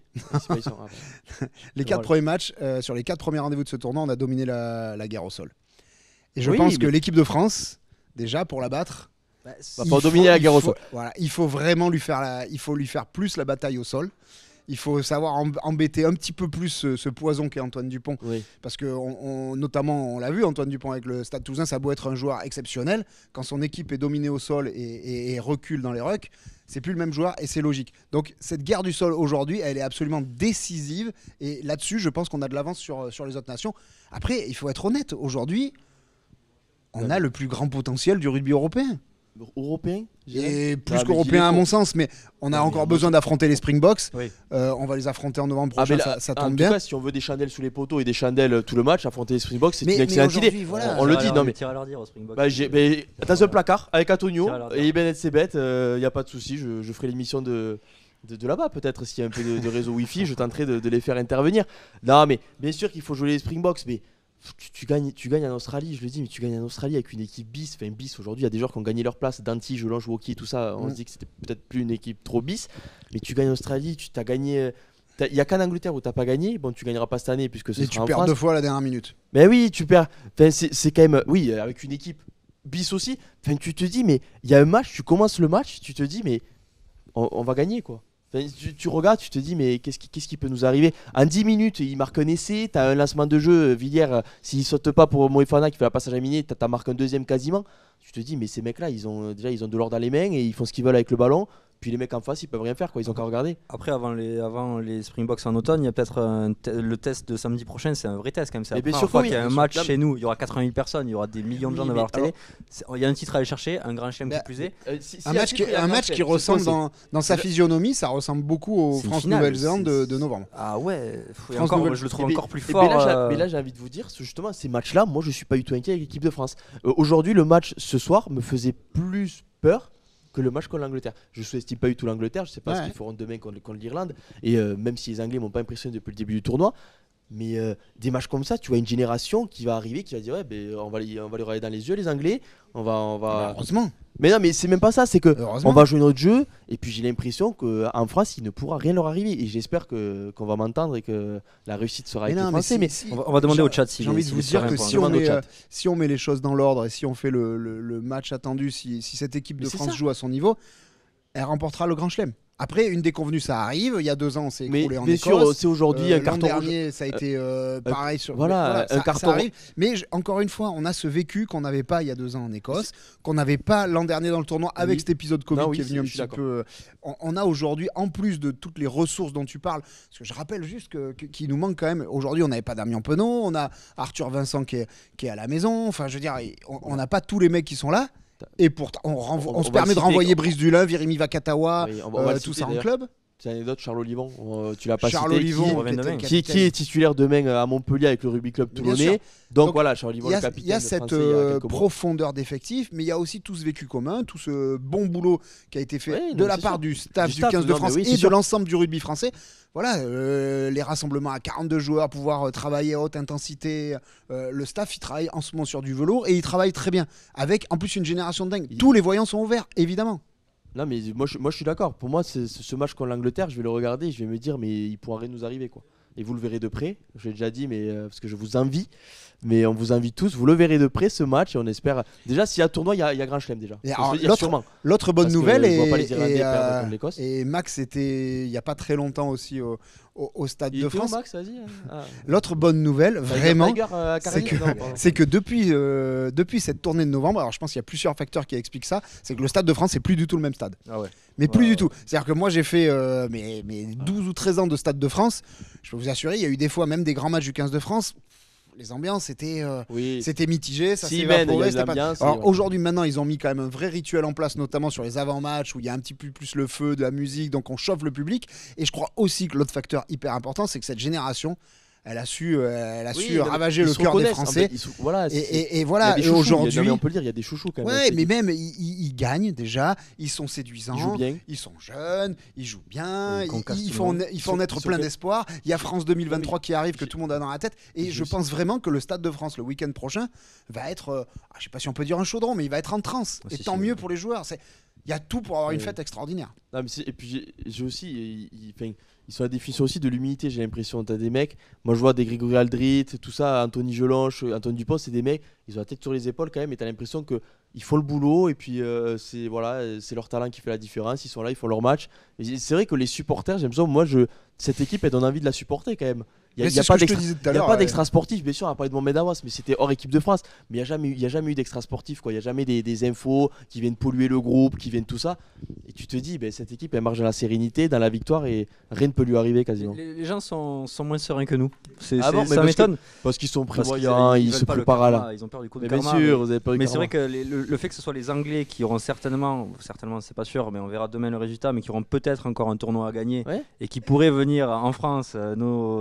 les quatre premiers matchs, euh, sur les quatre premiers rendez-vous de ce tournoi, on a dominé la, la guerre au sol. Et je oui, pense mais... que l'équipe de France, déjà pour la battre, bah, va pas dominer la guerre faut, au sol. Voilà, il faut vraiment lui faire, la, il faut lui faire plus la bataille au sol. Il faut savoir embêter un petit peu plus ce, ce poison qu'est Antoine Dupont. Oui. Parce que, on, on, notamment, on l'a vu, Antoine Dupont avec le Stade Toulousain, ça a beau être un joueur exceptionnel. Quand son équipe est dominée au sol et, et, et recule dans les rucks, c'est plus le même joueur et c'est logique. Donc, cette guerre du sol aujourd'hui, elle est absolument décisive. Et là-dessus, je pense qu'on a de l'avance sur, sur les autres nations. Après, il faut être honnête. Aujourd'hui, on oui. a le plus grand potentiel du rugby européen. Européen et plus ah, qu'européen à mon sens, mais on a non, encore besoin d'affronter les Springboks. Oui. Euh, on va les affronter en novembre prochain, ah, là, ça, ça tombe en bien. En tout cas, si on veut des chandelles sous les poteaux et des chandelles tout le match, affronter les Springboks, c'est mais, une excellente idée. Voilà. On, on le dit, non mais. À leur dire aux Springboks. Bah, j'ai, bah, dans un placard avec Antonio et Ben Etzebet, il euh, y a pas de souci, je, je ferai l'émission de. De, de là-bas peut-être, s'il y a un peu de, de réseau Wi-Fi, je tenterai de, de les faire intervenir. Non mais bien sûr qu'il faut jouer les Springboks, mais Tu, tu, gagnes, tu gagnes en Australie, je le dis, mais tu gagnes en Australie avec une équipe bis. Enfin, bis aujourd'hui, il y a des joueurs qui ont gagné leur place. Danty, Jelonche, Woki, tout ça. On mmh. se dit que c'était peut-être plus une équipe trop bis. Mais tu gagnes en Australie, tu t'as gagné. il y a qu'en Angleterre où t'as pas gagné. Bon, tu gagneras pas cette année puisque ce Et sera tu en perds France. deux fois à la dernière minute. Mais oui, tu perds. Enfin, c'est, c'est quand même, oui, avec une équipe bis aussi. Enfin, tu te dis, mais il y a un match, tu commences le match, tu te dis, mais on, on va gagner quoi. Enfin, tu, tu regardes, tu te dis, mais qu'est-ce qui, qu'est-ce qui peut nous arriver? En dix minutes, il marque un essai, t'as un lancement de jeu. Villiers, euh, s'il saute pas pour Moefana qui fait la passage à Minier, t'as, t'as marqué un deuxième quasiment. Tu te dis, mais ces mecs-là, ils ont déjà ils ont de l'or dans les mains et ils font ce qu'ils veulent avec le ballon. Puis les mecs en face, ils peuvent rien faire, quoi. Ils ont qu'à regarder. Après, avant les, avant les Springboks en automne, il y a peut-être un te- le test de samedi prochain, c'est un vrai test quand même. C'est la Mais bien première sûr fois que oui, qu'il y a un bien match sûr. chez nous. Il y aura quatre-vingt mille personnes, il y aura des millions de Oui, gens mais devant leur télé. alors- C'est- Il y a un titre à aller chercher, un grand chelem Bah, qui plus est. Euh, si- si Un y a match, titre, qui, il y a un match, match c'est qui quoi, ressemble c'est- dans, dans sa physionomie, ça ressemble beaucoup aux C'est une France finale, Nouvelle-Zélande de, c'est- de novembre. Ah ouais, faut- et France encore, Nouvelle- je le trouve Et encore ben- plus et fort. ben là, j'ai- euh, mais là, j'ai envie de vous dire, ce- justement, ces matchs-là, moi, je suis pas du tout inquiet avec l'équipe de France. Euh, aujourd'hui, le match ce soir me faisait plus peur que le match contre l'Angleterre. Je sous-estime pas du tout l'Angleterre, je sais pas Ouais. ce qu'ils feront demain contre, contre l'Irlande. Et euh, même si les Anglais m'ont pas impressionné depuis le début du tournoi, mais euh, des matchs comme ça, tu vois une génération qui va arriver, qui va dire ouais, ben, on va les, on va les regarder dans les yeux les Anglais, on va, on va. Heureusement. Mais non, mais c'est même pas ça, c'est que Heureusement. on va jouer notre jeu. Et puis j'ai l'impression qu'en France, il ne pourra rien leur arriver. Et j'espère que qu'on va m'entendre et que la réussite sera Mais avec les non, mais Français. si- Mais si- On va, on va demander j'ai- au chat si J'ai envie de vous dire que si on, Demande au met, chat. euh, si on met les choses dans l'ordre et si on fait le, le- le match attendu, si, si cette équipe de Mais c'est France ça. joue à son niveau, elle remportera le Grand Chelem. Après, une déconvenue, ça arrive. Il y a deux ans, on s'est mais écroulé en bien Écosse. sûr, c'est aujourd'hui Euh, un carton L'an rouge. dernier, ça a été euh, pareil sur. voilà, un ça, ça carton- arrive. Mais je- encore une fois, on a ce vécu qu'on n'avait pas il y a deux ans en Écosse, qu'on n'avait pas l'an dernier dans le tournoi avec Oui. cet épisode Covid Non, oui, qui est venu un je suis petit d'accord. peu. On, on a aujourd'hui, en plus de toutes les ressources dont tu parles, parce que je rappelle juste que, que- qu'il nous manque quand même. Aujourd'hui, on n'avait pas Damien Penaud, on a Arthur Vincent qui est, qui est à la maison. Enfin, je veux dire, on- on n'a pas tous les mecs qui sont là. Et pourtant, on, renvo- On- on on se va permet le de citer, renvoyer on- Brice Dulin, Virimi Vakatawa, Oui, on va- on va euh, le tout citer, ça en d'ailleurs. club. C'est une anecdote, Charles Olivon, euh, tu l'as pas Charles cité. Olivon, qui- revient qui, demain. était le qui, qui capitaine. est titulaire demain euh, à Montpellier avec le Rugby Club Bien toulonnais. sûr. Donc, Donc, voilà, Charles Olivon, Il y le a, capitaine il y a de cette Français il y a euh, quelques mois. profondeur d'effectifs, mais il y a aussi tout ce vécu commun, tout ce bon boulot qui a été fait Oui, de non, la c'est part sûr. du staff Du du, staff, quinze de non, mais France oui, et c'est de sûr. l'ensemble du rugby français. Voilà, euh, les rassemblements à quarante-deux joueurs, pouvoir euh, travailler à haute intensité. Euh, le staff, il travaille en ce moment sur du velours et il travaille très bien. Avec en plus une génération de dingue. Il- Tous les voyants sont ouverts, évidemment. Non, mais moi je, moi, je suis d'accord. Pour moi, c'est, c'est ce match contre l'Angleterre, je vais le regarder, je vais me dire, mais il pourra rien nous arriver, quoi. Et vous le verrez de près, je l'ai déjà dit, mais euh, parce que je vous envie. Mais on vous invite tous, vous le verrez de près ce match et on espère. Déjà, s'il y a tournoi, il y a, il y a Grand Chelem déjà. Et Faut alors, se le dire l'autre- sûrement. L'autre bonne Parce que nouvelle, je et, vois pas les Irlandais et, perdre euh, contre l'Écosse. et Max était il n'y a pas très longtemps aussi au, au- au Stade Il de était où, France. Max, vas-y. hein. Ah. L'autre bonne nouvelle, Tiger- vraiment, Tiger, euh, à c'est Carigny que, Non, pardon. c'est que depuis, euh, depuis cette tournée de novembre, alors je pense qu'il y a plusieurs facteurs qui expliquent ça, c'est que le Stade de France c'est plus du tout le même stade. Ah ouais. Mais plus Ouais, du ouais. tout. C'est-à-dire que moi j'ai fait euh, mes, mes douze ou treize ans de Stade de France, je peux vous assurer, il y a eu des fois même des grands matchs du quinze de France, les ambiances c'était euh, Oui. c'était mitigé, ça Si, s'est man, il y évaporé, a de c'était pas- l'ambiance, Alors et ouais. aujourd'hui maintenant ils ont mis quand même un vrai rituel en place, notamment sur les avant-matchs où il y a un petit peu plus le feu, de la musique, donc on chauffe le public. Et je crois aussi que l'autre facteur hyper important, c'est que cette génération, elle a su, euh, elle a Oui, su non, mais ravager ils le se cœur des reconnaissent, en Français. fait, ils se- voilà, Et, c'est- et- et il y a voilà, des et chouchous, il y a- non, aujourd'hui, mais on peut le dire, il y a des chouchous quand même. ouais, c'est- mais même ils, ils- ils gagnent déjà, ils sont ils séduisants, jouent bien. ils sont jeunes, ils jouent bien, Ils ils, concassent ils tout le font, monde. ils font Ils naître sont- plein ils sont- d'espoir. Il y a France deux mille vingt-trois qui arrive que j'ai- tout le monde a dans la tête. Et j'ai je aussi- pense vraiment que le Stade de France, le week-end prochain, va être, euh, ah, je sais pas si on peut dire un chaudron, mais il va être en transe. Ah, et si, tant si, mieux oui. pour les joueurs. C'est- Il y a tout pour avoir une Oui. fête extraordinaire. Non, mais c'est- et puis j'ai, j'ai aussi, ils, ils- enfin, ils sont à la définition aussi de l'humilité, j'ai l'impression. T'as des mecs, moi je vois des Grégory Aldrit, tout ça, Anthony Gelonche, Antoine Dupont, c'est des mecs, ils ont la tête sur les épaules quand même, et t'as l'impression qu'ils font le boulot, et puis euh, c'est, voilà, c'est leur talent qui fait la différence, ils sont là, ils font leur match. Et c'est vrai que les supporters, j'ai l'impression, moi, je, cette équipe, elle donne envie de la supporter quand même. Il Mais n'y a, c'est pas ce que je te d'extra- disais tout à y a l'heure, pas ouais. d'extra sportif, bien sûr, on a parlé de Mohamed Awas, mais c'était hors équipe de France. Mais il n'y a, jamais eu- il y a jamais eu d'extra sportif, quoi. Il n'y a jamais des, des infos qui viennent polluer le groupe, qui viennent tout ça. Et tu te dis, ben, cette équipe, elle marche dans la sérénité, dans la victoire, et rien ne peut lui arriver quasiment. Les, les gens sont, sont moins sereins que nous. C'est, Ah c'est- bon, mais ça parce m'étonne. Parce qu'ils sont Parce qu'ils- prévoyants, ils, veulent se pas le préparent à karma, la. Ils ont peur du coup de Mais bien karma, sûr, mais- vous avez pas eu Mais le c'est vrai karma. que les- le, le fait que ce soit les Anglais qui auront certainement, certainement c'est pas sûr, mais on verra demain le résultat, mais qui auront peut-être encore un tournoi à gagner Ouais. et qui pourraient venir en France, euh, nos amis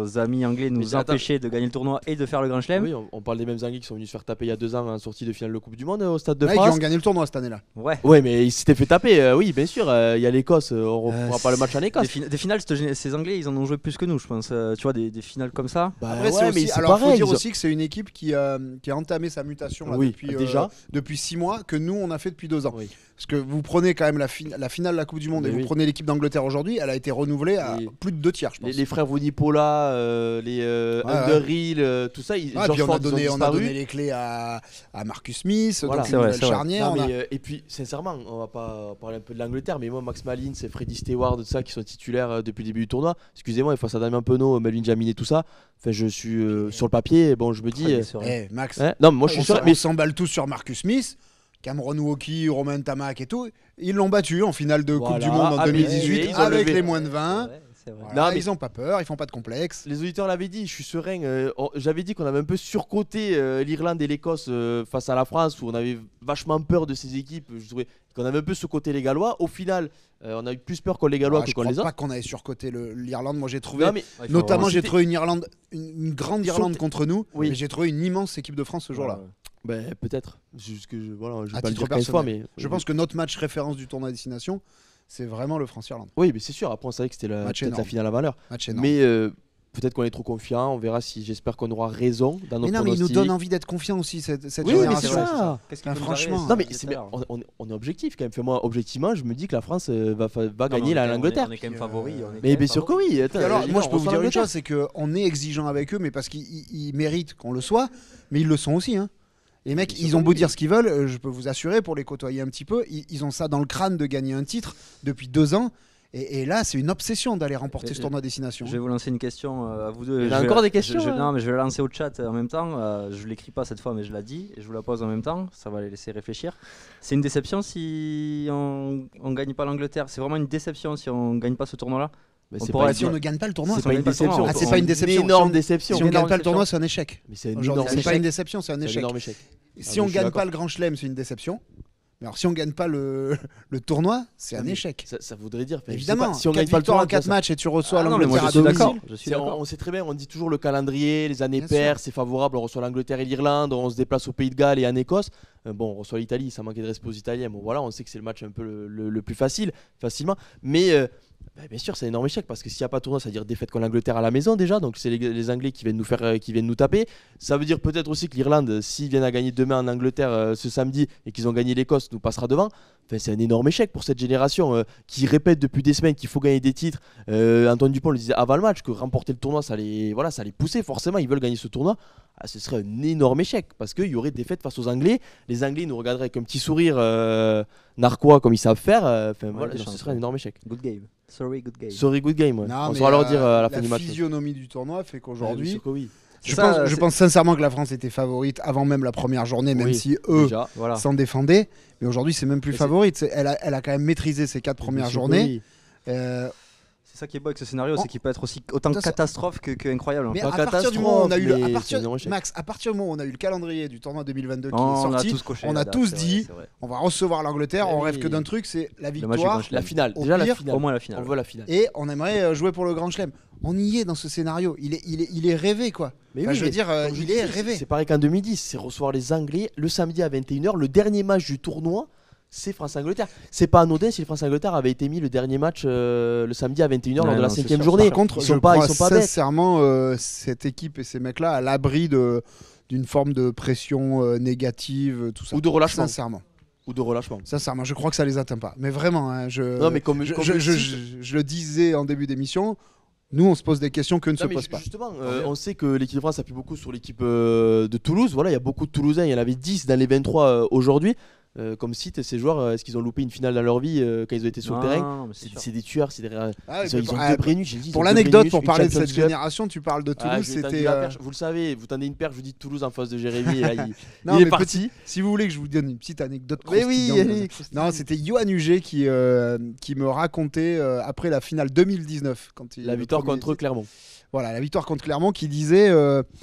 génie anglais nous Mais empêchait de gagner le tournoi et de faire le Grand Chelem. Oui, on, on parle des mêmes Anglais qui sont venus se faire taper il y a deux ans en sortie de finale de Coupe du Monde euh, au Stade de Ouais, qui France. ont gagné le tournoi cette année-là. Ouais. Ouais, mais ils s'étaient fait taper. euh, oui, bien sûr. euh, Il y a l'Écosse. euh, on Euh, reprendra pas le match en Des, Écosse. fina- des finales, cette gé- ces Anglais, ils en ont joué plus que nous, je pense. Euh, tu vois, des, des finales comme ça. Bah Après, c'est ouais, aussi, mais c'est alors, faut pareil. dire ils ont- aussi que c'est une équipe qui, euh, qui a entamé sa mutation là, Oui, depuis, euh, déjà. depuis six mois, que nous, on a fait depuis deux ans. Oui. Parce que vous prenez quand même la, fin- la finale de la Coupe du Monde Mais et vous oui. prenez l'équipe d'Angleterre aujourd'hui, elle a été renouvelée à Et plus de deux tiers, je pense. Les, les frères Vunipola, euh, les euh, Ouais, ouais. Underhill, euh, tout ça, ils, Ah, George puis on a, Ford, ils ont donné, on a disparu. donné les clés à, à Marcus Smith, Voilà. donc C'est une vrai, nouvelle c'est vrai. charnière. Non, on a- mais, euh, et puis, sincèrement, on va pas parler un peu de l'Angleterre, mais moi, Max Malin, c'est Freddy Stewart, tout ça, qui sont titulaires euh, depuis le début du tournoi. Excusez-moi, il face à Damien Penaud, Melvin Jaminet, tout ça. Enfin, je suis euh, sur le papier, bon, je me dis. Très euh, bien, c'est vrai. Eh, Max, hein non, mais moi, je on suis sûr. s'en- Mais on s'emballe tous sur Marcus Smith, Cameron Wauki, Romain Tamac et tout. Ils l'ont battu en finale de Coupe Voilà. du Monde en Ah, mais deux mille dix-huit ils ont avec levé. les moins de vingt. Ouais, c'est vrai. Voilà, Non, mais- Ils n'ont pas peur, ils font pas de complexe. les auditeurs l'avaient dit, je suis serein. euh, on- J'avais dit qu'on avait un peu surcoté euh, l'Irlande et l'Écosse euh, face à la France, où on avait vachement peur de ces équipes. Je trouvais qu'on avait un peu surcoté les Gallois. Au final, euh, on a eu plus peur contre les Gallois Ah, que je contre crois les pas autres. qu'on avait surcoté le- l'Irlande. Moi, j'ai trouvé, Non, mais Ouais, il faut notamment, vraiment- j'ai c'était- trouvé une Irlande, une, une grande Irlande Sauté- contre nous. Oui. Mais j'ai trouvé une immense équipe de France ce jour-là. Ouais. ben, peut-être. Juste que je, voilà, je vais À pas le titre dire quinze fois, personnel. mais Je pense que notre match référence du tournoi à destination, c'est vraiment le France-Irlande. oui, mais c'est sûr. Après, on savait que c'était la, Match peut-être la énorme. finale à valeur. Match énorme. Mais euh, peut-être qu'on est trop confiant. On verra si. J'espère qu'on aura raison dans Mais notre non, mais il nous pronostic. donne envie d'être confiant aussi, cette, cette Oui, oui, mais génération. c'est ça. Qu'est-ce qui Ah, peut nous franchement. arriver, Non, mais c'est c'est- tout à l'heure. on, on est- on est objectif quand même. Fais-moi, objectivement, je me dis que la France euh, va, fa- va Non, mais gagner on est la- quand même- l'Angleterre. On est quand même favori. on est quand Mais même bien sûr que favori. oui. Attends, Et alors, les moi, gars, je peux on vous sent dire une l'Angleterre. chose, c'est qu'on est exigeant avec eux, mais parce qu'ils ils- ils méritent qu'on le soit, mais ils le sont aussi. Hein. Les mecs, Bien sûr ils ont que beau oui. dire ce qu'ils veulent, euh, je peux vous assurer, pour les côtoyer un petit peu, ils, ils ont ça dans le crâne de gagner un titre depuis deux ans. Et, et là, c'est une obsession d'aller remporter Mais- ce tournoi à destination. Je vais vous lancer une question euh, à vous deux. Il y en a Je vais encore la- des questions, je- je- hein. Non, mais je vais la lancer au chat euh, en même temps. Euh, je l'écris pas cette fois, mais je la dis et je vous la pose en même temps. Ça va les laisser réfléchir. C'est une déception si on on gagne pas l'Angleterre. C'est vraiment une déception si on gagne pas ce tournoi-là. Mais On c'est pourra pas, être- Si on ne gagne pas le tournoi, c'est si pas on une gagne pas le tournoi, déception. on- Ah, c'est pas une déception. Une énorme Si on- déception. si on Une gagne énorme pas le tournoi, déception. c'est un échec. Mais c'est un Aujourd'hui, énorme c'est échec. pas une déception, c'est un C'est un échec. énorme échec. Si Ah, on mais je suis gagne d'accord. pas le Grand Chelem, c'est une déception. Mais alors, si on gagne pas le, le tournoi, c'est Ah, un mais échec. Ça, ça voudrait dire. enfin, je sais Évidemment, pas, si on quatre gagne pas le victoires tournoi, en quatre ça- matchs et tu reçois Ah non, mais moi l'Angleterre je à suis d'accord. domicile. Je suis C'est- on, d'accord. on sait très bien, on dit toujours le calendrier, les années Bien paires, sûr. c'est favorable. On reçoit l'Angleterre et l'Irlande, on se déplace au Pays de Galles et en Écosse. Euh, bon, on reçoit l'Italie, ça manquait de respect aux Italiens. Bon, voilà, on sait que c'est le match un peu le, le- le plus facile, facilement. Mais euh, bah, bien sûr, c'est un énorme échec parce que s'il n'y a pas de tournoi, ça veut dire défaite contre l'Angleterre à la maison déjà. Donc c'est les, les Anglais qui viennent nous faire, euh, qui viennent nous taper. Ça veut dire peut-être aussi que l'Irlande, s'ils viennent à gagner demain en Angleterre euh, ce samedi et qu'ils ont gagné l'Écosse, nous passera devant. Enfin, c'est un énorme échec pour cette génération euh, qui répète depuis des semaines qu'il faut gagner des titres. Euh, Antoine Dupont le disait avant le match que remporter le tournoi, ça les, voilà, ça les poussait forcément. Ils veulent gagner ce tournoi. Ah, ce serait un énorme échec parce qu'il y aurait des défaites face aux Anglais. Les Anglais nous regarderaient avec un petit sourire euh, narquois comme ils savent faire. euh, Enfin, voilà, des non, ce chances, serait un ouais. énorme échec. Good game. Sorry, good game. Sorry, good game. ouais. Non, On mais, saura leur euh, dire euh, à la fin la du match. physionomie du tournoi fait Ouais, bien qu'aujourd'hui, sûr que oui. je, C'est pense, ça, je c'est- pense sincèrement que la France était favorite avant même la première journée, même Oui, si eux Déjà. Voilà. s'en défendaient. Mais aujourd'hui, c'est même plus Mais c'est- favorite. C'est- Elle a, elle a quand même maîtrisé ses quatre premières Bien sûr que journées. oui. Euh, C'est ça qui est beau avec ce scénario, En- c'est qu'il peut être aussi autant Ça, ça- catastrophe que, que incroyable. en mais fait. à Pas partir du moment où on a eu, le- catastrophe, à mais partir, c'est un énorme échec. Max, à partir du moment où on a eu le calendrier du tournoi deux mille vingt-deux qui Oh, est on a sorti, tous coché. on la a date, tous c'est vrai, dit, c'est vrai. on va recevoir l'Angleterre. Eh On rêve oui. que d'un truc, c'est la match du victoire. Grand Chelem. La finale. Au Déjà la pire, finale. Au moins la On finale. veut la finale. Et on aimerait euh, jouer pour le Grand Chelem. On y est dans ce scénario. Il est, il est, il est rêvé, quoi. Mais Enfin, oui, je veux mais dire, euh, comme je il disais, est rêvé. C'est pareil qu'en deux mille dix, c'est recevoir les Anglais le samedi à vingt et une heures. Le dernier match du tournoi, c'est France-Angleterre. C'est pas anodin si le France-Angleterre avait été mis le dernier match euh, le samedi à vingt et une heures Ouais, lors de la non, c'est cinquième sûr. journée. Par contre, ils je sont pas, crois ils sont pas bêtes. sincèrement euh, cette équipe et ces mecs-là à l'abri de d'une forme de pression euh, négative, tout ça. Ou de relâchement. Sincèrement. Ou de relâchement. Sincèrement, je crois que ça les atteint pas. Mais vraiment, hein, je, Non, mais comme- je, comme je, le je- cite- je- je le disais en début d'émission, nous on se pose des questions que ne Non, se mais posent ju- pas. Justement, euh, on sait que l'équipe de France appuie beaucoup sur l'équipe euh, de Toulouse. Voilà, il y a beaucoup de Toulousains. Il y en avait dix dans les vingt-trois euh, aujourd'hui. Euh, comme site, ces joueurs, euh, est-ce qu'ils ont loupé une finale dans leur vie euh, quand ils ont été sur Non, le terrain non, non, mais c'est C'est sûr. c'est des tueurs, c'est des... Ah, ils ont, mais ils ont pour- deux ah, Brennus, j'ai dit, ils pour ont deux l'anecdote, Brennus, pour une parler de Champions cette Cup. génération, tu parles de Ah, Toulouse, je lui ai tendu c'était. la euh, perche. Vous le savez, vous tendez une perche, je vous dis Toulouse en face de Jérémy. Et là, il, Non, il est mais parti. Si vous voulez que je vous donne une petite anecdote Mais oui, croustillante, allez, non, c'était Johan Huget qui, euh, qui me racontait euh, après la finale deux mille dix-neuf. Quand il, La le victoire premier contre titre. Clermont. Voilà, la victoire contre Clermont qui disait euh,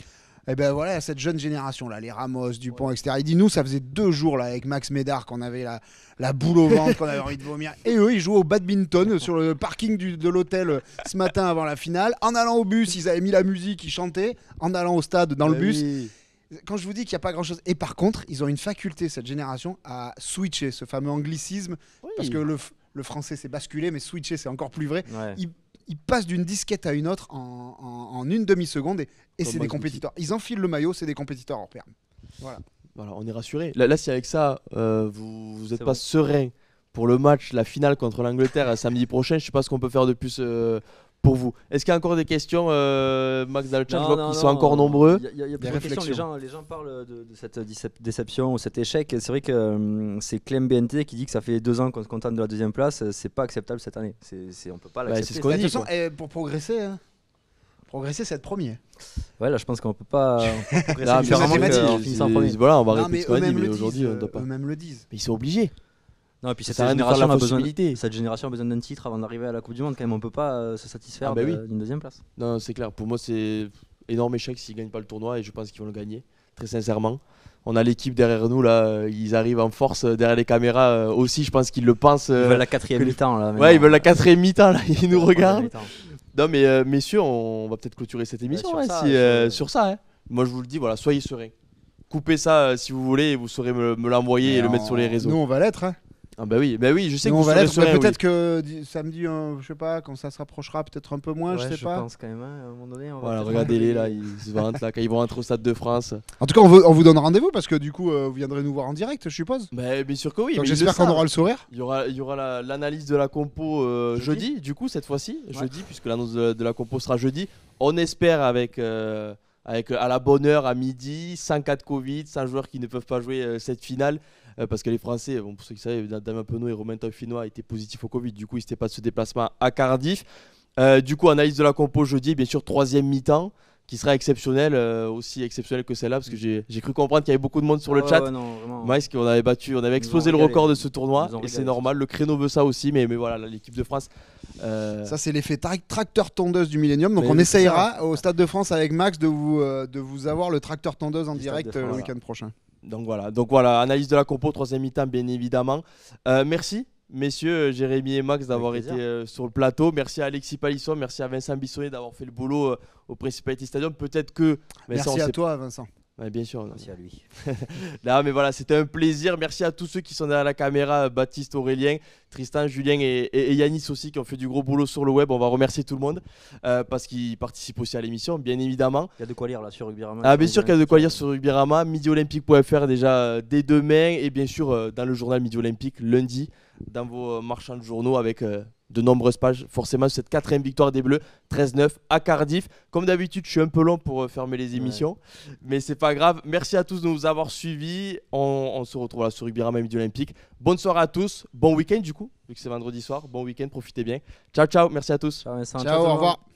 Et ben voilà, cette jeune génération là, les Ramos, Dupont, ouais. et cetera. Il dit nous, ça faisait deux jours là avec Max Médard qu'on avait la, la boule au ventre, qu'on avait envie de vomir. Et eux, ils jouaient au badminton sur le parking du, de l'hôtel ce matin avant la finale. En allant au bus, ils avaient mis la musique, ils chantaient. En allant au stade, dans le bus. Oui. Quand je vous dis qu'il n'y a pas grand chose. Et par contre, ils ont une faculté, cette génération, à switcher, ce fameux anglicisme. Oui. Parce que le, le français, c'est basculer, mais switcher, c'est encore plus vrai. Ouais. Ils, ils passent d'une disquette à une autre en, en, en une demi-seconde et, et c'est des compétiteurs. Ils enfilent le maillot, c'est des compétiteurs hors pair. Voilà. Voilà, on est rassuré. Là, là si avec ça, euh, vous n'êtes pas bon. serein pour le match, la finale contre l'Angleterre samedi prochain, je ne sais pas ce qu'on peut faire de plus euh, pour vous. Est-ce qu'il y a encore des questions, euh, Max, dans le chat? Je vois qu'ils sont encore nombreux. Il y a, y a, y a des réflexions. Les gens, les gens parlent de, de cette déception ou cet échec. C'est vrai que euh, c'est Clem B N T qui dit que ça fait deux ans qu'on se contente de la deuxième place. C'est pas acceptable cette année. C'est, c'est, on peut pas l'accepter. Bah, c'est ce qu'on dit. Façon, et pour progresser, hein, progresser, c'est être premier. Ouais, là, je pense qu'on peut pas, on peut progresser là, différemment qu'en finissant premier. Voilà, on va répéter ce qu'on a dit, mais aujourd'hui, on doit pas. Eux-mêmes le disent. Mais ils sont obligés. Non, et puis cette génération, a besoin, cette génération a besoin d'un titre avant d'arriver à la Coupe du Monde. Quand même, on peut pas euh, se satisfaire ah bah de, oui. d'une deuxième place. Non, c'est clair. Pour moi, c'est énorme échec s'ils gagnent pas le tournoi et je pense qu'ils vont le gagner. Très sincèrement, on a l'équipe derrière nous là. Ils arrivent en force derrière les caméras euh, aussi. Je pense qu'ils le pensent. Euh, ils veulent la quatrième mi-temps là. Ouais, ils veulent la quatrième mi-temps là. Ils nous regardent. Non, mais euh, messieurs, on va peut-être clôturer cette émission ouais, sur, hein, ça, si, euh, sur ça. Hein. Moi, je vous le dis, voilà, soyez sereins. Coupez ça euh, si vous voulez et vous saurez me, me l'envoyer et, et le mettre sur les réseaux. Nous, on va l'être. Hein. Ah bah oui, bah oui, je sais Nous que on vous va l'être, serein, peut-être oui. que samedi, euh, je sais pas, quand ça se rapprochera, peut-être un peu moins, ouais, je sais je pas. Je pense quand même, hein, à un moment donné. On voilà, regardez-les là, ils se vantent là, quand ils vont rentrer au Stade de France. En tout cas, on, veut, on vous donne rendez-vous parce que du coup, euh, vous viendrez nous voir en direct, je suppose. Bah bien sûr que oui. Donc j'espère qu'on aura le sourire. Il y aura, il y aura la, l'analyse de la compo euh, jeudi. jeudi, du coup, cette fois-ci, ouais. jeudi, puisque l'annonce de, de la compo sera jeudi. On espère avec. Euh, Avec à la bonne heure, à midi, sans cas de Covid, sans joueurs qui ne peuvent pas jouer euh, cette finale. Euh, parce que les Français, bon, pour ceux qui savent, Damien Penaud et Romain Taufinois étaient positifs au Covid. Du coup, ils n'étaient pas de ce déplacement à Cardiff. Euh, du coup, analyse de la compo jeudi, bien sûr, troisième mi-temps, qui sera exceptionnelle, euh, aussi exceptionnelle que celle-là, parce que j'ai, j'ai cru comprendre qu'il y avait beaucoup de monde sur le ah, chat. Ouais, non, vraiment. Maïs, qu'on avait battu, on avait explosé le record de ce tournoi, et c'est normal. Le créneau veut ça aussi, mais, mais voilà, l'équipe de France. Euh... Ça, c'est l'effet tra- tracteur tondeuse du Millennium. Donc, mais on essayera ça. Au Stade de France avec Max de vous, euh, de vous avoir le tracteur tondeuse en direct euh, le week-end prochain. Donc voilà, donc voilà, analyse de la compo, troisième mi-temps, bien évidemment. Euh, merci. Messieurs, Jérémy et Max d'avoir été euh, sur le plateau. Merci à Alexis Palisson, merci à Vincent Bissonnet d'avoir fait le boulot euh, au Principality Stadium. Peut-être que. Merci Vincent, à toi, Vincent. Ouais, bien sûr. Merci à lui. Là, mais voilà, c'était un plaisir. Merci à tous ceux qui sont derrière la caméra, Baptiste, Aurélien, Tristan, Julien et, et, et Yanis aussi, qui ont fait du gros boulot sur le web. On va remercier tout le monde euh, parce qu'ils participent aussi à l'émission, bien évidemment. Il y a de quoi lire là sur Rugbyrama. Ah, bien sûr qu'il y a de quoi lire sur Rugbyrama, midi olympique point f r déjà euh, dès demain et bien sûr euh, dans le journal Midi Olympique lundi dans vos euh, marchands de journaux avec euh, de nombreuses pages. Forcément, cette quatrième victoire des Bleus, treize neuf à Cardiff. Comme d'habitude, je suis un peu long pour euh, fermer les émissions, ouais. mais c'est pas grave. Merci à tous de nous avoir suivis. On, on se retrouve là sur Rugbyrama Midi Olympique. Bonne soirée à tous. Bon week-end du coup, vu que c'est vendredi soir. Bon week-end, profitez bien. Ciao, ciao. Merci à tous. Ciao, Vincent. Ciao, ciao au revoir.